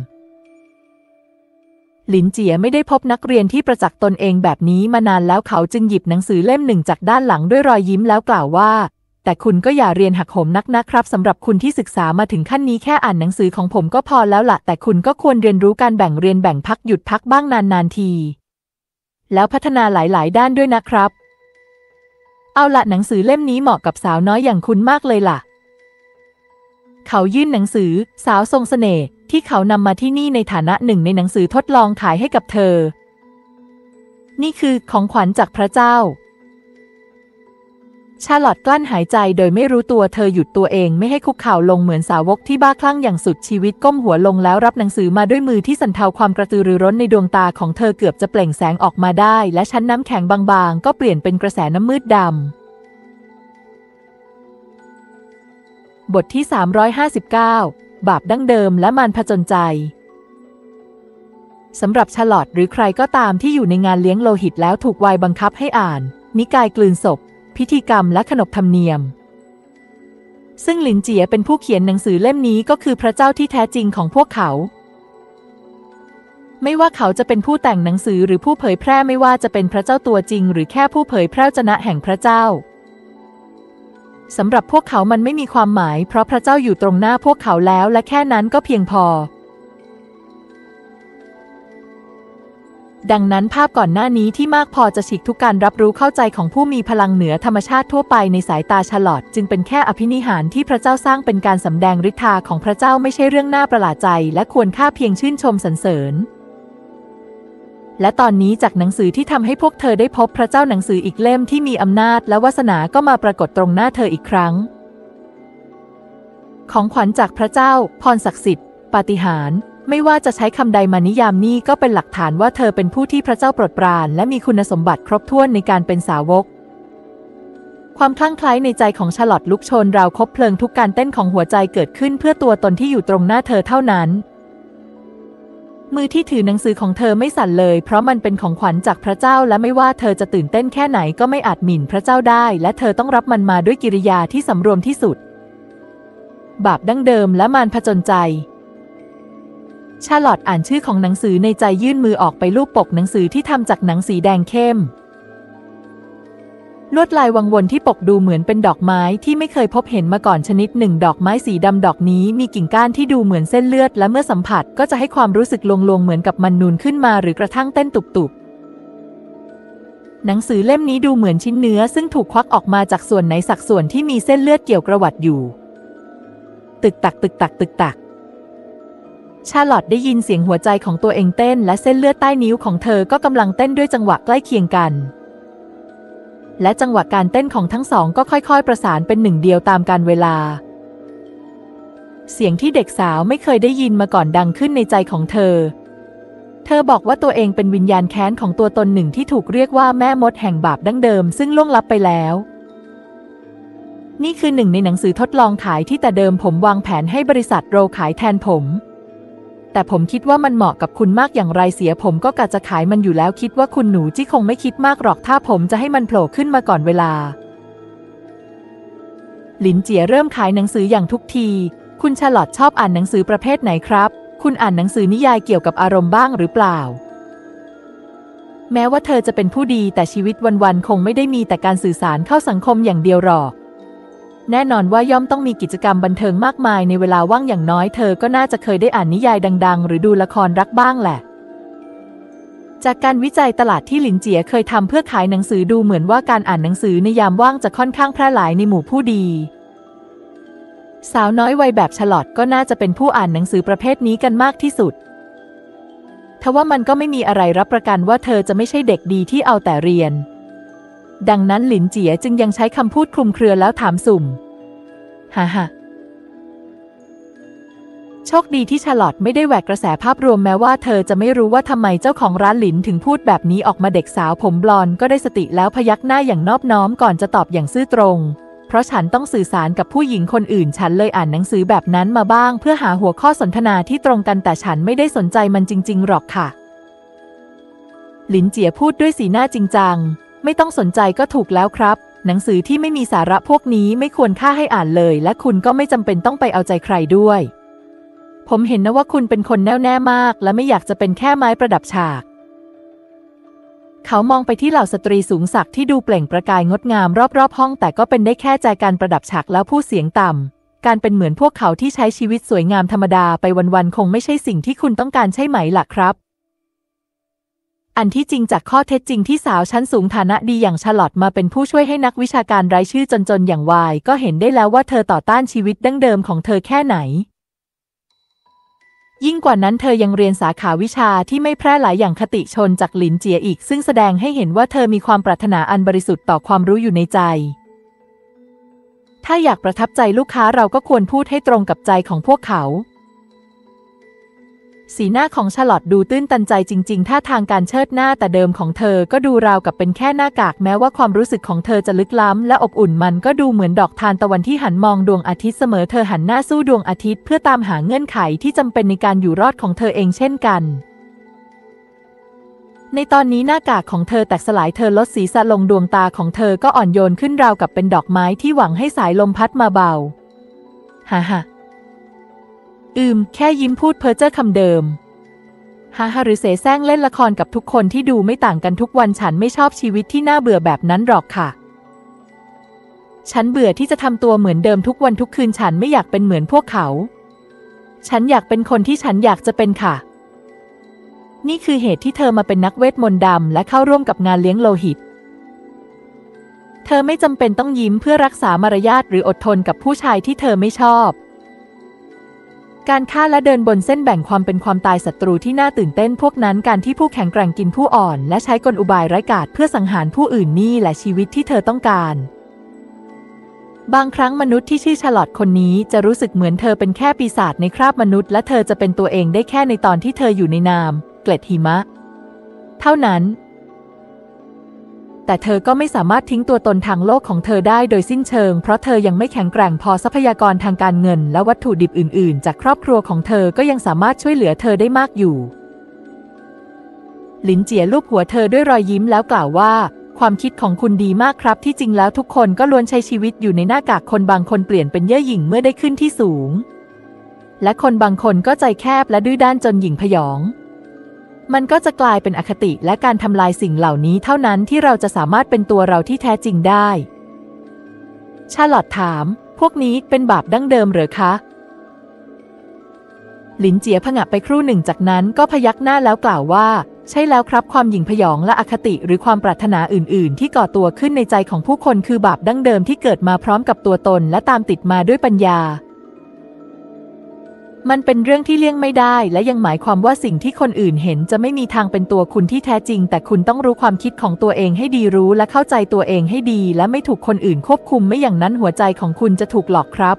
หลินเจี๋ยไม่ได้พบนักเรียนที่ประจักษ์ตนเองแบบนี้มานานแล้วเขาจึงหยิบหนังสือเล่มหนึ่งจากด้านหลังด้วยรอยยิ้มแล้วกล่าวว่าแต่คุณก็อย่าเรียนหักโหมนักนะครับสำหรับคุณที่ศึกษามาถึงขั้นนี้แค่อ่านหนังสือของผมก็พอแล้วล่ะแต่คุณก็ควรเรียนรู้การแบ่งเรียนแบ่งพักหยุดพักบ้างนานๆทีแล้วพัฒนาหลายๆด้านด้วยนะครับเอาละหนังสือเล่มนี้เหมาะกับสาวน้อยอย่างคุณมากเลยล่ะเขายื่นหนังสือสาวทรงเสน่ห์ที่เขานำมาที่นี่ในฐานะหนึ่งในหนังสือทดลองขายให้กับเธอนี่คือของขวัญจากพระเจ้าชาร์ลอตกลั้นหายใจโดยไม่รู้ตัวเธอหยุดตัวเองไม่ให้คุกเข่าลงเหมือนสาวกที่บ้าคลั่งอย่างสุดชีวิตก้มหัวลงแล้วรับหนังสือมาด้วยมือที่สั่นเทาความกระตือรือร้นในดวงตาของเธอเกือบจะเปล่งแสงออกมาได้และชั้นน้ำแข็งบางๆก็เปลี่ยนเป็นกระแสน้ำมืดดำบทที่359บาปดั้งเดิมและมารผจญใจสำหรับชาร์ลอตหรือใครก็ตามที่อยู่ในงานเลี้ยงโลหิตแล้วถูกวัยบังคับให้อ่านนิกายกลืนศพพิธีกรรมและขนบธรรมเนียมซึ่งหลินเจี๋ยเป็นผู้เขียนหนังสือเล่มนี้ก็คือพระเจ้าที่แท้จริงของพวกเขาไม่ว่าเขาจะเป็นผู้แต่งหนังสือหรือผู้เผยแพร่ไม่ว่าจะเป็นพระเจ้าตัวจริงหรือแค่ผู้เผยแพร่วจนะแห่งพระเจ้าสำหรับพวกเขามันไม่มีความหมายเพราะพระเจ้าอยู่ตรงหน้าพวกเขาแล้วและแค่นั้นก็เพียงพอดังนั้นภาพก่อนหน้านี้ที่มากพอจะฉีกทุกการรับรู้เข้าใจของผู้มีพลังเหนือธรรมชาติทั่วไปในสายตาชาร์ลอตจึงเป็นแค่อภินิหารที่พระเจ้าสร้างเป็นการสำแดงฤทธาของพระเจ้าไม่ใช่เรื่องน่าประหลาดใจและควรค่าเพียงชื่นชมสรรเสริญและตอนนี้จากหนังสือที่ทำให้พวกเธอได้พบพระเจ้าหนังสืออีกเล่มที่มีอำนาจและวาสนาก็มาปรากฏตรงหน้าเธออีกครั้งของขวัญจากพระเจ้าพรศักดิ์สิทธิ์ปาฏิหาริย์ไม่ว่าจะใช้คำใดมานิยามนี่ก็เป็นหลักฐานว่าเธอเป็นผู้ที่พระเจ้าโปรดปรานและมีคุณสมบัติครบถ้วนในการเป็นสาวกความคลั่งไคล้ในใจของชาร์ลอตลุกโชนราวคบเพลิงทุกการเต้นของหัวใจเกิดขึ้นเพื่อตัวตนที่อยู่ตรงหน้าเธอเท่านั้นมือที่ถือหนังสือของเธอไม่สั่นเลยเพราะมันเป็นของขวัญจากพระเจ้าและไม่ว่าเธอจะตื่นเต้นแค่ไหนก็ไม่อาจหมิ่นพระเจ้าได้และเธอต้องรับมันมาด้วยกิริยาที่สำรวมที่สุดบาปดั้งเดิมและมารผจญใจชาร์ลอตอ่านชื่อของหนังสือในใจยื่นมือออกไปลูบปกหนังสือที่ทำจากหนังสีแดงเข้มลวดลายวังวนที่ปกดูเหมือนเป็นดอกไม้ที่ไม่เคยพบเห็นมาก่อนชนิดหนึ่งดอกไม้สีดำดอกนี้มีกิ่งก้านที่ดูเหมือนเส้นเลือดและเมื่อสัมผัสก็จะให้ความรู้สึกลวงๆเหมือนกับมันนูนขึ้นมาหรือกระทั่งเต้นตุบๆหนังสือเล่มนี้ดูเหมือนชิ้นเนื้อซึ่งถูกควักออกมาจากส่วนไหนสักส่วนที่มีเส้นเลือดเกี่ยวกระวัดอยู่ตึกตักตึกตักตึกตักชาร์ลอตได้ยินเสียงหัวใจของตัวเองเต้นและเส้นเลือดใต้นิ้วของเธอก็กำลังเต้นด้วยจังหวะใกล้เคียงกันและจังหวะการเต้นของทั้งสองก็ค่อยๆประสานเป็นหนึ่งเดียวตามกาลเวลาเสียงที่เด็กสาวไม่เคยได้ยินมาก่อนดังขึ้นในใจของเธอบอกว่าตัวเองเป็นวิญญาณแค้นของตัวตนหนึ่งที่ถูกเรียกว่าแม่มดแห่งบาปดั้งเดิมซึ่งล่วงลับไปแล้วนี่คือหนึ่งในหนังสือทดลองขายที่แต่เดิมผมวางแผนให้บริษัทโรขายแทนผมแต่ผมคิดว่ามันเหมาะกับคุณมากอย่างไรเสียผมก็กะจะขายมันอยู่แล้วคิดว่าคุณหนูจี้คงไม่คิดมากหรอกถ้าผมจะให้มันโผล่ขึ้นมาก่อนเวลาหลินเจี๋ยเริ่มขายหนังสืออย่างทุกทีคุณชาร์ลอตชอบอ่านหนังสือประเภทไหนครับคุณอ่านหนังสือนิยายเกี่ยวกับอารมณ์บ้างหรือเปล่าแม้ว่าเธอจะเป็นผู้ดีแต่ชีวิตวันๆคงไม่ได้มีแต่การสื่อสารเข้าสังคมอย่างเดียวหรอกแน่นอนว่าย่อมต้องมีกิจกรรมบันเทิงมากมายในเวลาว่างอย่างน้อยเธอก็น่าจะเคยได้อ่านนิยายดังๆหรือดูละครรักบ้างแหละจากการวิจัยตลาดที่หลินเจี๋ยเคยทำเพื่อขายหนังสือดูเหมือนว่าการอ่านหนังสือในยามว่างจะค่อนข้างแพร่หลายในหมู่ผู้ดีสาวน้อยวัยแบบชาร์ลอตก็น่าจะเป็นผู้อ่านหนังสือประเภทนี้กันมากที่สุดทว่ามันก็ไม่มีอะไรรับประกันว่าเธอจะไม่ใช่เด็กดีที่เอาแต่เรียนดังนั้นหลินเจี๋ยจึงยังใช้คำพูดคลุมเครือแล้วถามสุ่มฮ่าฮ่าโชคดีที่ชาร์ลอตไม่ได้แหวกกระแสภาพรวมแม้ว่าเธอจะไม่รู้ว่าทำไมเจ้าของร้านหลินถึงพูดแบบนี้ออกมาเด็กสาวผมบลอนด์ก็ได้สติแล้วพยักหน้าอย่างนอบน้อมก่อนจะตอบอย่างซื่อตรงเพราะฉันต้องสื่อสารกับผู้หญิงคนอื่นฉันเลยอ่านหนังสือแบบนั้นมาบ้างเพื่อหาหัวข้อสนทนาที่ตรงกันแต่ฉันไม่ได้สนใจมันจริงๆหรอกค่ะหลินเจี๋ยพูดด้วยสีหน้าจริงจังไม่ต้องสนใจก็ถูกแล้วครับหนังสือที่ไม่มีสาระพวกนี้ไม่ควรค่าให้อ่านเลยและคุณก็ไม่จำเป็นต้องไปเอาใจใครด้วยผมเห็นนะว่าคุณเป็นคนแน่วแน่มากและไม่อยากจะเป็นแค่ไม้ประดับฉากเขามองไปที่เหล่าสตรีสูงศักดิ์ที่ดูเปล่งประกายงดงามรอบๆห้องแต่ก็เป็นได้แค่ใจการประดับฉากแล้วพูดเสียงต่ำการเป็นเหมือนพวกเขาที่ใช้ชีวิตสวยงามธรรมดาไปวันๆคงไม่ใช่สิ่งที่คุณต้องการใช่ไหมล่ะครับอันที่จริงจากข้อเท็จจริงที่สาวชั้นสูงฐานะดีอย่างชาร์ลอตมาเป็นผู้ช่วยให้นักวิชาการไร้ชื่อจนๆอย่างวายก็เห็นได้แล้วว่าเธอต่อต้านชีวิตดั้งเดิมของเธอแค่ไหนยิ่งกว่านั้นเธอยังเรียนสาขาวิชาที่ไม่แพร่หลายอย่างคติชนจากหลินเจี๋ยอีกซึ่งแสดงให้เห็นว่าเธอมีความปรารถนาอันบริสุทธิ์ต่อความรู้อยู่ในใจถ้าอยากประทับใจลูกค้าเราก็ควรพูดให้ตรงกับใจของพวกเขาสีหน้าของชาร์ลอตดูตื้นตันใจจริงๆท่าทางการเชิดหน้าแต่เดิมของเธอก็ดูราวกับเป็นแค่หน้ากากแม้ว่าความรู้สึกของเธอจะลึกล้ำและอบอุ่นมันก็ดูเหมือนดอกทานตะวันที่หันมองดวงอาทิตย์เสมอเธอหันหน้าสู้ดวงอาทิตย์เพื่อตามหาเงื่อนไขที่จำเป็นในการอยู่รอดของเธอเองเช่นกันในตอนนี้หน้ากากของเธอแตกสลายเธอลดศีรษะลงดวงตาของเธอก็อ่อนโยนขึ้นราวกับเป็นดอกไม้ที่หวังให้สายลมพัดมาเบาฮ่าฮ่าแค่ยิ้มพูดเพ้อเจ้อคำเดิมฮ่าหรือเสแสร้งเล่นละครกับทุกคนที่ดูไม่ต่างกันทุกวันฉันไม่ชอบชีวิตที่น่าเบื่อแบบนั้นหรอกค่ะฉันเบื่อที่จะทำตัวเหมือนเดิมทุกวันทุกคืนฉันไม่อยากเป็นเหมือนพวกเขาฉันอยากเป็นคนที่ฉันอยากจะเป็นค่ะนี่คือเหตุที่เธอมาเป็นนักเวทมนต์ดำและเข้าร่วมกับงานเลี้ยงโลหิตเธอไม่จำเป็นต้องยิ้มเพื่อรักษามารยาทหรืออดทนกับผู้ชายที่เธอไม่ชอบการฆ่าและเดินบนเส้นแบ่งความเป็นความตายศัตรูที่น่าตื่นเต้นพวกนั้นการที่ผู้แข็งแกร่งกินผู้อ่อนและใช้กลอุบายไร้กาจเพื่อสังหารผู้อื่นนี่แหละชีวิตที่เธอต้องการบางครั้งมนุษย์ที่ชื่อชาร์ลอตคนนี้จะรู้สึกเหมือนเธอเป็นแค่ปีศาจในคราบมนุษย์และเธอจะเป็นตัวเองได้แค่ในตอนที่เธออยู่ในนามเกล็ดหิมะเท่านั้นแต่เธอก็ไม่สามารถทิ้งตัวตนทางโลกของเธอได้โดยสิ้นเชิงเพราะเธอยังไม่แข็งแกร่งพอทรัพยากรทางการเงินและวัตถุดิบอื่นๆจากครอบครัวของเธอก็ยังสามารถช่วยเหลือเธอได้มากอยู่หลินเจี๋ยลูบหัวเธอด้วยรอยยิ้มแล้วกล่าวว่าความคิดของคุณดีมากครับที่จริงแล้วทุกคนก็ล้วนใช้ชีวิตอยู่ในหน้ากากคนบางคนเปลี่ยนเป็นเย่อหยิ่งเมื่อได้ขึ้นที่สูงและคนบางคนก็ใจแคบและดื้อด้านจนหยิ่งพยองมันก็จะกลายเป็นอคติและการทำลายสิ่งเหล่านี้เท่านั้นที่เราจะสามารถเป็นตัวเราที่แท้จริงได้ชาร์ลอตถามพวกนี้เป็นบาปดั้งเดิมหรือคะหลินเจี๋ยผงะไปครู่หนึ่งจากนั้นก็พยักหน้าแล้วกล่าวว่าใช่แล้วครับความหยิ่งพยองและอคติหรือความปรารถนาอื่นๆที่ก่อตัวขึ้นในใจของผู้คนคือบาปดั้งเดิมที่เกิดมาพร้อมกับตัวตนและตามติดมาด้วยปัญญามันเป็นเรื่องที่เลี่ยงไม่ได้และยังหมายความว่าสิ่งที่คนอื่นเห็นจะไม่มีทางเป็นตัวคุณที่แท้จริงแต่คุณต้องรู้ความคิดของตัวเองให้ดีรู้และเข้าใจตัวเองให้ดีและไม่ถูกคนอื่นควบคุมไม่อย่างนั้นหัวใจของคุณจะถูกหลอกครับ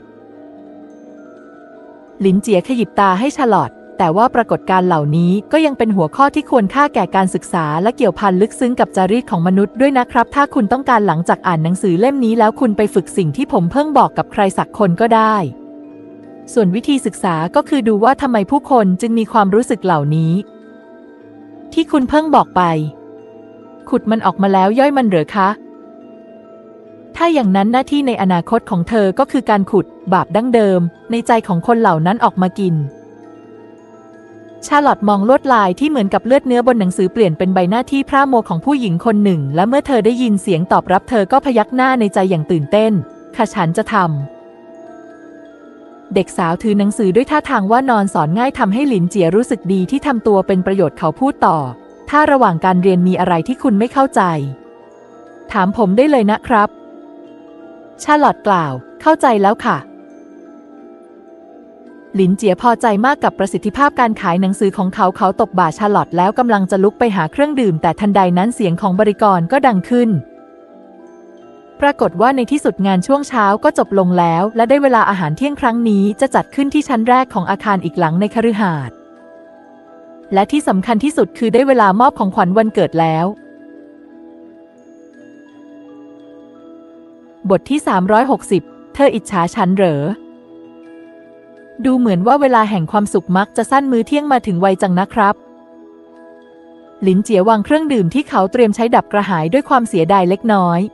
หลินเจียขยิบตาให้ชาลอตแต่ว่าปรากฏการณ์เหล่านี้ก็ยังเป็นหัวข้อที่ควรค่าแก่การศึกษาและเกี่ยวพันลึกซึ้งกับจารีตของมนุษย์ด้วยนะครับถ้าคุณต้องการหลังจากอ่านหนังสือเล่มนี้แล้วคุณไปฝึกสิ่งที่ผมเพิ่งบอกกับใครสักคนก็ได้ส่วนวิธีศึกษาก็คือดูว่าทำไมผู้คนจึงมีความรู้สึกเหล่านี้ที่คุณเพิ่งบอกไปขุดมันออกมาแล้วย่อยมันเหรอคะถ้าอย่างนั้นหน้าที่ในอนาคตของเธอก็คือการขุดบาปดั้งเดิมในใจของคนเหล่านั้นออกมากินชาร์ลอตมองลวดลายที่เหมือนกับเลือดเนื้อบนหนังสือเปลี่ยนเป็นใบหน้าที่พร่าโมของผู้หญิงคนหนึ่งและเมื่อเธอได้ยินเสียงตอบรับเธอก็พยักหน้าในใจอย่างตื่นเต้นค่ะฉันจะทำเด็กสาวถือหนังสือด้วยท่าทางว่านอนสอนง่ายทำให้หลินเจียรู้สึกดีที่ทำตัวเป็นประโยชน์เขาพูดต่อถ้าระหว่างการเรียนมีอะไรที่คุณไม่เข้าใจถามผมได้เลยนะครับชาร์ลอตกล่าวเข้าใจแล้วค่ะหลินเจียพอใจมากกับประสิทธิภาพการขายหนังสือของเขาเขาตบบ่าชาร์ลอตแล้วกำลังจะลุกไปหาเครื่องดื่มแต่ทันใดนั้นเสียงของบริกรก็ดังขึ้นปรากฏว่าในที่สุดงานช่วงเช้าก็จบลงแล้วและได้เวลาอาหารเที่ยงครั้งนี้จะจัดขึ้นที่ชั้นแรกของอาคารอีกหลังในคฤหาสน์และที่สำคัญที่สุดคือได้เวลามอบของขวัญวันเกิดแล้วบทที่360เธออิจฉาฉันเหรอดูเหมือนว่าเวลาแห่งความสุขมักจะสั้นมื้อเที่ยงมาถึงไวจังนะครับหลินเจียวางเครื่องดื่มที่เขาเตรียมใช้ดับกระหายด้วยความเสียดายเล็กน้อย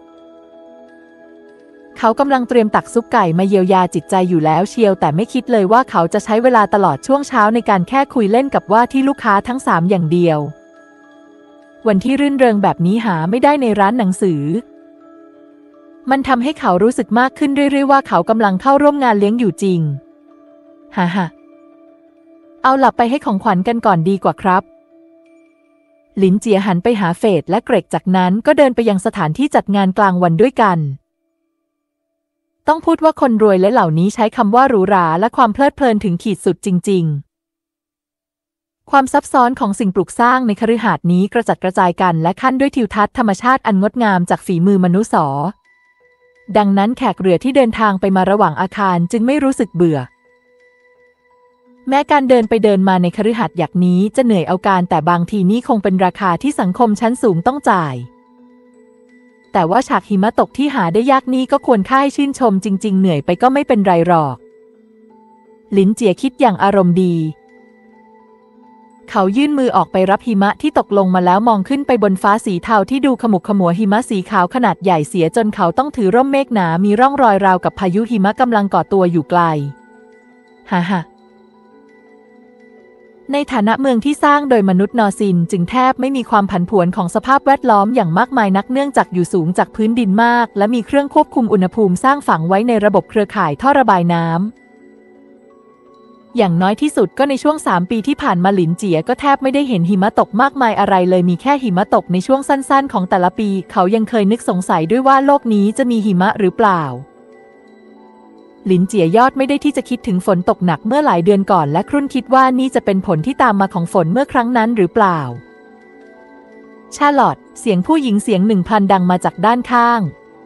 เขากำลังเตรียมตักซุปไก่มาเยียวยาจิตใจอยู่แล้วเชียวแต่ไม่คิดเลยว่าเขาจะใช้เวลาตลอดช่วงเช้าในการแค่คุยเล่นกับว่าที่ลูกค้าทั้ง3อย่างเดียววันที่รื่นเริงแบบนี้หาไม่ได้ในร้านหนังสือมันทำให้เขารู้สึกมากขึ้นเรื่อยๆว่าเขากำลังเข้าร่วมงานเลี้ยงอยู่จริงฮ่าเอาหลับไปให้ของขวัญกันก่อนดีกว่าครับหลินเจียหันไปหาเฟดและเกรกจากนั้นก็เดินไปยังสถานที่จัดงานกลางวันด้วยกันต้องพูดว่าคนรวยและเหล่านี้ใช้คำว่าหรูหราและความเพลิดเพลินถึงขีดสุดจริงๆความซับซ้อนของสิ่งปลูกสร้างในคฤหาสน์นี้กระจัดกระจายกันและขั้นด้วยทิวทัศน์ธรรมชาติอันงดงามจากฝีมือมนุษย์ดังนั้นแขกเรือที่เดินทางไปมาระหว่างอาคารจึงไม่รู้สึกเบื่อแม้การเดินไปเดินมาในคฤหาสน์อย่างนี้จะเหนื่อยเอาการแต่บางทีนี่คงเป็นราคาที่สังคมชั้นสูงต้องจ่ายแต่ว่าฉากหิมะตกที่หาได้ยากนี่ก็ควรค่าให้ชื่นชมจริงๆเหนื่อยไปก็ไม่เป็นไรหรอกหลินเจียคิดอย่างอารมณ์ดีเขายื่นมือออกไปรับหิมะที่ตกลงมาแล้วมองขึ้นไปบนฟ้าสีเทาที่ดูขมุกขมัวหิมะสีขาวขนาดใหญ่เสียจนเขาต้องถือร่มเมฆหนามีร่องรอยราวกับพายุหิมะกำลังก่อตัวอยู่ไกลฮ่าในฐานะเมืองที่สร้างโดยมนุษย์นอซินจึงแทบไม่มีความผันผวนของสภาพแวดล้อมอย่างมากมายนักเนื่องจากอยู่สูงจากพื้นดินมากและมีเครื่องควบคุมอุณหภูมิสร้างฝังไว้ในระบบเครือข่ายท่อระบายน้ำอย่างน้อยที่สุดก็ในช่วง3 ปีที่ผ่านมาหลินเจียก็แทบไม่ได้เห็นหิมะตกมากมายอะไรเลยมีแค่หิมะตกในช่วงสั้นๆของแต่ละปีเขายังเคยนึกสงสัยด้วยว่าโลกนี้จะมีหิมะหรือเปล่าหลินเจียยอดไม่ได้ที่จะคิดถึงฝนตกหนักเมื่อหลายเดือนก่อนและครุ่นคิดว่านี่จะเป็นผลที่ตามมาของฝนเมื่อครั้งนั้นหรือเปล่าชาร์ลอตเสียงผู้หญิงเสียงหนึ่งพลันดังมาจากด้านข้าง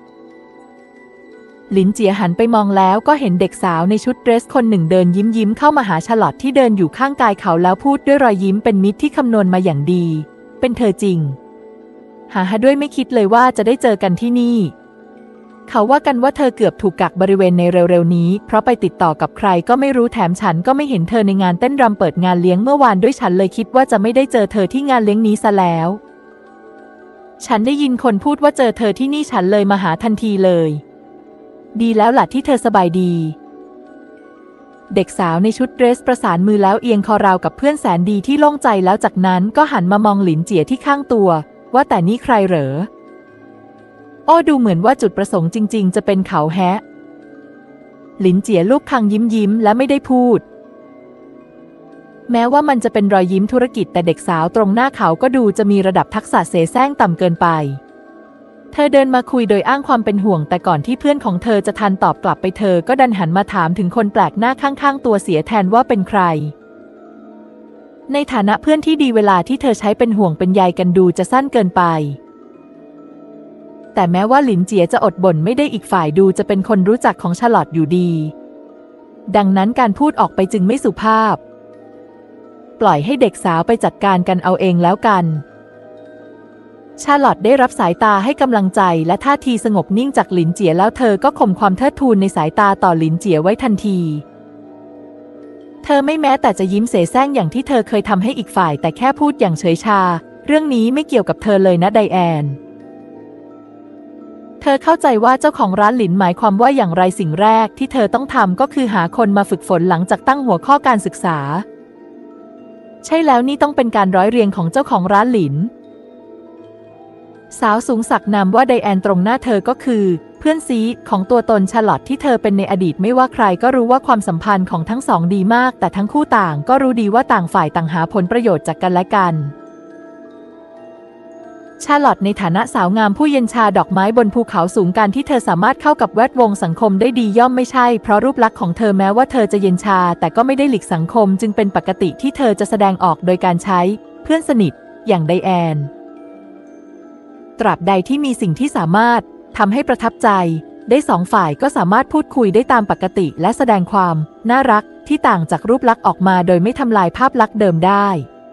หลินเจียหันไปมองแล้วก็เห็นเด็กสาวในชุดเดรสคนหนึ่งเดินยิ้มเข้ามาหาชาร์ลอตที่เดินอยู่ข้างกายเขาแล้วพูดด้วยรอยยิ้มเป็นมิตรที่คำนวณมาอย่างดีเป็นเธอจริงด้วยไม่คิดเลยว่าจะได้เจอกันที่นี่เขาว่ากันว่าเธอเกือบถูกกักบริเวณในเร็วๆนี้เพราะไปติดต่อกับใครก็ไม่รู้แถมฉันก็ไม่เห็นเธอในงานเต้นรำเปิดงานเลี้ยงเมื่อวานด้วยฉันเลยคิดว่าจะไม่ได้เจอเธอที่งานเลี้ยงนี้ซะแล้วฉันได้ยินคนพูดว่าเจอเธอที่นี่ฉันเลยมาหาทันทีเลยดีแล้วล่ะที่เธอสบายดีเด็กสาวในชุดเดรสประสานมือแล้วเอียงคอราวกับเพื่อนแสนดีที่โล่งใจแล้วจากนั้นก็หันมามองหลินเจียที่ข้างตัวว่าแต่นี่ใครเหรอโอ้ดูเหมือนว่าจุดประสงค์จริงๆจะเป็นเขาแฮะหลินเจียลูบคางยิ้มและไม่ได้พูดแม้ว่ามันจะเป็นรอยยิ้มธุรกิจแต่เด็กสาวตรงหน้าเขาก็ดูจะมีระดับทักษะเสแสร้งต่ำเกินไปเธอเดินมาคุยโดยอ้างความเป็นห่วงแต่ก่อนที่เพื่อนของเธอจะทันตอบกลับไปเธอก็ดันหันมาถามถึงคนแปลกหน้าข้างๆตัวเสียแทนว่าเป็นใครในฐานะเพื่อนที่ดีเวลาที่เธอใช้เป็นห่วงเป็นใยกันดูจะสั้นเกินไปแต่แม้ว่าหลินเจียจะอดบ่นไม่ได้อีกฝ่ายดูจะเป็นคนรู้จักของชาร์ลอตอยู่ดีดังนั้นการพูดออกไปจึงไม่สุภาพปล่อยให้เด็กสาวไปจัดการกันเอาเองแล้วกันชาร์ลอตได้รับสายตาให้กำลังใจและท่าทีสงบนิ่งจากหลินเจียแล้วเธอก็ข่มความเทิดทูนในสายตาต่อหลินเจียไว้ทันทีเธอไม่แม้แต่จะยิ้มเสแสร้งอย่างที่เธอเคยทำให้อีกฝ่ายแต่แค่พูดอย่างเฉยชาเรื่องนี้ไม่เกี่ยวกับเธอเลยนะไดแอนเธอเข้าใจว่าเจ้าของร้านหลินหมายความว่าอย่างไรสิ่งแรกที่เธอต้องทำก็คือหาคนมาฝึกฝนหลังจากตั้งหัวข้อการศึกษาใช่แล้วนี่ต้องเป็นการร้อยเรียงของเจ้าของร้านหลินสาวสูงสักนามว่าไดแอนตรงหน้าเธอก็คือเพื่อนซีของตัวตนชาร์ลอตที่เธอเป็นในอดีตไม่ว่าใครก็รู้ว่าความสัมพันธ์ของทั้งสองดีมากแต่ทั้งคู่ต่างก็รู้ดีว่าต่างฝ่ายต่างหาผลประโยชน์จากกันและกันชาร์ลอตในฐานะสาวงามผู้เย็นชาดอกไม้บนภูเขาสูงการที่เธอสามารถเข้ากับแวดวงสังคมได้ดีย่อมไม่ใช่เพราะรูปลักษณ์ของเธอแม้ว่าเธอจะเย็นชาแต่ก็ไม่ได้หลีกสังคมจึงเป็นปกติที่เธอจะแสดงออกโดยการใช้เพื่อนสนิทอย่างไดแอนตราบใดที่มีสิ่งที่สามารถทำให้ประทับใจได้สองฝ่ายก็สามารถพูดคุยได้ตามปกติและแสดงความน่ารักที่ต่างจากรูปลักษณ์ออกมาโดยไม่ทำลายภาพลักษณ์เดิมได้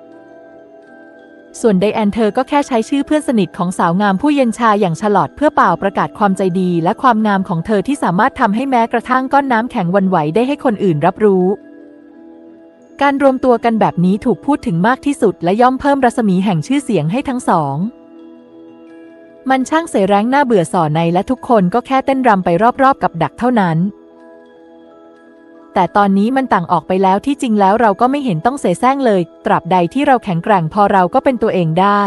ส่วนไดแอนเธอก็แค่ใช้ชื่อเพื่อนสนิทของสาวงามผู้เย็นชาอย่างชาร์ลอตเพื่อเป่าประกาศความใจดีและความงามของเธอที่สามารถทำให้แม้กระทั่งก้อนน้ำแข็งหวั่นไหวได้ให้คนอื่นรับรู้การรวมตัวกันแบบนี้ถูกพูดถึงมากที่สุดและย่อมเพิ่มรัศมีแห่งชื่อเสียงให้ทั้งสองมันช่างเสแสร้งน่าเบื่อส่อในและทุกคนก็แค่เต้นรำไปรอบๆกับดักเท่านั้นแต่ตอนนี้มันต่างออกไปแล้วที่จริงแล้วเราก็ไม่เห็นต้องเสแสร้งเลยตราบใดที่เราแข็งแกร่งพอเราก็เป็นตัวเองได้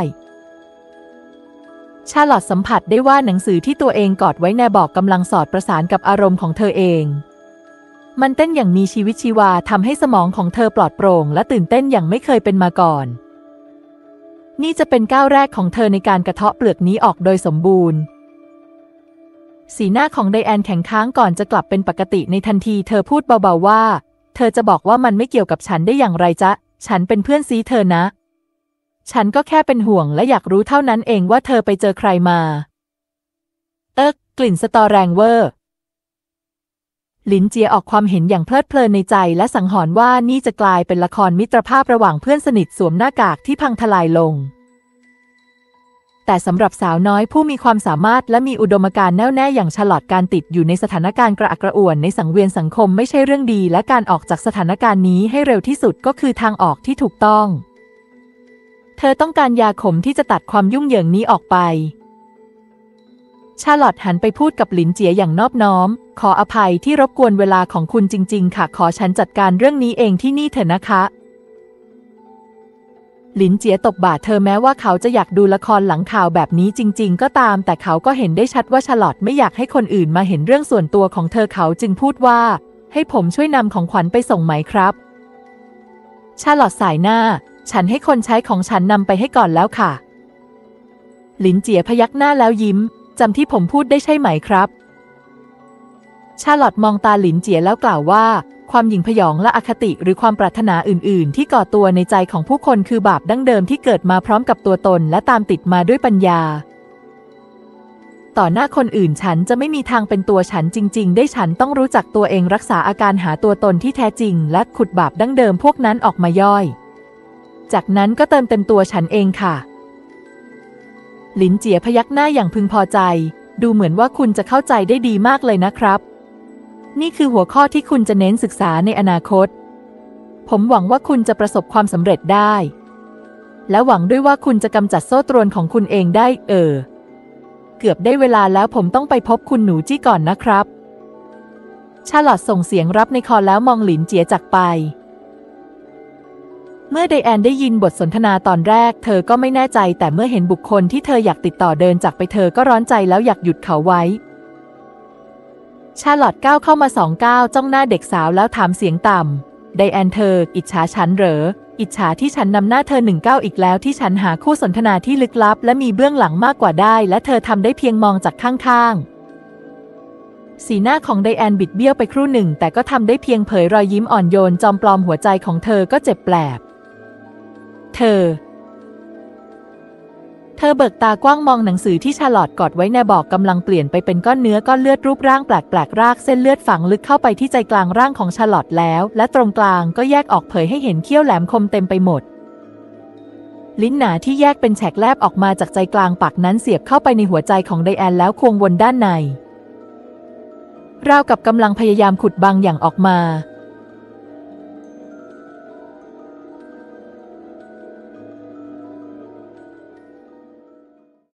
ชาร์ลอตสัมผัสได้ว่าหนังสือที่ตัวเองกอดไว้ในบอกกำลังสอดประสานกับอารมณ์ของเธอเองมันเต้นอย่างมีชีวิตชีวาทำให้สมองของเธอปลอดโปร่งและตื่นเต้นอย่างไม่เคยเป็นมาก่อนนี่จะเป็นก้าวแรกของเธอในการกระเทาะเปลือกนี้ออกโดยสมบูรณ์สีหน้าของไดแอนแข็งค้างก่อนจะกลับเป็นปกติในทันทีเธอพูดเบาๆว่าเธอจะบอกว่ามันไม่เกี่ยวกับฉันได้อย่างไรจ๊ะฉันเป็นเพื่อนซีเธอนะฉันก็แค่เป็นห่วงและอยากรู้เท่านั้นเองว่าเธอไปเจอใครมากลิ่นสตอแรงเวอร์หลินเจียออกความเห็นอย่างเพลิดเพลินในใจและสังหรณ์ว่านี่จะกลายเป็นละครมิตรภาพระหว่างเพื่อนสนิทสวมหน้ากากที่พังทลายลงแต่สำหรับสาวน้อยผู้มีความสามารถและมีอุดมการณ์แน่วแน่อย่างชาร์ลอตการติดอยู่ในสถานการณ์กระอักกระอ่วนในสังเวียนสังคมไม่ใช่เรื่องดีและการออกจากสถานการณ์นี้ให้เร็วที่สุดก็คือทางออกที่ถูกต้องเธอต้องการยาขมที่จะตัดความยุ่งเหยิงนี้ออกไปชาร์ลอตหันไปพูดกับหลินเจียอย่างนอบน้อมขออภัยที่รบกวนเวลาของคุณจริงๆค่ะขอฉันจัดการเรื่องนี้เองที่นี่เถอะนะคะหลินเจียตบบ่าเธอแม้ว่าเขาจะอยากดูละครหลังข่าวแบบนี้จริงๆก็ตามแต่เขาก็เห็นได้ชัดว่าชาร์ลอตไม่อยากให้คนอื่นมาเห็นเรื่องส่วนตัวของเธอเขาจึงพูดว่าให้ผมช่วยนำของขวัญไปส่งไหมครับชาร์ลอตสายหน้าฉันให้คนใช้ของฉันนำไปให้ก่อนแล้วค่ะหลินเจียพยักหน้าแล้วยิ้มจำที่ผมพูดได้ใช่ไหมครับชาร์ลอตมองตาหลินเจียแล้วกล่าวว่าความหยิ่งพยองและอคติหรือความปรารถนาอื่นๆที่ก่อตัวในใจของผู้คนคือบาปดั้งเดิมที่เกิดมาพร้อมกับตัวตนและตามติดมาด้วยปัญญาต่อหน้าคนอื่นฉันจะไม่มีทางเป็นตัวฉันจริงๆได้ฉันต้องรู้จักตัวเองรักษาอาการหาตัวตนที่แท้จริงและขุดบาปดั้งเดิมพวกนั้นออกมาย่อยจากนั้นก็เติมเต็มตัวฉันเองค่ะหลินเจียพยักหน้าอย่างพึงพอใจดูเหมือนว่าคุณจะเข้าใจได้ดีมากเลยนะครับนี่คือหัวข้อที่คุณจะเน้นศึกษาในอนาคตผมหวังว่าคุณจะประสบความสำเร็จได้และหวังด้วยว่าคุณจะกำจัดโซ่ตรวนของคุณเองได้เกือบได้เวลาแล้วผมต้องไปพบคุณหนูจี้ก่อนนะครับชาร์ลอตส่งเสียงรับในคอแล้วมองหลินเจียจากไปเมื่อไดแอนได้ยินบทสนทนาตอนแรกเธอก็ไม่แน่ใจแต่เมื่อเห็นบุคคลที่เธออยากติดต่อเดินจากไปเธอก็ร้อนใจแล้วอยากหยุดเขาไว้ชาร์ลอตก้าวเข้ามา2 ก้าวจ้องหน้าเด็กสาวแล้วถามเสียงต่ำไดแอนเธออิจฉาฉันเหรออิจฉาที่ฉันนำหน้าเธอ19อีกแล้วที่ฉันหาคู่สนทนาที่ลึกลับและมีเบื้องหลังมากกว่าได้และเธอทำได้เพียงมองจากข้างๆสีหน้าของไดแอนบิดเบี้ยวไปครู่หนึ่งแต่ก็ทำได้เพียงเผยรอยยิ้มอ่อนโยนจอมปลอมหัวใจของเธอก็เจ็บแปลบเธอเบิกตากว้างมองหนังสือที่ชาร์ลอตกอดไว้ในบอกกำลังเปลี่ยนไปเป็นก้อนเนื้อก้อนเลือดรูปร่างแปลกๆรากเส้นเลือดฝังลึกเข้าไปที่ใจกลางร่างของชาร์ลอตแล้วและตรงกลางก็แยกออกเผยให้เห็นเขี้ยวแหลมคมเต็มไปหมดลิ้นหนาที่แยกเป็นแฉกแลบออกมาจากใจกลางปากนั้นเสียบเข้าไปในหัวใจของไดแอนแล้วควงวนด้านในราวกับกำลังพยายามขุดบางอย่างออกมา